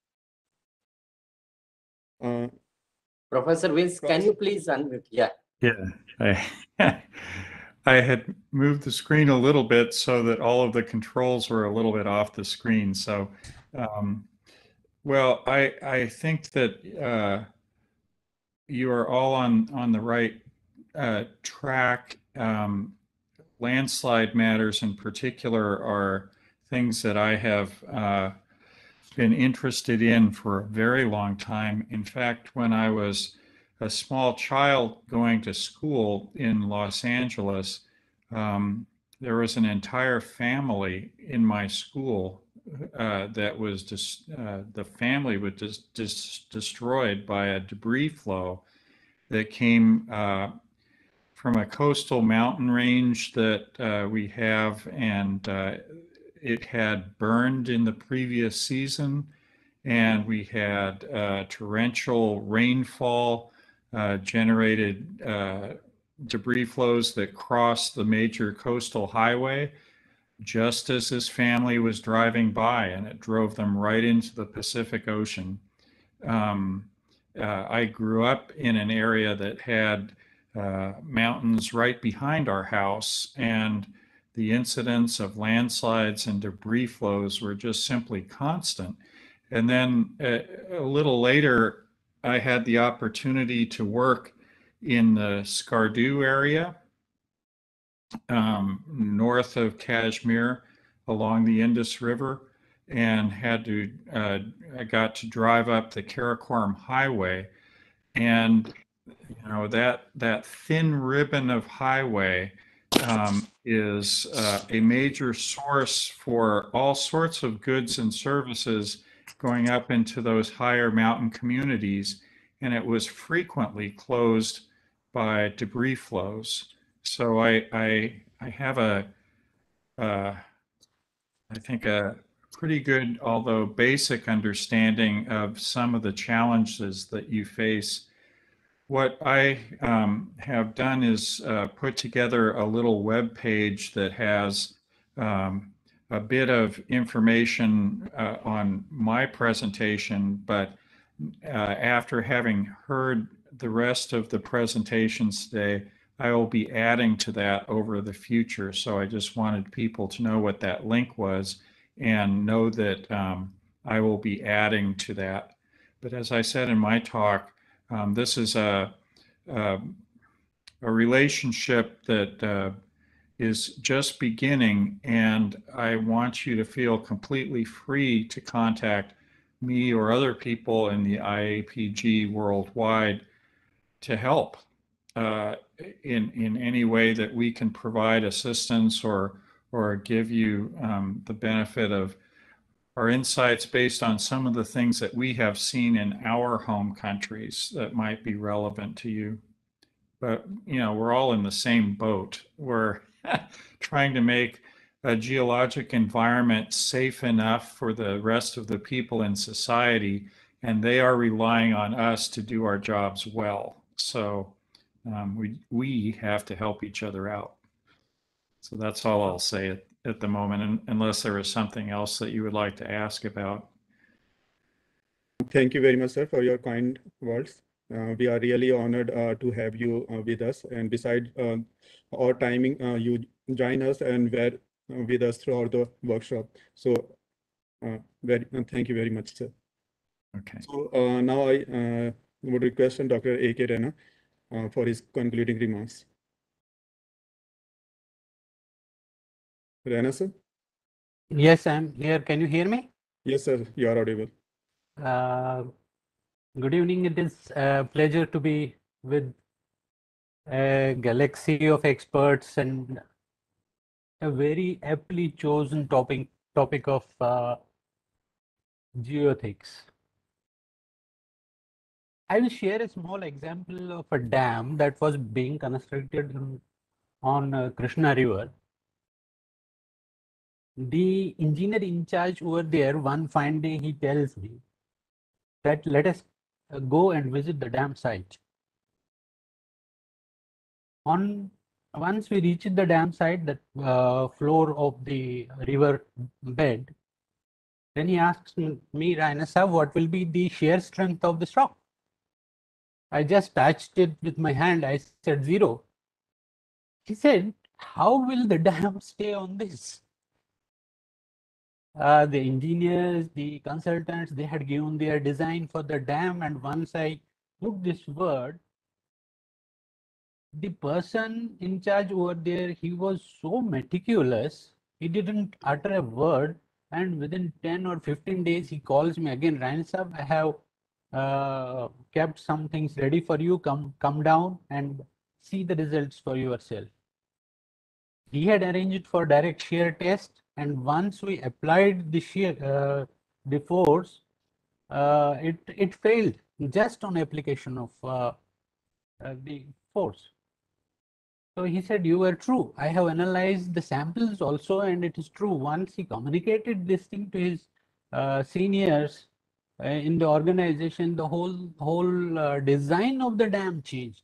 Uh, Professor Vince, can you please unmute? Yeah. Yeah, I, I had moved the screen a little bit so that all of the controls were a little bit off the screen. So, um, well, I I think that uh, you are all on on the right uh, track. Um, landslide matters in particular are things that I have uh, been interested in for a very long time. In fact, when I was a small child going to school in Los Angeles, um, there was an entire family in my school uh, that was just, uh, the family was just, just destroyed by a debris flow that came uh, from a coastal mountain range that uh, we have, and uh, it had burned in the previous season, and we had uh, torrential rainfall uh, generated uh, debris flows that crossed the major coastal highway just as this family was driving by, and it drove them right into the Pacific Ocean. Um, uh, I grew up in an area that had uh, mountains right behind our house, and the incidents of landslides and debris flows were just simply constant. And then uh, a little later, I had the opportunity to work in the Skardu area, um, north of Kashmir, along the Indus River. and had to, uh, I got to drive up the Karakoram Highway. And, you know, that, that thin ribbon of highway um, is uh, a major source for all sorts of goods and services going up into those higher mountain communities. And it was frequently closed by debris flows. So I, I, I have a, uh, I think a pretty good, although basic understanding of some of the challenges that you face. What I um, have done is uh, put together a little web page that has um, a bit of information uh, on my presentation, but uh, after having heard the rest of the presentations today, I will be adding to that over the future. So I just wanted people to know what that link was and know that um, I will be adding to that. But as I said in my talk, um, this is a, a, a relationship that uh, is just beginning, and I want you to feel completely free to contact me or other people in the I A P G worldwide to help uh, in in any way that we can provide assistance or or give you um, the benefit of our insights based on some of the things that we have seen in our home countries that might be relevant to you. But you know, we're all in the same boat. We're trying to make a geologic environment safe enough for the rest of the people in society, and they are relying on us to do our jobs well. So um, we we have to help each other out. So that's all I'll say at, at the moment, and, unless there is something else that you would like to ask about. Thank you very much, sir, for your kind words. Uh, we are really honored uh, to have you uh, with us. And beside uh, our timing, uh, you join us and were uh, with us throughout the workshop. So uh, very, uh, thank you very much, sir. Okay. So uh, now I uh, would request Doctor A K Rana uh, for his concluding remarks. Rana, sir? Yes, I'm here. Can you hear me? Yes, sir, you are audible. Uh, good evening. It is a pleasure to be with a galaxy of experts and a very aptly chosen topic topic of uh, geoethics. I will share a small example of a dam that was being constructed on uh, Krishna River. The engineer in charge over there, one fine day, he tells me that let us uh, go and visit the dam site. On once we reach the dam site, the uh, floor of the river bed, then he asks me, Raina sir, what will be the shear strength of this rock? I just touched it with my hand. I said zero. He said, how will the dam stay on this? Uh, the engineers, the consultants, they had given their design for the dam, and once I put this word, the person in charge over there, he was so meticulous, he didn't utter a word, and within ten or fifteen days, he calls me again, Raina sir, I have uh, kept some things ready for you, come, come down and see the results for yourself. He had arranged for direct shear test, and once we applied the shear, uh, the force, uh, it, it failed just on application of uh, uh, the force. So he said, you were true. I have analyzed the samples also, and it is true. Once he communicated this thing to his uh, seniors uh, in the organization, the whole, whole uh, design of the dam changed.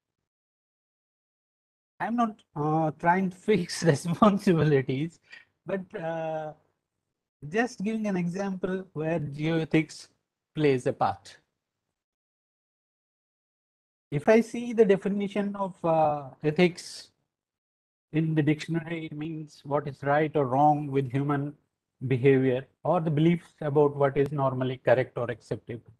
I'm not uh, trying to fix responsibilities, but uh, just giving an example where geoethics plays a part. If I see the definition of uh, ethics in the dictionary, it means what is right or wrong with human behavior or the beliefs about what is normally correct or acceptable.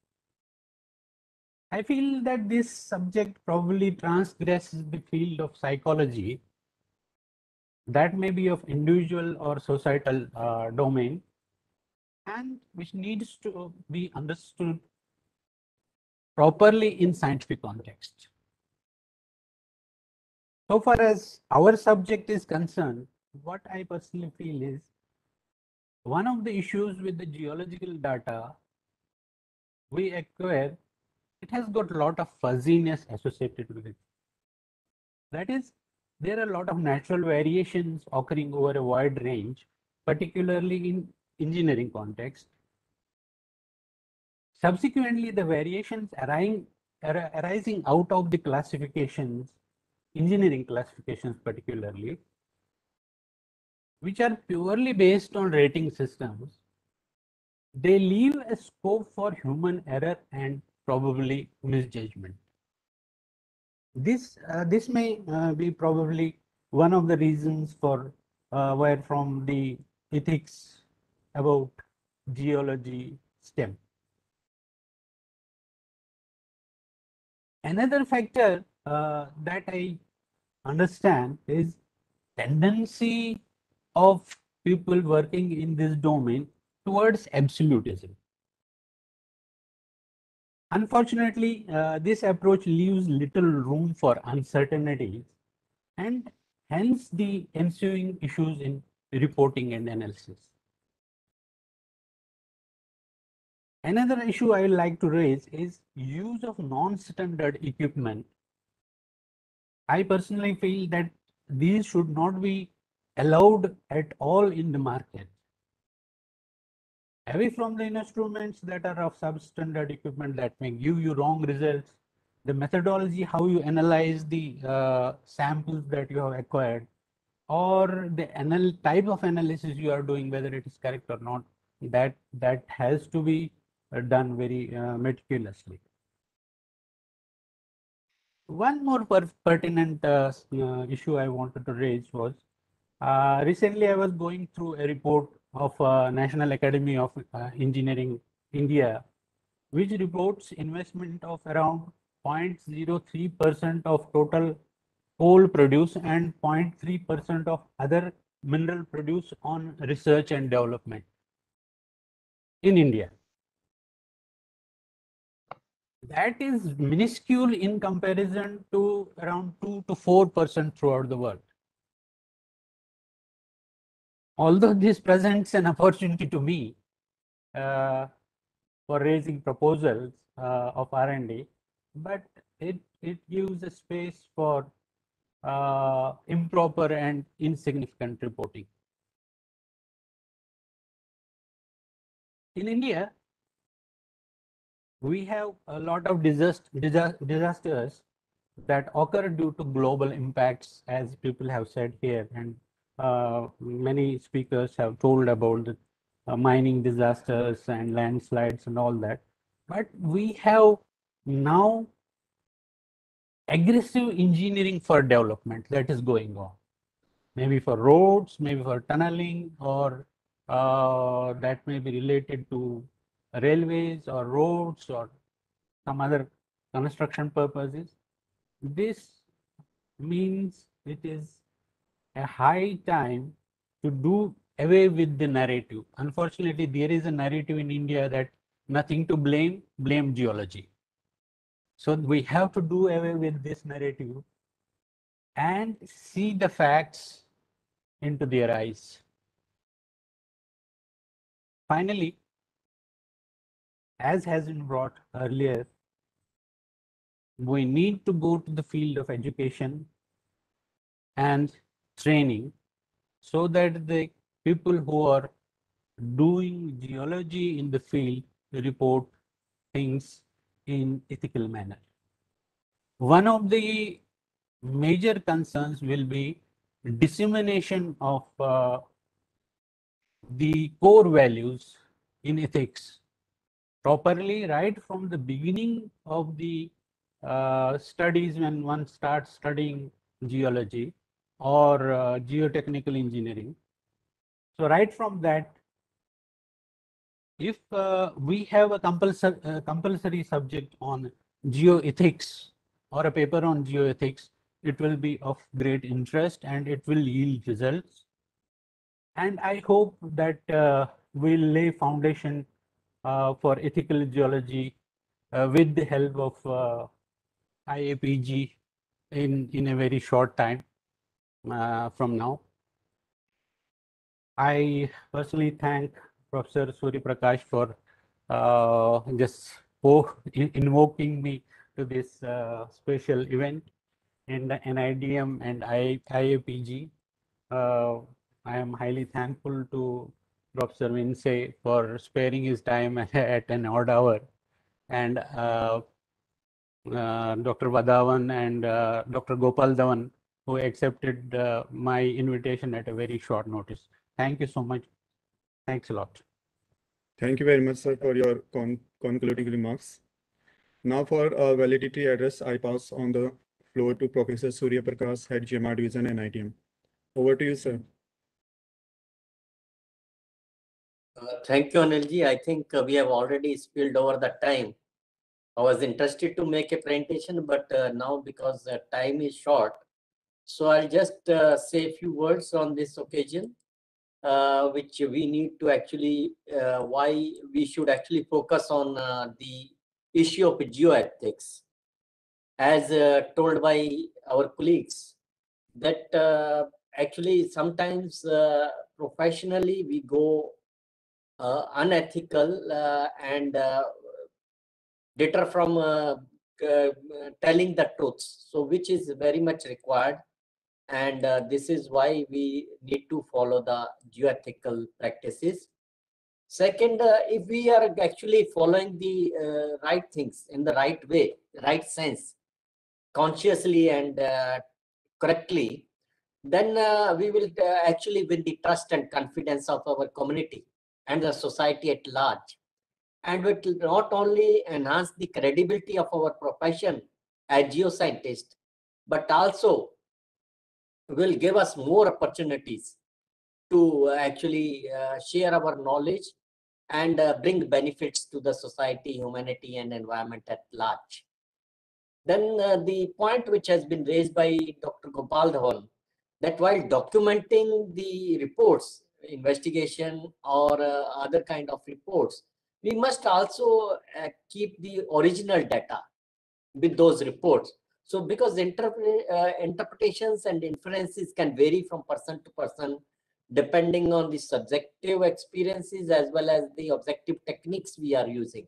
I feel that this subject probably transgresses the field of psychology that may be of individual or societal uh, domain. and which needs to be understood properly in scientific context. So far as our subject is concerned, what I personally feel is one of the issues with the geological data we acquire, it has got a lot of fuzziness associated with it. That is, there are a lot of natural variations occurring over a wide range, particularly in engineering context. Subsequently, the variations arising, arising out of the classifications, engineering classifications particularly, which are purely based on rating systems, they leave a scope for human error and probably misjudgment. This, uh, this may uh, be probably one of the reasons for uh, where from the ethics about geology stem. Another factor uh, that I understand is tendency of people working in this domain towards absolutism. Unfortunately, uh, this approach leaves little room for uncertainties and hence the ensuing issues in reporting and analysis. Another issue I would like to raise is use of non-standard equipment. I personally feel that these should not be allowed at all in the market. Away from the instruments that are of substandard equipment that may give you wrong results, the methodology, how you analyze the uh, samples that you have acquired, or the anal type of analysis you are doing, whether it is correct or not, that, that has to be uh, done very uh, meticulously. One more per pertinent uh, uh, issue I wanted to raise was, uh, recently I was going through a report of uh, National Academy of uh, Engineering India, which reports investment of around zero point zero three percent of total coal produce and zero point three percent of other mineral produce on research and development in India. That is minuscule in comparison to around two to four percent throughout the world. Although this presents an opportunity to me uh, for raising proposals uh, of R and D, but it, it gives a space for uh, improper and insignificant reporting. In India, we have a lot of disaster, disasters that occur due to global impacts, as people have said here, and uh, many speakers have told about the uh, mining disasters and landslides and all that. But we have now aggressive engineering for development that is going on, maybe for roads, maybe for tunneling, or uh, that may be related to railways or roads or some other construction purposes. This means it is a high time to do away with the narrative. Unfortunately, there is a narrative in India that nothing to blame, blame geology. So we have to do away with this narrative and see the facts into their eyes. Finally, as has been brought earlier, we need to go to the field of education and training so that the people who are doing geology in the field report things in ethical manner. One of the major concerns will be dissemination of uh, the core values in ethics properly right from the beginning of the uh, studies when one starts studying geology or uh, geotechnical engineering. So right from that, if uh, we have a compulsory, uh, compulsory subject on geoethics or a paper on geoethics, it will be of great interest and it will yield results. And I hope that uh, will lay foundation uh, for ethical geology uh, with the help of uh, I A P G in, in a very short time uh, from now. I personally thank Professor Surya Prakash for uh, just oh, in- invoking me to this uh, special event in the N I D M and I A P G. Uh, I am highly thankful to Professor Vince for sparing his time at an odd hour, and uh, uh, Doctor Vadavan and uh, Doctor Gopal Dhawan, who accepted uh, my invitation at a very short notice. Thank you so much. Thanks a lot. Thank you very much, sir, for your con concluding remarks. Now for a validity address, I pass on the floor to Professor Surya Prakash, Head G M R Division and I T M. Over to you, sir. Uh, thank you, Anilji. I think uh, we have already spilled over the time. I was interested to make a presentation, but uh, now because the time is short, so I'll just uh, say a few words on this occasion, uh, which we need to actually, uh, why we should actually focus on uh, the issue of geoethics. As uh, told by our colleagues, that uh, actually sometimes uh, professionally we go uh, unethical uh, and uh, deter from uh, uh, telling the truth, so which is very much required, and uh, this is why we need to follow the geoethical practices. Second, uh, if we are actually following the uh, right things in the right way, right sense, consciously and uh, correctly, then uh, we will uh, actually win the trust and confidence of our community and the society at large. And it will not only enhance the credibility of our profession as geoscientists, but also will give us more opportunities to actually uh, share our knowledge and uh, bring benefits to the society, humanity, and environment at large. Then uh, the point which has been raised by Doctor Gopal Dhawan, that while documenting the reports, investigation or uh, other kind of reports, we must also uh, keep the original data with those reports. So because interpre uh, interpretations and inferences can vary from person to person, depending on the subjective experiences as well as the objective techniques we are using.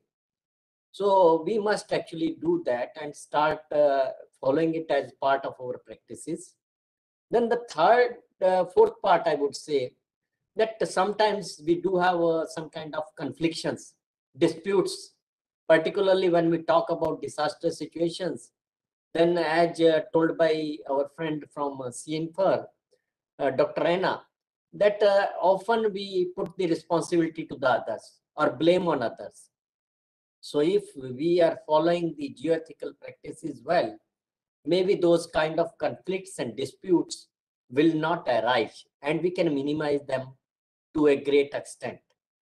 So we must actually do that and start uh, following it as part of our practices. Then the third, uh, fourth part, I would say, that sometimes we do have uh, some kind of conflictions, disputes, particularly when we talk about disaster situations. Then as uh, told by our friend from uh, C N F R, uh, Doctor Rena, that uh, often we put the responsibility to the others or blame on others. So if we are following the geoethical practices well, maybe those kind of conflicts and disputes will not arise and we can minimize them to a great extent.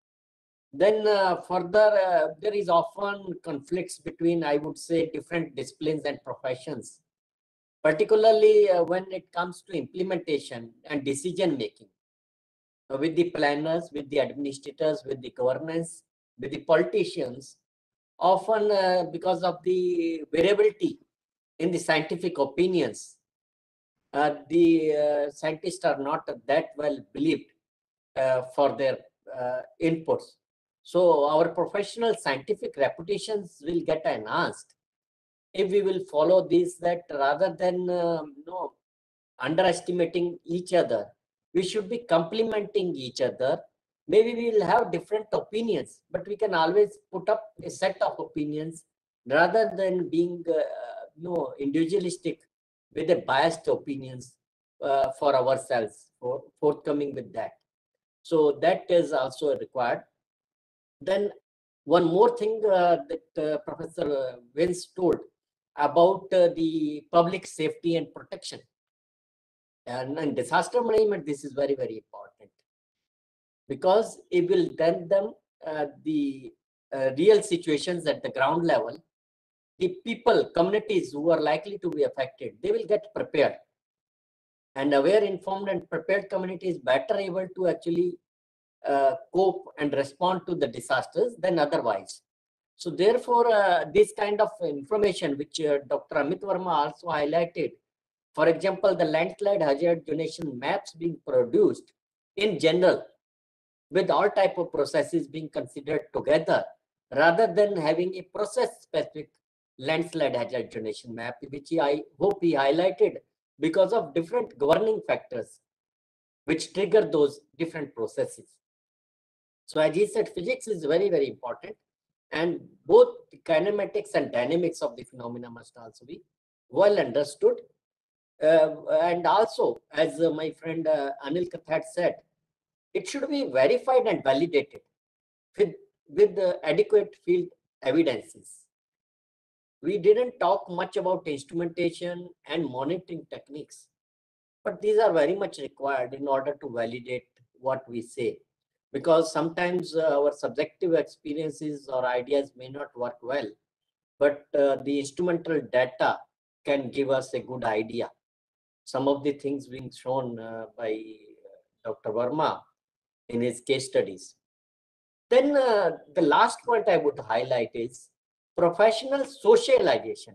Then uh, further, uh, there is often conflicts between, I would say, different disciplines and professions, particularly uh, when it comes to implementation and decision making, uh, with the planners, with the administrators, with the governance, with the politicians. Often uh, because of the variability in the scientific opinions, uh, the uh, scientists are not that well believed uh, for their uh, inputs. So our professional scientific reputations will get enhanced if we will follow this, that rather than um, you know, underestimating each other, we should be complementing each other. Maybe we will have different opinions, but we can always put up a set of opinions rather than being uh, you know, individualistic with a biased opinions uh, for ourselves, for forthcoming with that. So that is also required. Then one more thing uh, that uh, Professor Vince told about uh, the public safety and protection. And in disaster management, this is very, very important, because it will tell them uh, the uh, real situations at the ground level. The people, communities who are likely to be affected, they will get prepared. And aware, informed, and prepared community is better able to actually uh, cope and respond to the disasters than otherwise. So therefore, uh, this kind of information which uh, Doctor Amit Verma also highlighted, for example, the landslide hazard donation maps being produced in general with all type of processes being considered together rather than having a process specific landslide hazard donation map, which I hope he highlighted because of different governing factors which trigger those different processes. So as he said, physics is very, very important, and both the kinematics and dynamics of the phenomena must also be well understood. Uh, and also, as uh, my friend uh, Anil Kathat said, it should be verified and validated with, with the adequate field evidences. We didn't talk much about instrumentation and monitoring techniques, but these are very much required in order to validate what we say, because sometimes uh, our subjective experiences or ideas may not work well, but uh, the instrumental data can give us a good idea. Some of the things being shown uh, by Doctor Verma in his case studies. Then uh, the last point I would highlight is professional socialization,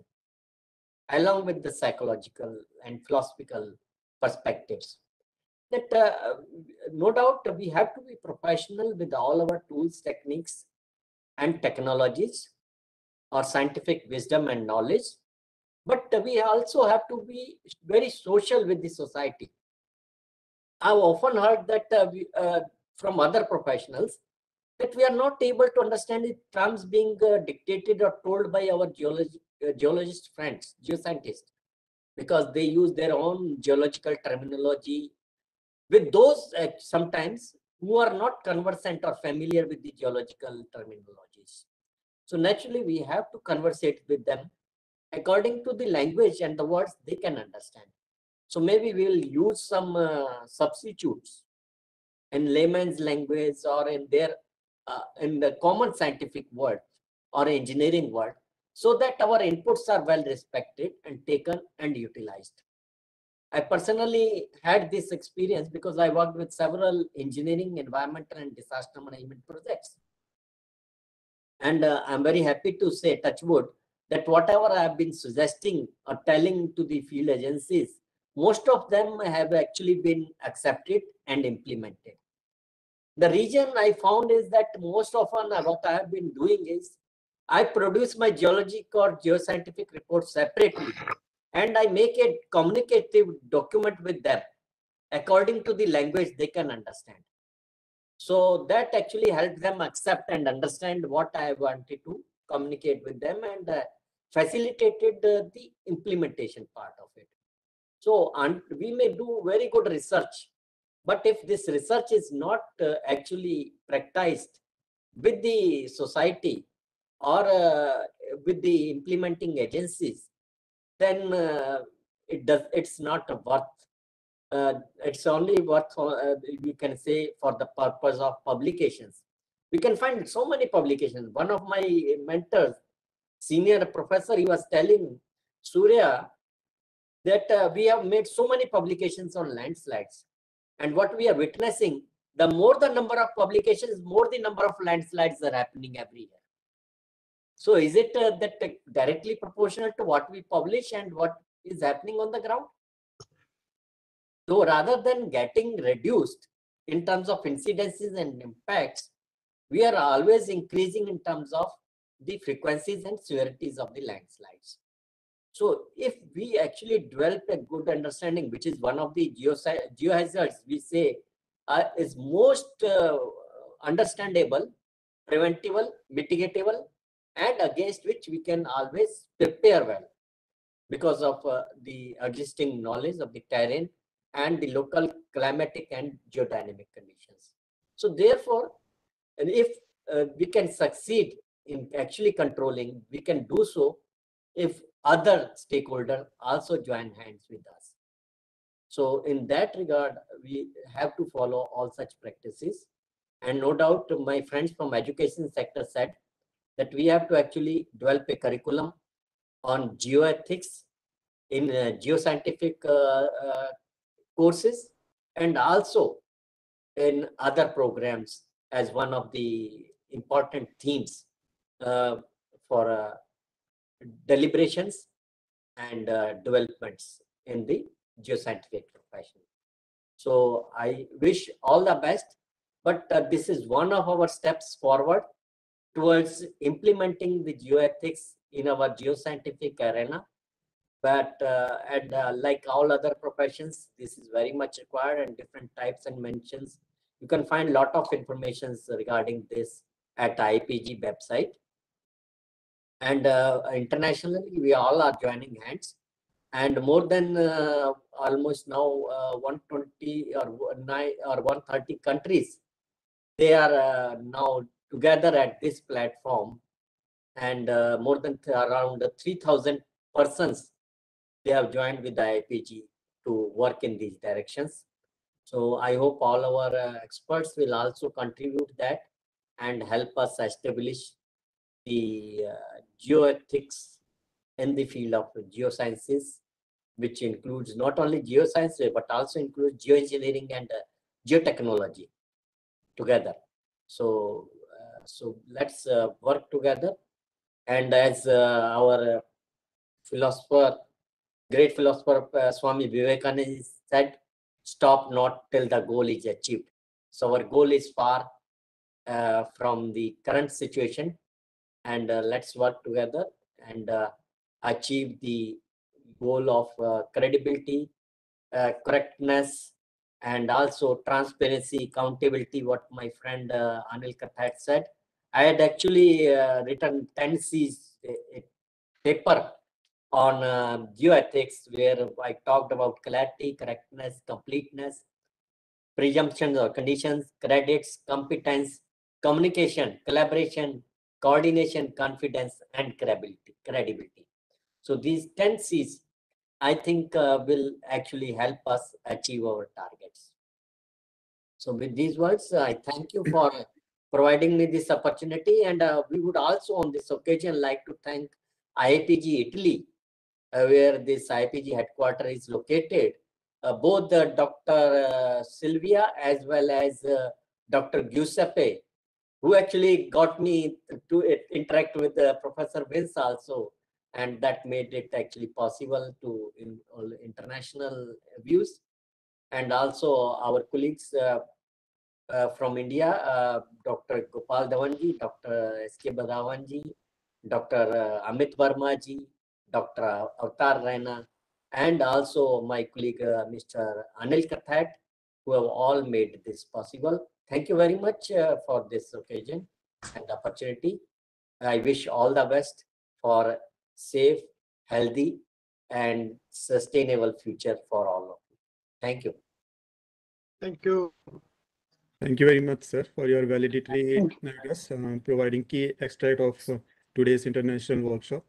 along with the psychological and philosophical perspectives. That uh, no doubt we have to be professional with all our tools, techniques, and technologies, or scientific wisdom and knowledge, but we also have to be very social with the society. I've often heard that uh, we, uh, from other professionals that we are not able to understand the terms being uh, dictated or told by our geology, uh, geologist friends, geoscientists, because they use their own geological terminology with those uh, sometimes who are not conversant or familiar with the geological terminologies. So naturally, we have to conversate with them according to the language and the words they can understand. So maybe we'll use some uh, substitutes in layman's language or in their uh, in the common scientific word or engineering word, so that our inputs are well respected and taken and utilized. I personally had this experience because I worked with several engineering, environmental, and disaster management projects. And uh, I'm very happy to say, touch wood, that whatever I have been suggesting or telling to the field agencies, most of them have actually been accepted and implemented. The reason I found is that most often what I have been doing is I produce my geologic or geoscientific reports separately, and I make a communicative document with them according to the language they can understand. So that actually helped them accept and understand what I wanted to communicate with them, and uh, facilitated uh, the implementation part of it. So and we may do very good research, but if this research is not uh, actually practiced with the society or uh, with the implementing agencies, then uh, it does it's not worth. Uh, it's only worth uh, you can say for the purpose of publications. We can find so many publications. One of my mentors, senior professor, he was telling Surya that uh, we have made so many publications on landslides, and what we are witnessing, the more the number of publications, more the number of landslides are happening every year. So is it uh, that uh, directly proportional to what we publish and what is happening on the ground? So rather than getting reduced in terms of incidences and impacts, we are always increasing in terms of the frequencies and severities of the landslides. So if we actually develop a good understanding, which is one of the geohazards we say uh, is most uh, understandable, preventable, mitigatable, and against which we can always prepare well because of uh, the existing knowledge of the terrain and the local climatic and geodynamic conditions. So therefore, and if uh, we can succeed in actually controlling, we can do so if other stakeholders also join hands with us. So in that regard, we have to follow all such practices. And no doubt my friends from education sector said that we have to actually develop a curriculum on geoethics in uh, geoscientific uh, uh, courses, and also in other programs as one of the important themes uh, for uh, deliberations and uh, developments in the geoscientific profession. So I wish all the best, but uh, this is one of our steps forward towards implementing the geoethics in our geoscientific arena. But uh, and uh, like all other professions, this is very much required, and different types and mentions. You can find a lot of information regarding this at I P G website. And uh, internationally, we all are joining hands, and more than uh, almost now uh, one hundred twenty or nine or one hundred thirty countries, they are uh, now together at this platform, and uh, more than th around three thousand persons, they have joined with the I P G to work in these directions. So I hope all our uh, experts will also contribute that and help us establish the uh, geoethics in the field of geosciences, which includes not only geoscience, but also includes geoengineering and uh, geotechnology together. So, uh, so let's uh, work together. And as uh, our uh, philosopher, great philosopher uh, Swami Vivekananda said, stop not till the goal is achieved. So our goal is far uh, from the current situation, and uh, let's work together and uh, achieve the goal of uh, credibility, uh, correctness, and also transparency, accountability, what my friend uh, Anil Kathat said. I had actually uh, written ten C's a, a paper on uh, geoethics, where I talked about clarity, correctness, completeness, presumptions or conditions, credits, competence, communication, collaboration, coordination, confidence, and credibility. credibility. So these ten C's, I think, uh, will actually help us achieve our targets. So with these words, I thank you for providing me this opportunity, and uh, we would also on this occasion like to thank I I P G Italy, uh, where this I I P G headquarters is located. Uh, both uh, Doctor Uh, Sylvia as well as uh, Doctor Giuseppe, who actually got me to it, interact with uh, Professor Vince also, and that made it actually possible to in all international views. And also our colleagues uh, uh, from India, uh, Doctor Gopal Dhawanji, Doctor S K Badhawanji, Doctor Uh, Amit Vermaji, Doctor Avatar Raina, and also my colleague uh, Mister Anil Kathat, who have all made this possible. Thank you very much uh, for this occasion and opportunity. I wish all the best for safe, healthy, and sustainable future for all of you. Thank you. Thank you. Thank you very much, sir, for your valedictory address, uh, providing key extract of uh, today's international workshop.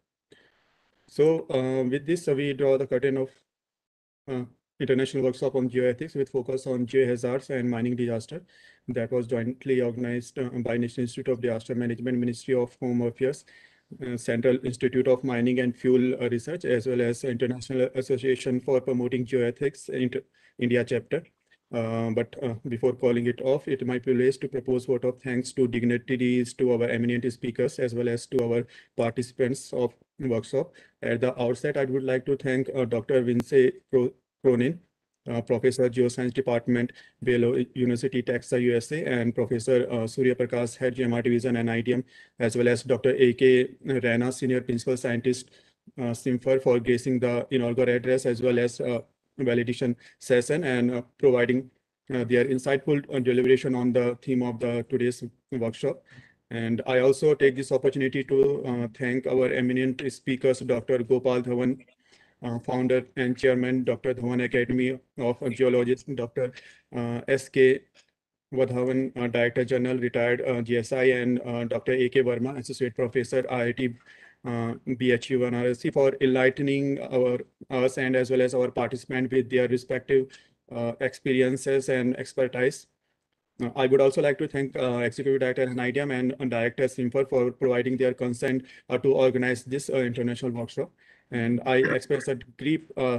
So uh, with this, uh, we draw the curtain of uh, international workshop on geoethics with focus on geohazards and mining disaster that was jointly organized uh, by National Institute of Disaster Management, Ministry of Home Affairs, uh, Central Institute of Mining and Fuel Research, as well as International Association for Promoting Geoethics Inter India chapter. Uh, but uh, before calling it off, it might be raised to propose vote of thanks to dignitaries, to our eminent speakers, as well as to our participants of workshop. At the outset, I would like to thank uh, Doctor Vince Cronin, uh, Professor Geoscience Department, Baylor University, Texas, U S A, and Professor uh, Surya Prakash, Head G M R Division and I D M, as well as Doctor A K Rana, Senior Principal Scientist, uh, SIMFER, for gracing the inaugural address as well as uh, validation session and uh, providing uh, their insightful uh, deliberation on the theme of the today's workshop. And I also take this opportunity to uh, thank our eminent speakers, Doctor Gopal Dhawan, uh, founder and chairman, Doctor Dhawan Academy of Geologists, Doctor Uh, S K Vadhavan, uh, Director General, retired uh, G S I, and uh, Doctor A K Verma, Associate Professor, I I T uh, B H U and R S C, for enlightening our us and as well as our participants with their respective uh, experiences and expertise. Uh, I would also like to thank uh, Executive Director N I D M and uh, Director SIMFER for providing their consent uh, to organize this uh, international workshop. And I express a deep uh,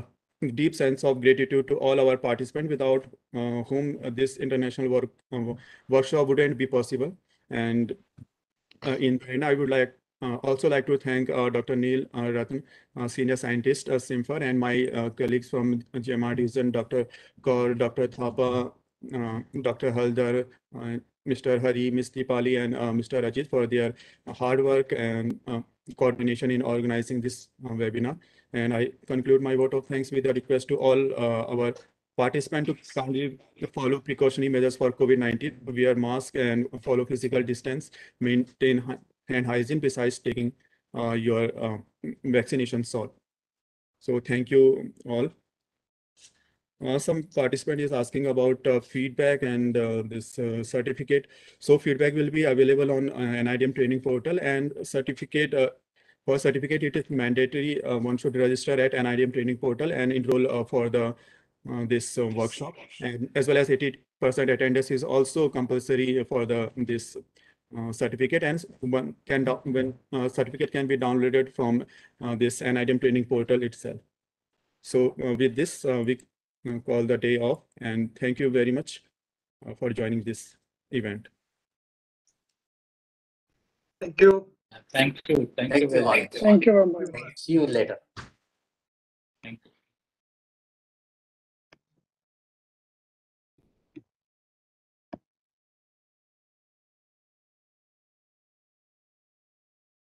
deep sense of gratitude to all our participants, without uh, whom uh, this international work uh, workshop wouldn't be possible. And uh, in the end, I would like uh, also like to thank uh, Doctor Neil uh, Ratan, uh, senior scientist at SIMFAR, and my uh, colleagues from G M R division, Doctor Kaur, Doctor Thapa, uh, Doctor Haldar, uh, Mister Hari, Miz Deepali, and uh, Mister Ajit for their hard work and uh, coordination in organizing this uh, webinar. And I conclude my vote of thanks with a request to all uh, our participants to kindly follow precautionary measures for COVID nineteen, wear mask and follow physical distance, maintain hy- hand hygiene besides taking uh, your uh, vaccination shot. So thank you all. Uh, some participant is asking about uh, feedback and uh, this uh, certificate. So feedback will be available on uh, N I D M training portal, and certificate uh, for certificate it is mandatory. Uh, one should register at N I D M training portal and enroll uh, for the uh, this uh, workshop, and as well as eighty percent attendance is also compulsory for the this uh, certificate, and one can down- when uh, certificate can be downloaded from uh, this N I D M training portal itself. So uh, with this, uh, we uh, call the day off, and thank you very much uh, for joining this event. Thank you. Thank you. Thank, Thank you very you all. much. Thank you very much. See you later. Thank you.